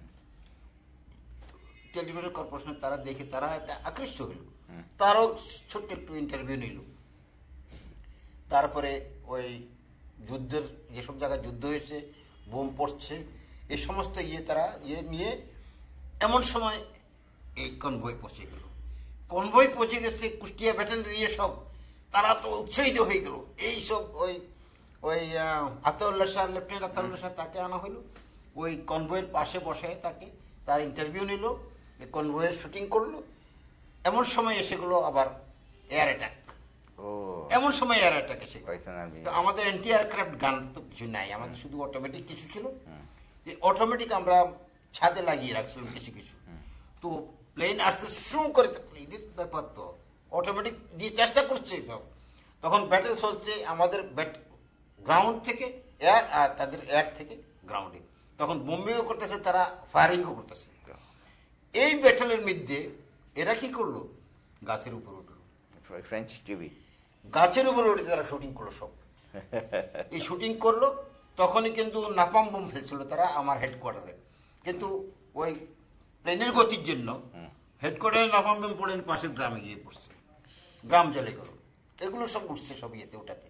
টেলিভিশন কর্পোরেশন তারা দেখে তারা একটা আকৃষ্ট হইল, তারও ছোট্ট একটু ইন্টারভিউ নিল। তারপরে ওই যুদ্ধের যেসব জায়গায় যুদ্ধ হয়েছে, বোম পড়ছে, এই সমস্ত ইয়ে তারা ইয়ে নিয়ে এমন সময় এই কনভয় পৌঁছে গেল। কনভয় পৌঁছে গেছে কুষ্টিয়া ব্যাটালিয়ন ইয়ে সব, তারা তো উৎসাহিত হয়ে গেল। এই সব ওই ওই আতাউল্লাহ শাহ, লেফটেন্যান্ট আতাউল্লাহ শাহ, তাকে আনা হইল, ওই কনভয়ের পাশে বসে তাকে তার ইন্টারভিউ নিল, কনভয়ের শুটিং করলো। এমন সময় এসে গেলো আবার এয়ার অ্যাটাক। এমন সময় এয়ার অ্যাটাক এসে তো আমাদের অ্যান্টি এয়ারক্রাফট গান তো কিছু নাই, আমাদের শুধু অটোমেটিক কিছু ছিল। যে অটোমেটিক আমরা ছাদে লাগিয়ে রাখছিলাম কিছু কিছু। তো প্লেন আসতে শু করে ঈদের ব্যাপার তো অটোমেটিক দিয়ে চেষ্টা করছে সব। তখন ব্যাটেল চলছে আমাদের ব্যাট গ্রাউন্ড থেকে এয়ার, আর তাদের এয়ার থেকে গ্রাউন্ডে। তখন বোম্বেও করতেছে, তারা ফায়ারিংও করতেছে। এই ব্যাটেলের মধ্যে এরা কি করলো, গাছের উপর উঠলো, ফ্রেঞ্চ টিভি গাছের উপর উঠে তারা শুটিং করলো সব। এই শুটিং করলো, তখনই কিন্তু নাপাম বোম ফেলছিল তারা আমার হেডকোয়ার্টারে। কিন্তু ওই প্লেনের গতির জন্য হেডকোয়ার্টারে নাপাম বোম পড়ে পাশের গ্রামে গিয়ে পড়ছে, গ্রাম জ্বলে গেল। এগুলো সব উঠছে সব ইয়েতে ওটাতে।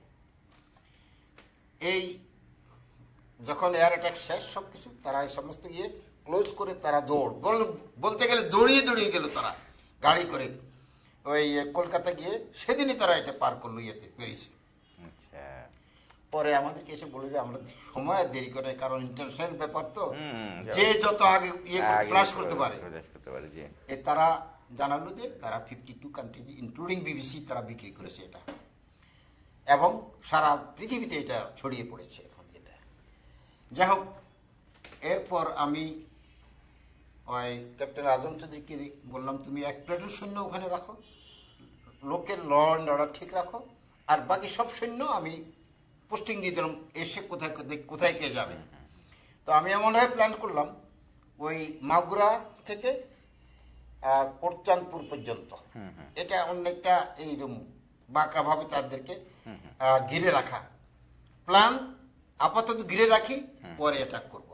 এই যখন এয়ার অ্যাটাক শেষ সব কিছু, তারা এই সমস্ত ইয়ে ক্লোজ করে তারা দৌড় বলতে গেলে দৌড়িয়ে দৌড়িয়ে গেল তারা গাড়ি করে ওই কলকাতা গিয়ে। সেদিনই তারা এটা পার করলো ইয়েতে, প্যারিসে। পরে আমাদেরকে এসে বলে যে আমরা সময় দেরি করে, কারণ ইন্টারন্যাশনাল ব্যাপার তো, যে যত আগে ইয়ে ফ্লাশ করতে পারে। তারা জানালো যে তারা fifty two country including BBC তারা বিক্রি করেছে এটা, এবং সারা পৃথিবীতে এটা ছড়িয়ে পড়েছে এখন। এটা যাই হোক, এরপর আমি ওই ক্যাপ্টেন আজম চৌধুরীকে বললাম তুমি এক প্লেটুন সৈন্য ওখানে রাখো, লোকের ল অ্যান্ড অর্ডার ঠিক রাখো, আর বাকি সব সৈন্য আমি পোস্টিং দিয়ে দিলাম, এসে কোথায় কোথায় কোথায় কে যাবে। তো আমি এমনভাবে প্ল্যান করলাম ওই মাগুরা থেকে কোটচাঁদপুর পর্যন্ত, এটা অনেকটা এইরকম বাঁকাভাবে তাদেরকে ঘিরে রাখা প্ল্যান, আপাতত ঘিরে রাখি, পরে অ্যাটাক করব।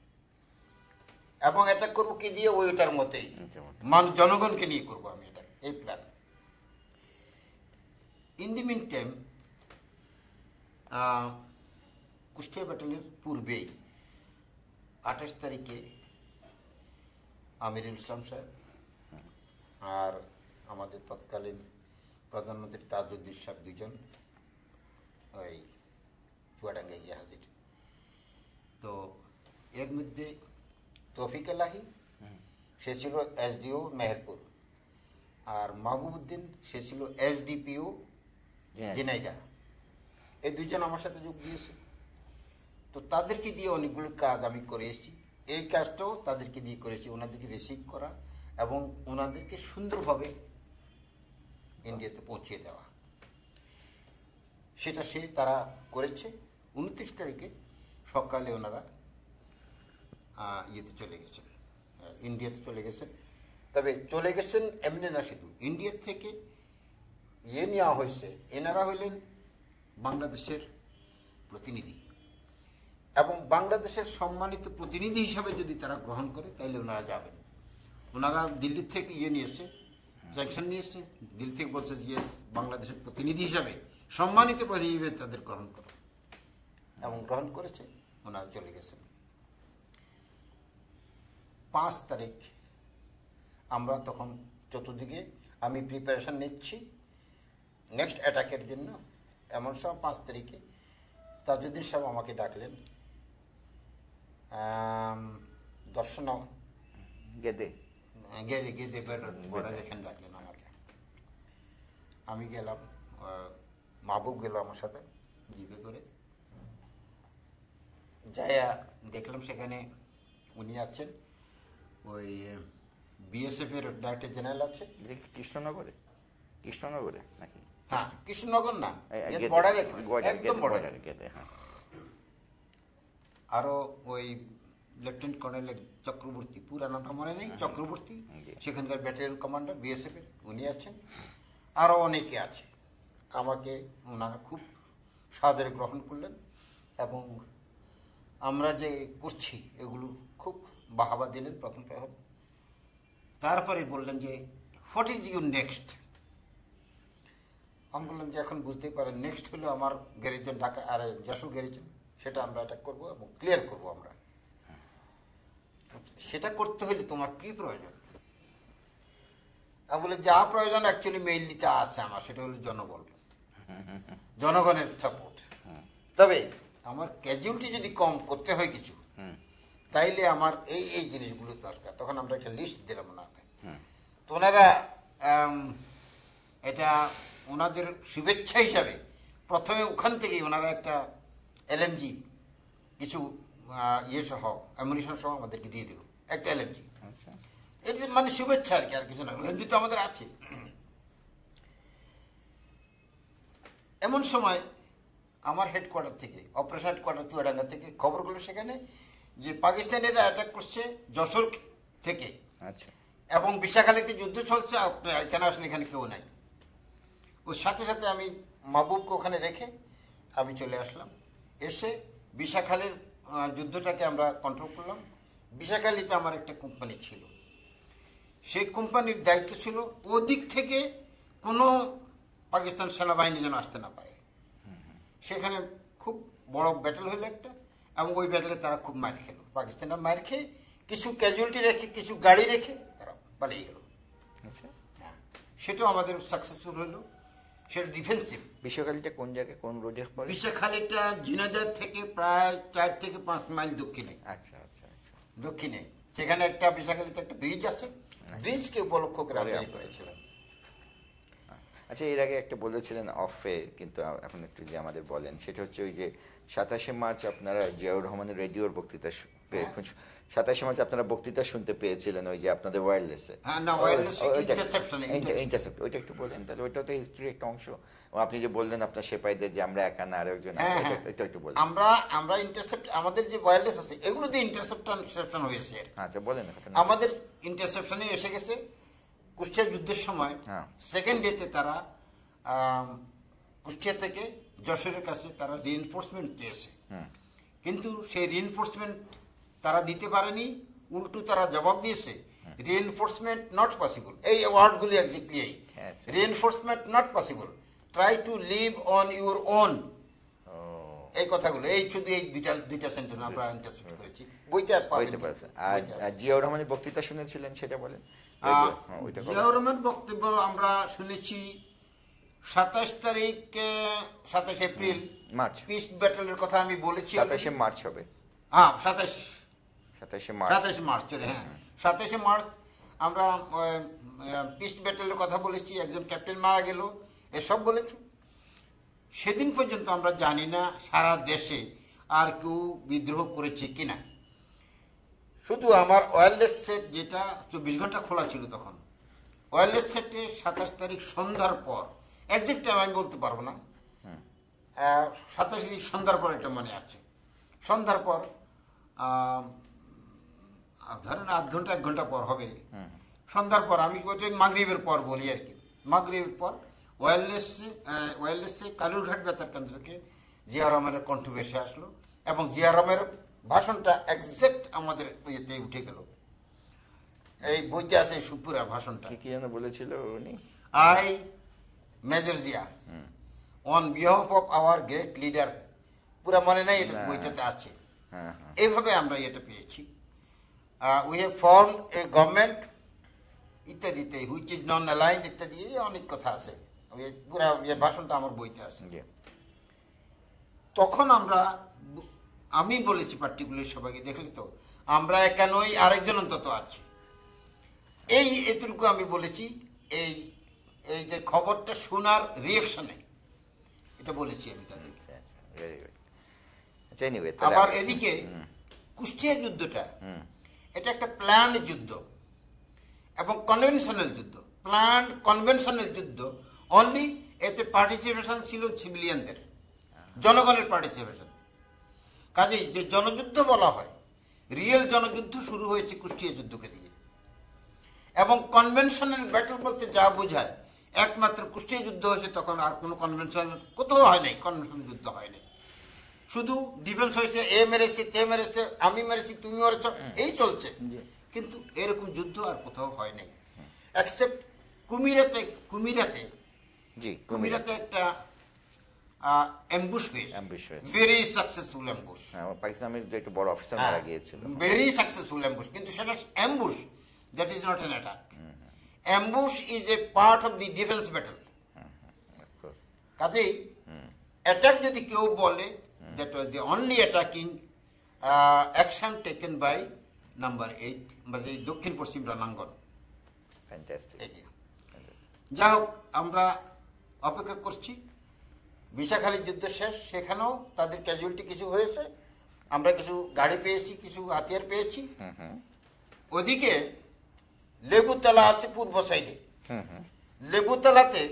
এবং অ্যাটাক করবো কি দিয়ে, ওইটার মতেই মানুষ জনগণকে নিয়ে করবো আমি এটা, এই plan. In the mean time Kushtia ব্যাটালিয়নের পূর্বেই আঠাশ তারিখে আমিরুল ইসলাম সাহেব আর আমাদের তৎকালীন প্রধানমন্ত্রী তাজউদ্দিন সাহেব দুজন ওই চুয়াডাঙ্গায় গিয়ে হাজির। তো এর মধ্যে তৌফিক এলাহি, সে ছিল এসডিও মেহেরপুর, আর মাহবুবউদ্দিন, সে ছিল এসডিপিও ঝিনাইদহ। এই দুইজন আমার সাথে যোগ দিয়েছে। তো তাদেরকে দিয়ে অনেকগুলো কাজ আমি করে এসেছি। এই কাজটাও তাদেরকে দিয়ে করেছি, ওনাদেরকে রিসিভ করা এবং ওনাদেরকে সুন্দরভাবে ইন্ডিয়াতে পৌঁছে দেওয়া, সেটা সে তারা করেছে। উনত্রিশ তারিখে সকালে ওনারা ইয়েতে চলে গেছেন, ইন্ডিয়াতে চলে গেছেন। তবে চলে গেছেন এমনি না, শুধু ইন্ডিয়া থেকে ইয়ে নেওয়া হয়েছে, এনারা হইলেন বাংলাদেশের প্রতিনিধি, এবং বাংলাদেশের সম্মানিত প্রতিনিধি হিসাবে যদি তারা গ্রহণ করে তাইলে ওনারা যাবেন। ওনারা দিল্লির থেকে ইয়ে নিয়ে এসছে, স্যাংশন নিয়ে এসছে, দিল্লি থেকে বলছে যে বাংলাদেশের প্রতিনিধি হিসাবে, সম্মানিত প্রতিনিধি হিসেবে তাদের গ্রহণ করে, এবং গ্রহণ করেছে, ওনারা চলে গেছেন। পাঁচ তারিখ আমরা তখন চতুর্দিকে আমি প্রিপারেশন নিচ্ছি নেক্সট অ্যাটাকের জন্য। এমন সব পাঁচ তারিখে তাজউদ্দিন সাহেব আমাকে ডাকলেন দর্শন গেদে গেদে গেদে বর্ডার এখানে ডাকলেন আমাকে। আমি গেলাম, মাহবুব গেল আমার সাথে জিপে করে, যাইয়া দেখলাম সেখানে উনি আছেন, ওই বিএসএফ এর ডাইরেক্টর জেনারেল আছে। কৃষ্ণনগরে কৃষ্ণনগরে নাকি? হ্যাঁ, কৃষ্ণনগর না, বর্ডারে, একদম বর্ডারে। আরো ওই লেফটেন্যান্ট কর্নেল চক্রবর্তী, পুরা নামটা মনে নেই, চক্রবর্তী, সেখানকার ব্যাটালিয়ন কমান্ডার বিএসএফ এর, উনি আছেন। আরো অনেকে আছে। আমাকে ওনারা খুব সাদরে গ্রহণ করলেন, এবং আমরা যে করছি এগুলো খুব বাহাবা দিলেন প্রথম প্রথম। তারপরে বললেন যে হোয়াট ইজ ইউর নেক্সট। আমি বললাম যে এখন বুঝতেই পারেন, নেক্সট হলো আমার গ্যারেজন ঢাকা আর যশোর গ্যারেজন, সেটা আমরা অ্যাটাক করবো এবং ক্লিয়ার করবো আমরা। সেটা করতে হলে তোমার কি প্রয়োজন? আমি বলে যা প্রয়োজন অ্যাকচুয়ালি মেইনলি যা আছে আমার, সেটা হলো জনবল, জনগণের সাপোর্ট। তবে আমার ক্যাজুয়ালিটি যদি কম করতে হয় কিছু, তাইলে আমার এই এই জিনিসগুলো দরকার। তখন আমরা একটা লিস্ট দিলাম ওনাকে। তো ওনারা এটা ওনাদের শুভেচ্ছা হিসাবে প্রথমে ওখান থেকেই ওনারা একটা এলএমজি কিছু ইয়ে সহ অ্যামুনিশন সহ আমাদেরকে দিয়ে দিল, একটা এলএমজি। এটা মানে শুভেচ্ছা আর কি, আর কিছু না। এলএমজি তো আমাদের আছে। এমন সময় আমার হেডকোয়ার্টার থেকে, অপারেশন হেডকোয়ার্টার চুয়াডাঙ্গা থেকে খবর করলো সেখানে যে পাকিস্তানিরা অ্যাটাক করছে যশোর থেকে, আচ্ছা, এবং বিশাখালীতে যুদ্ধ চলছে, আপনি এখানে আসলে এখানে কেউ নাই। ওর সাথে সাথে আমি মাহবুবকে ওখানে রেখে আমি চলে আসলাম। এসে বিশাখালীর যুদ্ধটাকে আমরা কন্ট্রোল করলাম। বিশাখালীতে আমার একটা কোম্পানি ছিল, সেই কোম্পানির দায়িত্ব ছিল ওদিক থেকে কোনো পাকিস্তান সেনাবাহিনী যেন আসতে না পারে। সেখানে খুব বড় ব্যাটেল হলো একটা, এবং ওই ব্যাটেলে তারা খুব মার খেল। পাকিস্তানরা মার খেয়ে কিছু ক্যাজুয়ালিটি রেখে, কিছু গাড়ি রেখে তারা পালিয়ে গেল। আচ্ছা, হ্যাঁ, সেটাও আমাদের সাকসেসফুল হলো। সেটা ডিফেন্সিভ। বিশ্বখালীটা কোন জায়গায়, কোন রোডে পড়ে? বিশ্বখালীটা ঝিনাইদহ থেকে প্রায় চার থেকে পাঁচ মাইল দক্ষিণে। আচ্ছা আচ্ছা আচ্ছা, দক্ষিণে সেখানে একটা বিশ্বখালীতে একটা ব্রিজ আছে, ব্রিজকে উপলক্ষ করে আমরা করেছিলাম। আচ্ছা, এর আগে একটা বলেছিলেন অফে, কিন্তু এখন একটু যে আমাদের বলেন, সেটা হচ্ছে ওই যে সাতাশে মার্চ আপনারা জিয়াউর রহমানের রেডিওর বক্তৃতা সাতাশে মার্চ আপনারা বক্তৃতা শুনতে পেয়েছিলেন ওই যে আপনাদের ওয়্যারলেসে। হ্যাঁ না ওয়্যারলেস ইন্টারসেপশন ইন্টারসেপ্ট ওইটা একটু বলেন তাহলে, ওইটাও তো হিস্ট্রির একটা অংশ। আপনি যে বললেন আপনার সেপাইদের যে আমরা একা না আরো একজন, এটা একটু বলেন। আমরা আমরা ইন্টারসেপ্ট আমাদের যে ওয়্যারলেস আছে এগুলো দিয়ে ইন্টারসেপশন হয়েছে। আচ্ছা বলেন। আমাদের ইন্টারসেপশনে এসে গেছে কুষ্টিয়া যুদ্ধের সময় সেকেন্ড ডেতে তারা কুষ্টিয়া থেকে যশোরের কাছে তারা রিইনফোর্সমেন্ট পেয়েছে, কিন্তু সেই রিইনফোর্সমেন্ট তারা দিতে পারেনি, উল্টো তারা জবাব দিয়েছে রিইনফোর্সমেন্ট নট পসিবল। এই ওয়ার্ডগুলি এক্স্যাক্টলি এই reinforcement not possible, try to live on your own, এই কথাগুলো এই শুধু এই দুইটা দুইটা সেন্টেন্স আমরা ইন্টারসেপ্ট করেছি বইতে পাইতে পারছেন। আর জিয়াউর রহমানের বক্তৃতা শুনেছিলেন সেটা বলেন। জিয়াউর রহমানের বক্তব্য আমরা শুনেছি সাতাশ তারিখ সাতাশ এপ্রিল মার্চ পিস ব্যাটলের কথা আমি বলেছি। সাতাশে মার্চ হবে, হ্যাঁ সাতাশ সাতাশে মার্চ সাতাশে মার্চ হ্যাঁ সাতাশে মার্চ আমরা পিস ব্যাটলের কথা বলেছি, একজন ক্যাপ্টেন মারা গেল, এসব বলেছি। সেদিন পর্যন্ত আমরা জানি না সারা দেশে আর কেউ বিদ্রোহ করেছে কিনা। শুধু আমার ওয়্যারলেস সেট যেটা চব্বিশ ঘন্টা খোলা ছিল তখন, ওয়্যারলেস সেটে সাতাশ তারিখ সন্ধ্যার পর, একজ্যাক্ট টাইম আমি বলতে পারবো না, সাতাশ তারিখ সন্ধ্যার পর এটা মনে আছে, সন্ধ্যার পর ধরেন আধ ঘন্টা এক ঘন্টা পর হবে, সন্ধ্যার পর আমি মাগরিবের পর বলি আর কি, মাগরিবের পর ওয়্যারলেস ওয়্যারলেসে কালুরঘাট বেতার কেন্দ্র থেকে জিয়া রহমানের কণ্ঠ ভেসে আসলো এবং জিয়া রহমানের ভাষণটা একজ্যাক্ট আমাদের ইয়েতে উঠে গেল। এই বইতে আছে সুপুরা ভাষণটা, কি যেন বলেছিল উনি, I major Zia on behalf of our great leader, পুরা মনে নাই, এটা বইটাতে আছে। এইভাবে আমরা এটা পেয়েছি। We have formed a government ইত্যাদিতে হুইচ ইজ নন অ্যালাইন্ড ইত্যাদি অনেক কথা আছে, পুরা ভাষণটা আমার বইতে আছে। তখন আমরা আমি বলেছি পার্টিকুলার সবাইকে, দেখলি তো আমরা একা নই, আরেকজন অন্তত আছে। এই এতটুকু আমি বলেছি, এই এই যে খবরটা শোনার রিয়েকশনে এটা বলেছি আমি তাদেরকে। আবার এদিকে কুষ্টিয়া যুদ্ধটা এটা একটা প্ল্যান্ড যুদ্ধ এবং কনভেনশনাল যুদ্ধ, প্ল্যান্ড কনভেনশনাল যুদ্ধ অনলি, এতে পার্টিসিপেশন ছিল সিভিলিয়ানদের, জনগণের পার্টিসিপেশন। কাজেই যে জনযুদ্ধ বলা হয়, রিয়েল জনযুদ্ধ শুরু হয়েছে কুষ্টিয়া যুদ্ধকে দিয়ে, এবং কনভেনশনাল ব্যাটল বলতে যা বোঝায় একমাত্র কুষ্টিয়া যুদ্ধ হয়েছে, তখন আর কোনো কনভেনশনাল কোথাও হয় নাই, কনভেনশনাল যুদ্ধ হয় নাই, শুধু ডিফেন্স হয়েছে, এ মেরেছে তে মেরেছে আমি মেরেছি তুমি মেরেছ, এই চলছে, কিন্তু এরকম যুদ্ধ আর কোথাও হয় নাই এক্সেপ্ট কুমিরাতে। কুমিরাতে জি কুমিরাতে একটা অ্যাম্বুশ হয়েছে, ভেরি সাকসেসফুল অ্যাম্বুশ, পাকিস্তানের যে একটা বড় অফিসার মারা গিয়েছিল, ভেরি সাকসেসফুল অ্যাম্বুশ, কিন্তু সেটা ambush, that is not an attack. Ambush is a part of the defence battle. কাজেই অ্যাটাক যদি কেউ বলে, that was the only attacking action taken by number eight, মানে দক্ষিণ পশ্চিম রণাঙ্গন। যাই হোক, আমরা অপেক্ষা করছি, বিশাখালীর যুদ্ধ শেষ, সেখানেও তাদের ক্যাজুয়ালিটি কিছু হয়েছে, আমরা কিছু গাড়ি পেয়েছি, কিছু হাতিয়ার পেয়েছি। ওদিকে লেবুতলা আছে পূর্ব সাইডে, লেবুতলাতে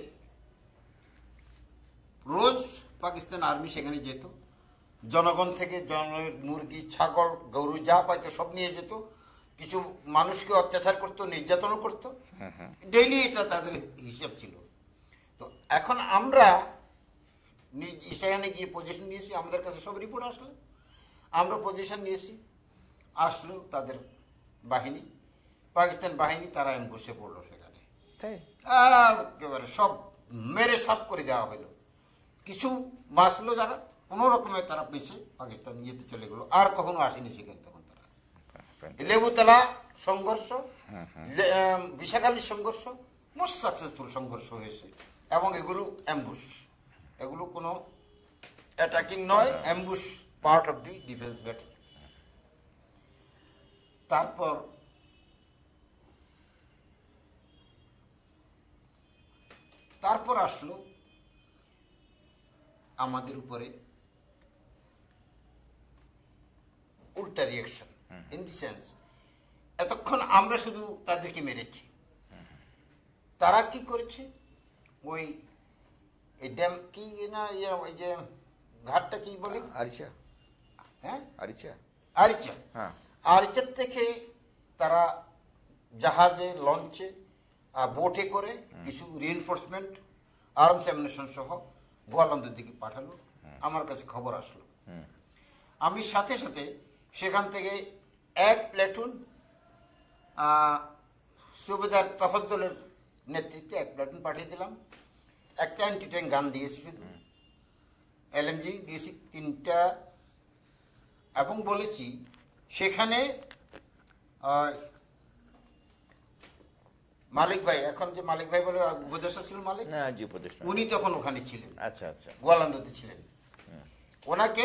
রোজ পাকিস্তান আর্মি সেখানে যেত, জনগণ থেকে জনের মুরগি ছাগল গরু যা পাইতো সব নিয়ে যেত, কিছু মানুষকে অত্যাচার করতো, নির্যাতনও করতো, ডেইলি এটা তাদের হিসাব ছিল। তো এখন আমরা সেখানে গিয়ে পজিশন নিয়েছি, আমাদের কাছে সব রিপোর্ট আসলো, আমরা পজিশন নিয়েছি, আসলো তাদের বাহিনী, পাকিস্তান বাহিনী, তারা অ্যাম্বুশে পড়লো সেখানে, একেবারে সব মেরে সাফ করে দেওয়া হলো। কিছু বাঁচলো যারা, কোনো রকমে তারা পেছে পাকিস্তান ইয়েতে চলে গেলো, আর কখনো আসেনি সেখানে। তখন তারা লেবুতলা সংঘর্ষ, বিশাখালীর সংঘর্ষ মোস্ট সাকসেসফুল সংঘর্ষ হয়েছে, এবং এগুলো অ্যাম্বুশ, এগুলো কোনো অ্যাটাকিং নয়, ambush part of the defence battle. তারপর তারপর আসলো আমাদের উপরে উল্টা রিয়াকশন। ইন দি সেন্স এতক্ষণ আমরা শুধু তাদেরকে মেরেছি, তারা কি করেছে ওই এই ড্যাম কি না ইয়ে ওই যে ঘাটটা কি বলে আরিচা, হ্যাঁ আরিচা আরিচা, হ্যাঁ আরিচার থেকে তারা জাহাজে লঞ্চে বোটে করে কিছু রিএনফোর্সমেন্ট আর্মস অ্যামিনেশন সহ গোয়ালন্দের দিকে পাঠালো। আমার কাছে খবর আসলো, আমি সাথে সাথে সেখান থেকে এক প্ল্যাটুন সুবেদার তফাজ্জলের নেতৃত্বে এক প্ল্যাটুন পাঠিয়ে দিলাম। একটা অ্যান্টি ট্যাঙ্ক গান দিয়েছি, শুধু এলএমজি দিয়েছি তিনটা, এবং বলেছি সেখানে মালিক ভাই, এখন যে মালিক ভাই বলে উপদেষ্টা ছিল মালিক, না জি উপদেষ্টা, উনি তখন ওখানে ছিলেন, আচ্ছা আচ্ছা গোয়ালন্দতে ছিলেন। ওনাকে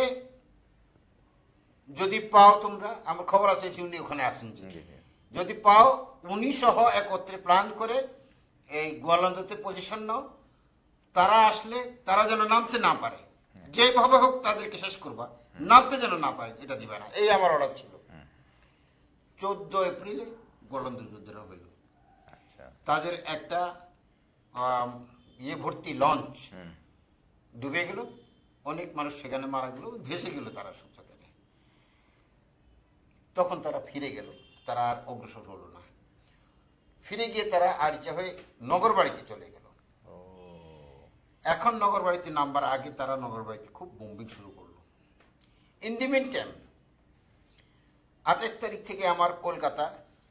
যদি পাও তোমরা, আমার খবর আছে উনি ওখানে আসেন, যদি পাও উনি সহ একত্রে প্ল্যান করে এই গোয়ালন্দতে পজিশন নাও, তারা আসলে তারা যেন নামতে না পারে, যেভাবে হোক তাদেরকে শেষ করবা, নামতে যেন না পারে এটা দিবে না, এই আমার অর্ডার ছিল। চোদ্দ এপ্রিলে গোয়ালন্দ যুদ্ধটা হইল। তাদের একটা ইয়ে ভর্তি লঞ্চ ডুবে গেল, অনেক মানুষ সেখানে মারা গেল, ভেসে গেল তারা সব সেখানে। তখন তারা ফিরে গেল, তারা আর অগ্রসর হলো না। ফিরে গিয়ে তারা আরিচা হয়ে নগরবাড়িতে চলে গেল। এখন নগরবাড়িতে নামবার আগে তারা নগরবাড়িতে খুব বোম্বিং শুরু করলো। ইন দি মিন টাইম আঠাশ তারিখ থেকে আমার কলকাতা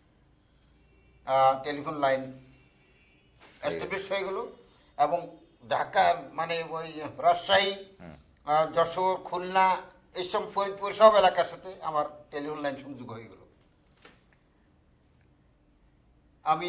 টেলিফোন লাইন এস্টাবলিশ হয়ে গেল, এবং ঢাকা মানে ওই রাজশাহী, যশোর, খুলনা, এইসব ফরিদপুর সব এলাকার সাথে আমার টেলিফোন লাইন সংযোগ হয়ে গেল। আমি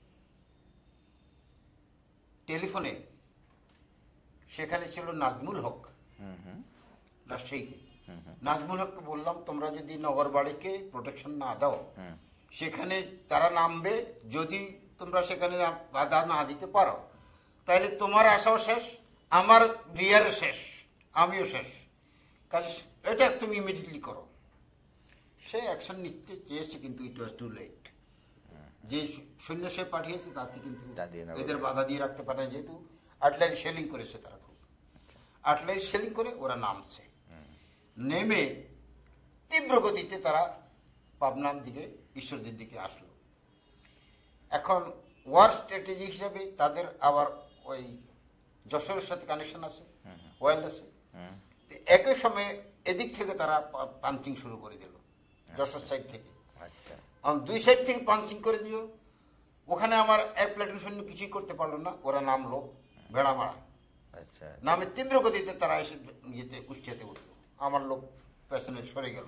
টেলিফোনে, সেখানে ছিল নাজমুল হক রাজশাহীকে, নাজমুল হককে বললাম তোমরা যদি নগরবাড়িকে প্রোটেকশন না দাও, সেখানে তারা নামবে, যদি তোমরা সেখানে বাধা না দিতে পারো তাহলে তোমার আশাও শেষ, আমার রিয়ারও শেষ, আমিও শেষ, কাজে এটা তুমি ইমিডিয়েটলি করো। সে অ্যাকশন নিতে চেয়েছে, কিন্তু ইট ওয়াজ টু লেট। যে সৈন্য সে পাঠিয়েছে তাতে কিন্তু এদের বাধা দিয়ে রাখতে পারে, যেহেতু আর্টিলারি শেলিং করেছে তারা, খুব আর্টিলারি শেলিং করে ওরা নামছে। নেমে তীব্র গতিতে তারা পাবনার দিকে, ঈশ্বরদের দিকে আসলো। এখন ওয়ার স্ট্র্যাটেজি হিসাবে তাদের আবার ওই যশোরের সাথে কানেকশন আছে, ওয়েল আছে, একই সময়ে এদিক থেকে তারা পাঞ্চিং শুরু করে দিল, যশোর সাইড থেকে। দুই সাইড থেকে পাঞ্চিং করে দিল। ওখানে আমার এক প্ল্যাটুন সৈন্য কিছুই করতে পারলো না, ওরা নামলো ভেড়ামারা। নামে তীব্র গতিতে তারা এসে ইয়েতে কুষ্টিয়াতে উঠলো, আমার লোক পেছনে সরে গেল।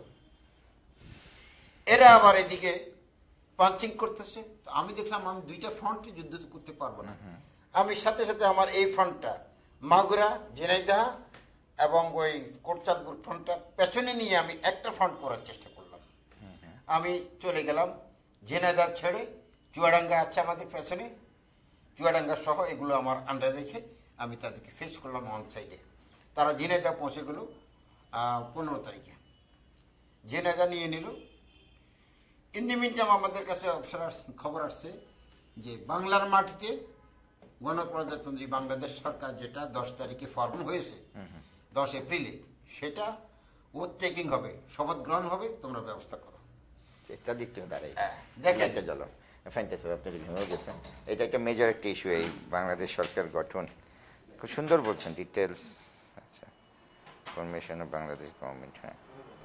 এরা আবার এদিকে পাঞ্চিং করতেছে। আমি দেখলাম আমি দুইটা ফ্রন্টে যুদ্ধ করতে পারবো না, আমি সাথে সাথে আমার এই ফ্রন্টটা মাগুরা, ঝিনাইদহ এবং ওই কোটচাঁদপুর ফ্রন্টটা পেছনে নিয়ে আমি একটা ফ্রন্ট করার চেষ্টা করলাম। আমি চলে গেলাম ঝিনাইদহ ছেড়ে, চুয়াডাঙ্গা আছে আমাদের পেছনে, চুয়াডাঙ্গা সহ এগুলো আমার আন্ডার রেখে আমি তাদেরকে ফেস করলাম অন সাইডে। তারা ঝিনাইদহ পৌঁছে গেল পনেরো তারিখে, ঝিনাইদহ নিয়ে নিল। ইন দি মিনটাইম আমাদের কাছে খবর আসছে যে বাংলার মাটিতে গণপ্রজাতন্ত্রী বাংলাদেশ সরকার যেটা দশ তারিখে ফর্ম হয়েছে, দশ এপ্রিলে, সেটা ওভারটেকিং হবে, শপথ গ্রহণ হবে, তোমরা ব্যবস্থা করো। একটা দিক থেকে দাঁড়াই দেখেন একটা জল ফ্যান্টাসি, আপনি ভেঙে গেছেন। এটা একটা মেজর একটা ইস্যু, এই বাংলাদেশ সরকার গঠন। খুব সুন্দর বলছেন, ডিটেলস। আচ্ছা, ফরমেশন অফ বাংলাদেশ গভর্নমেন্ট। হ্যাঁ,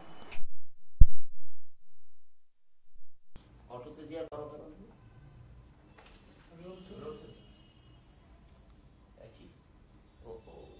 অটোতে দেওয়ার বড় কারণ একই। ও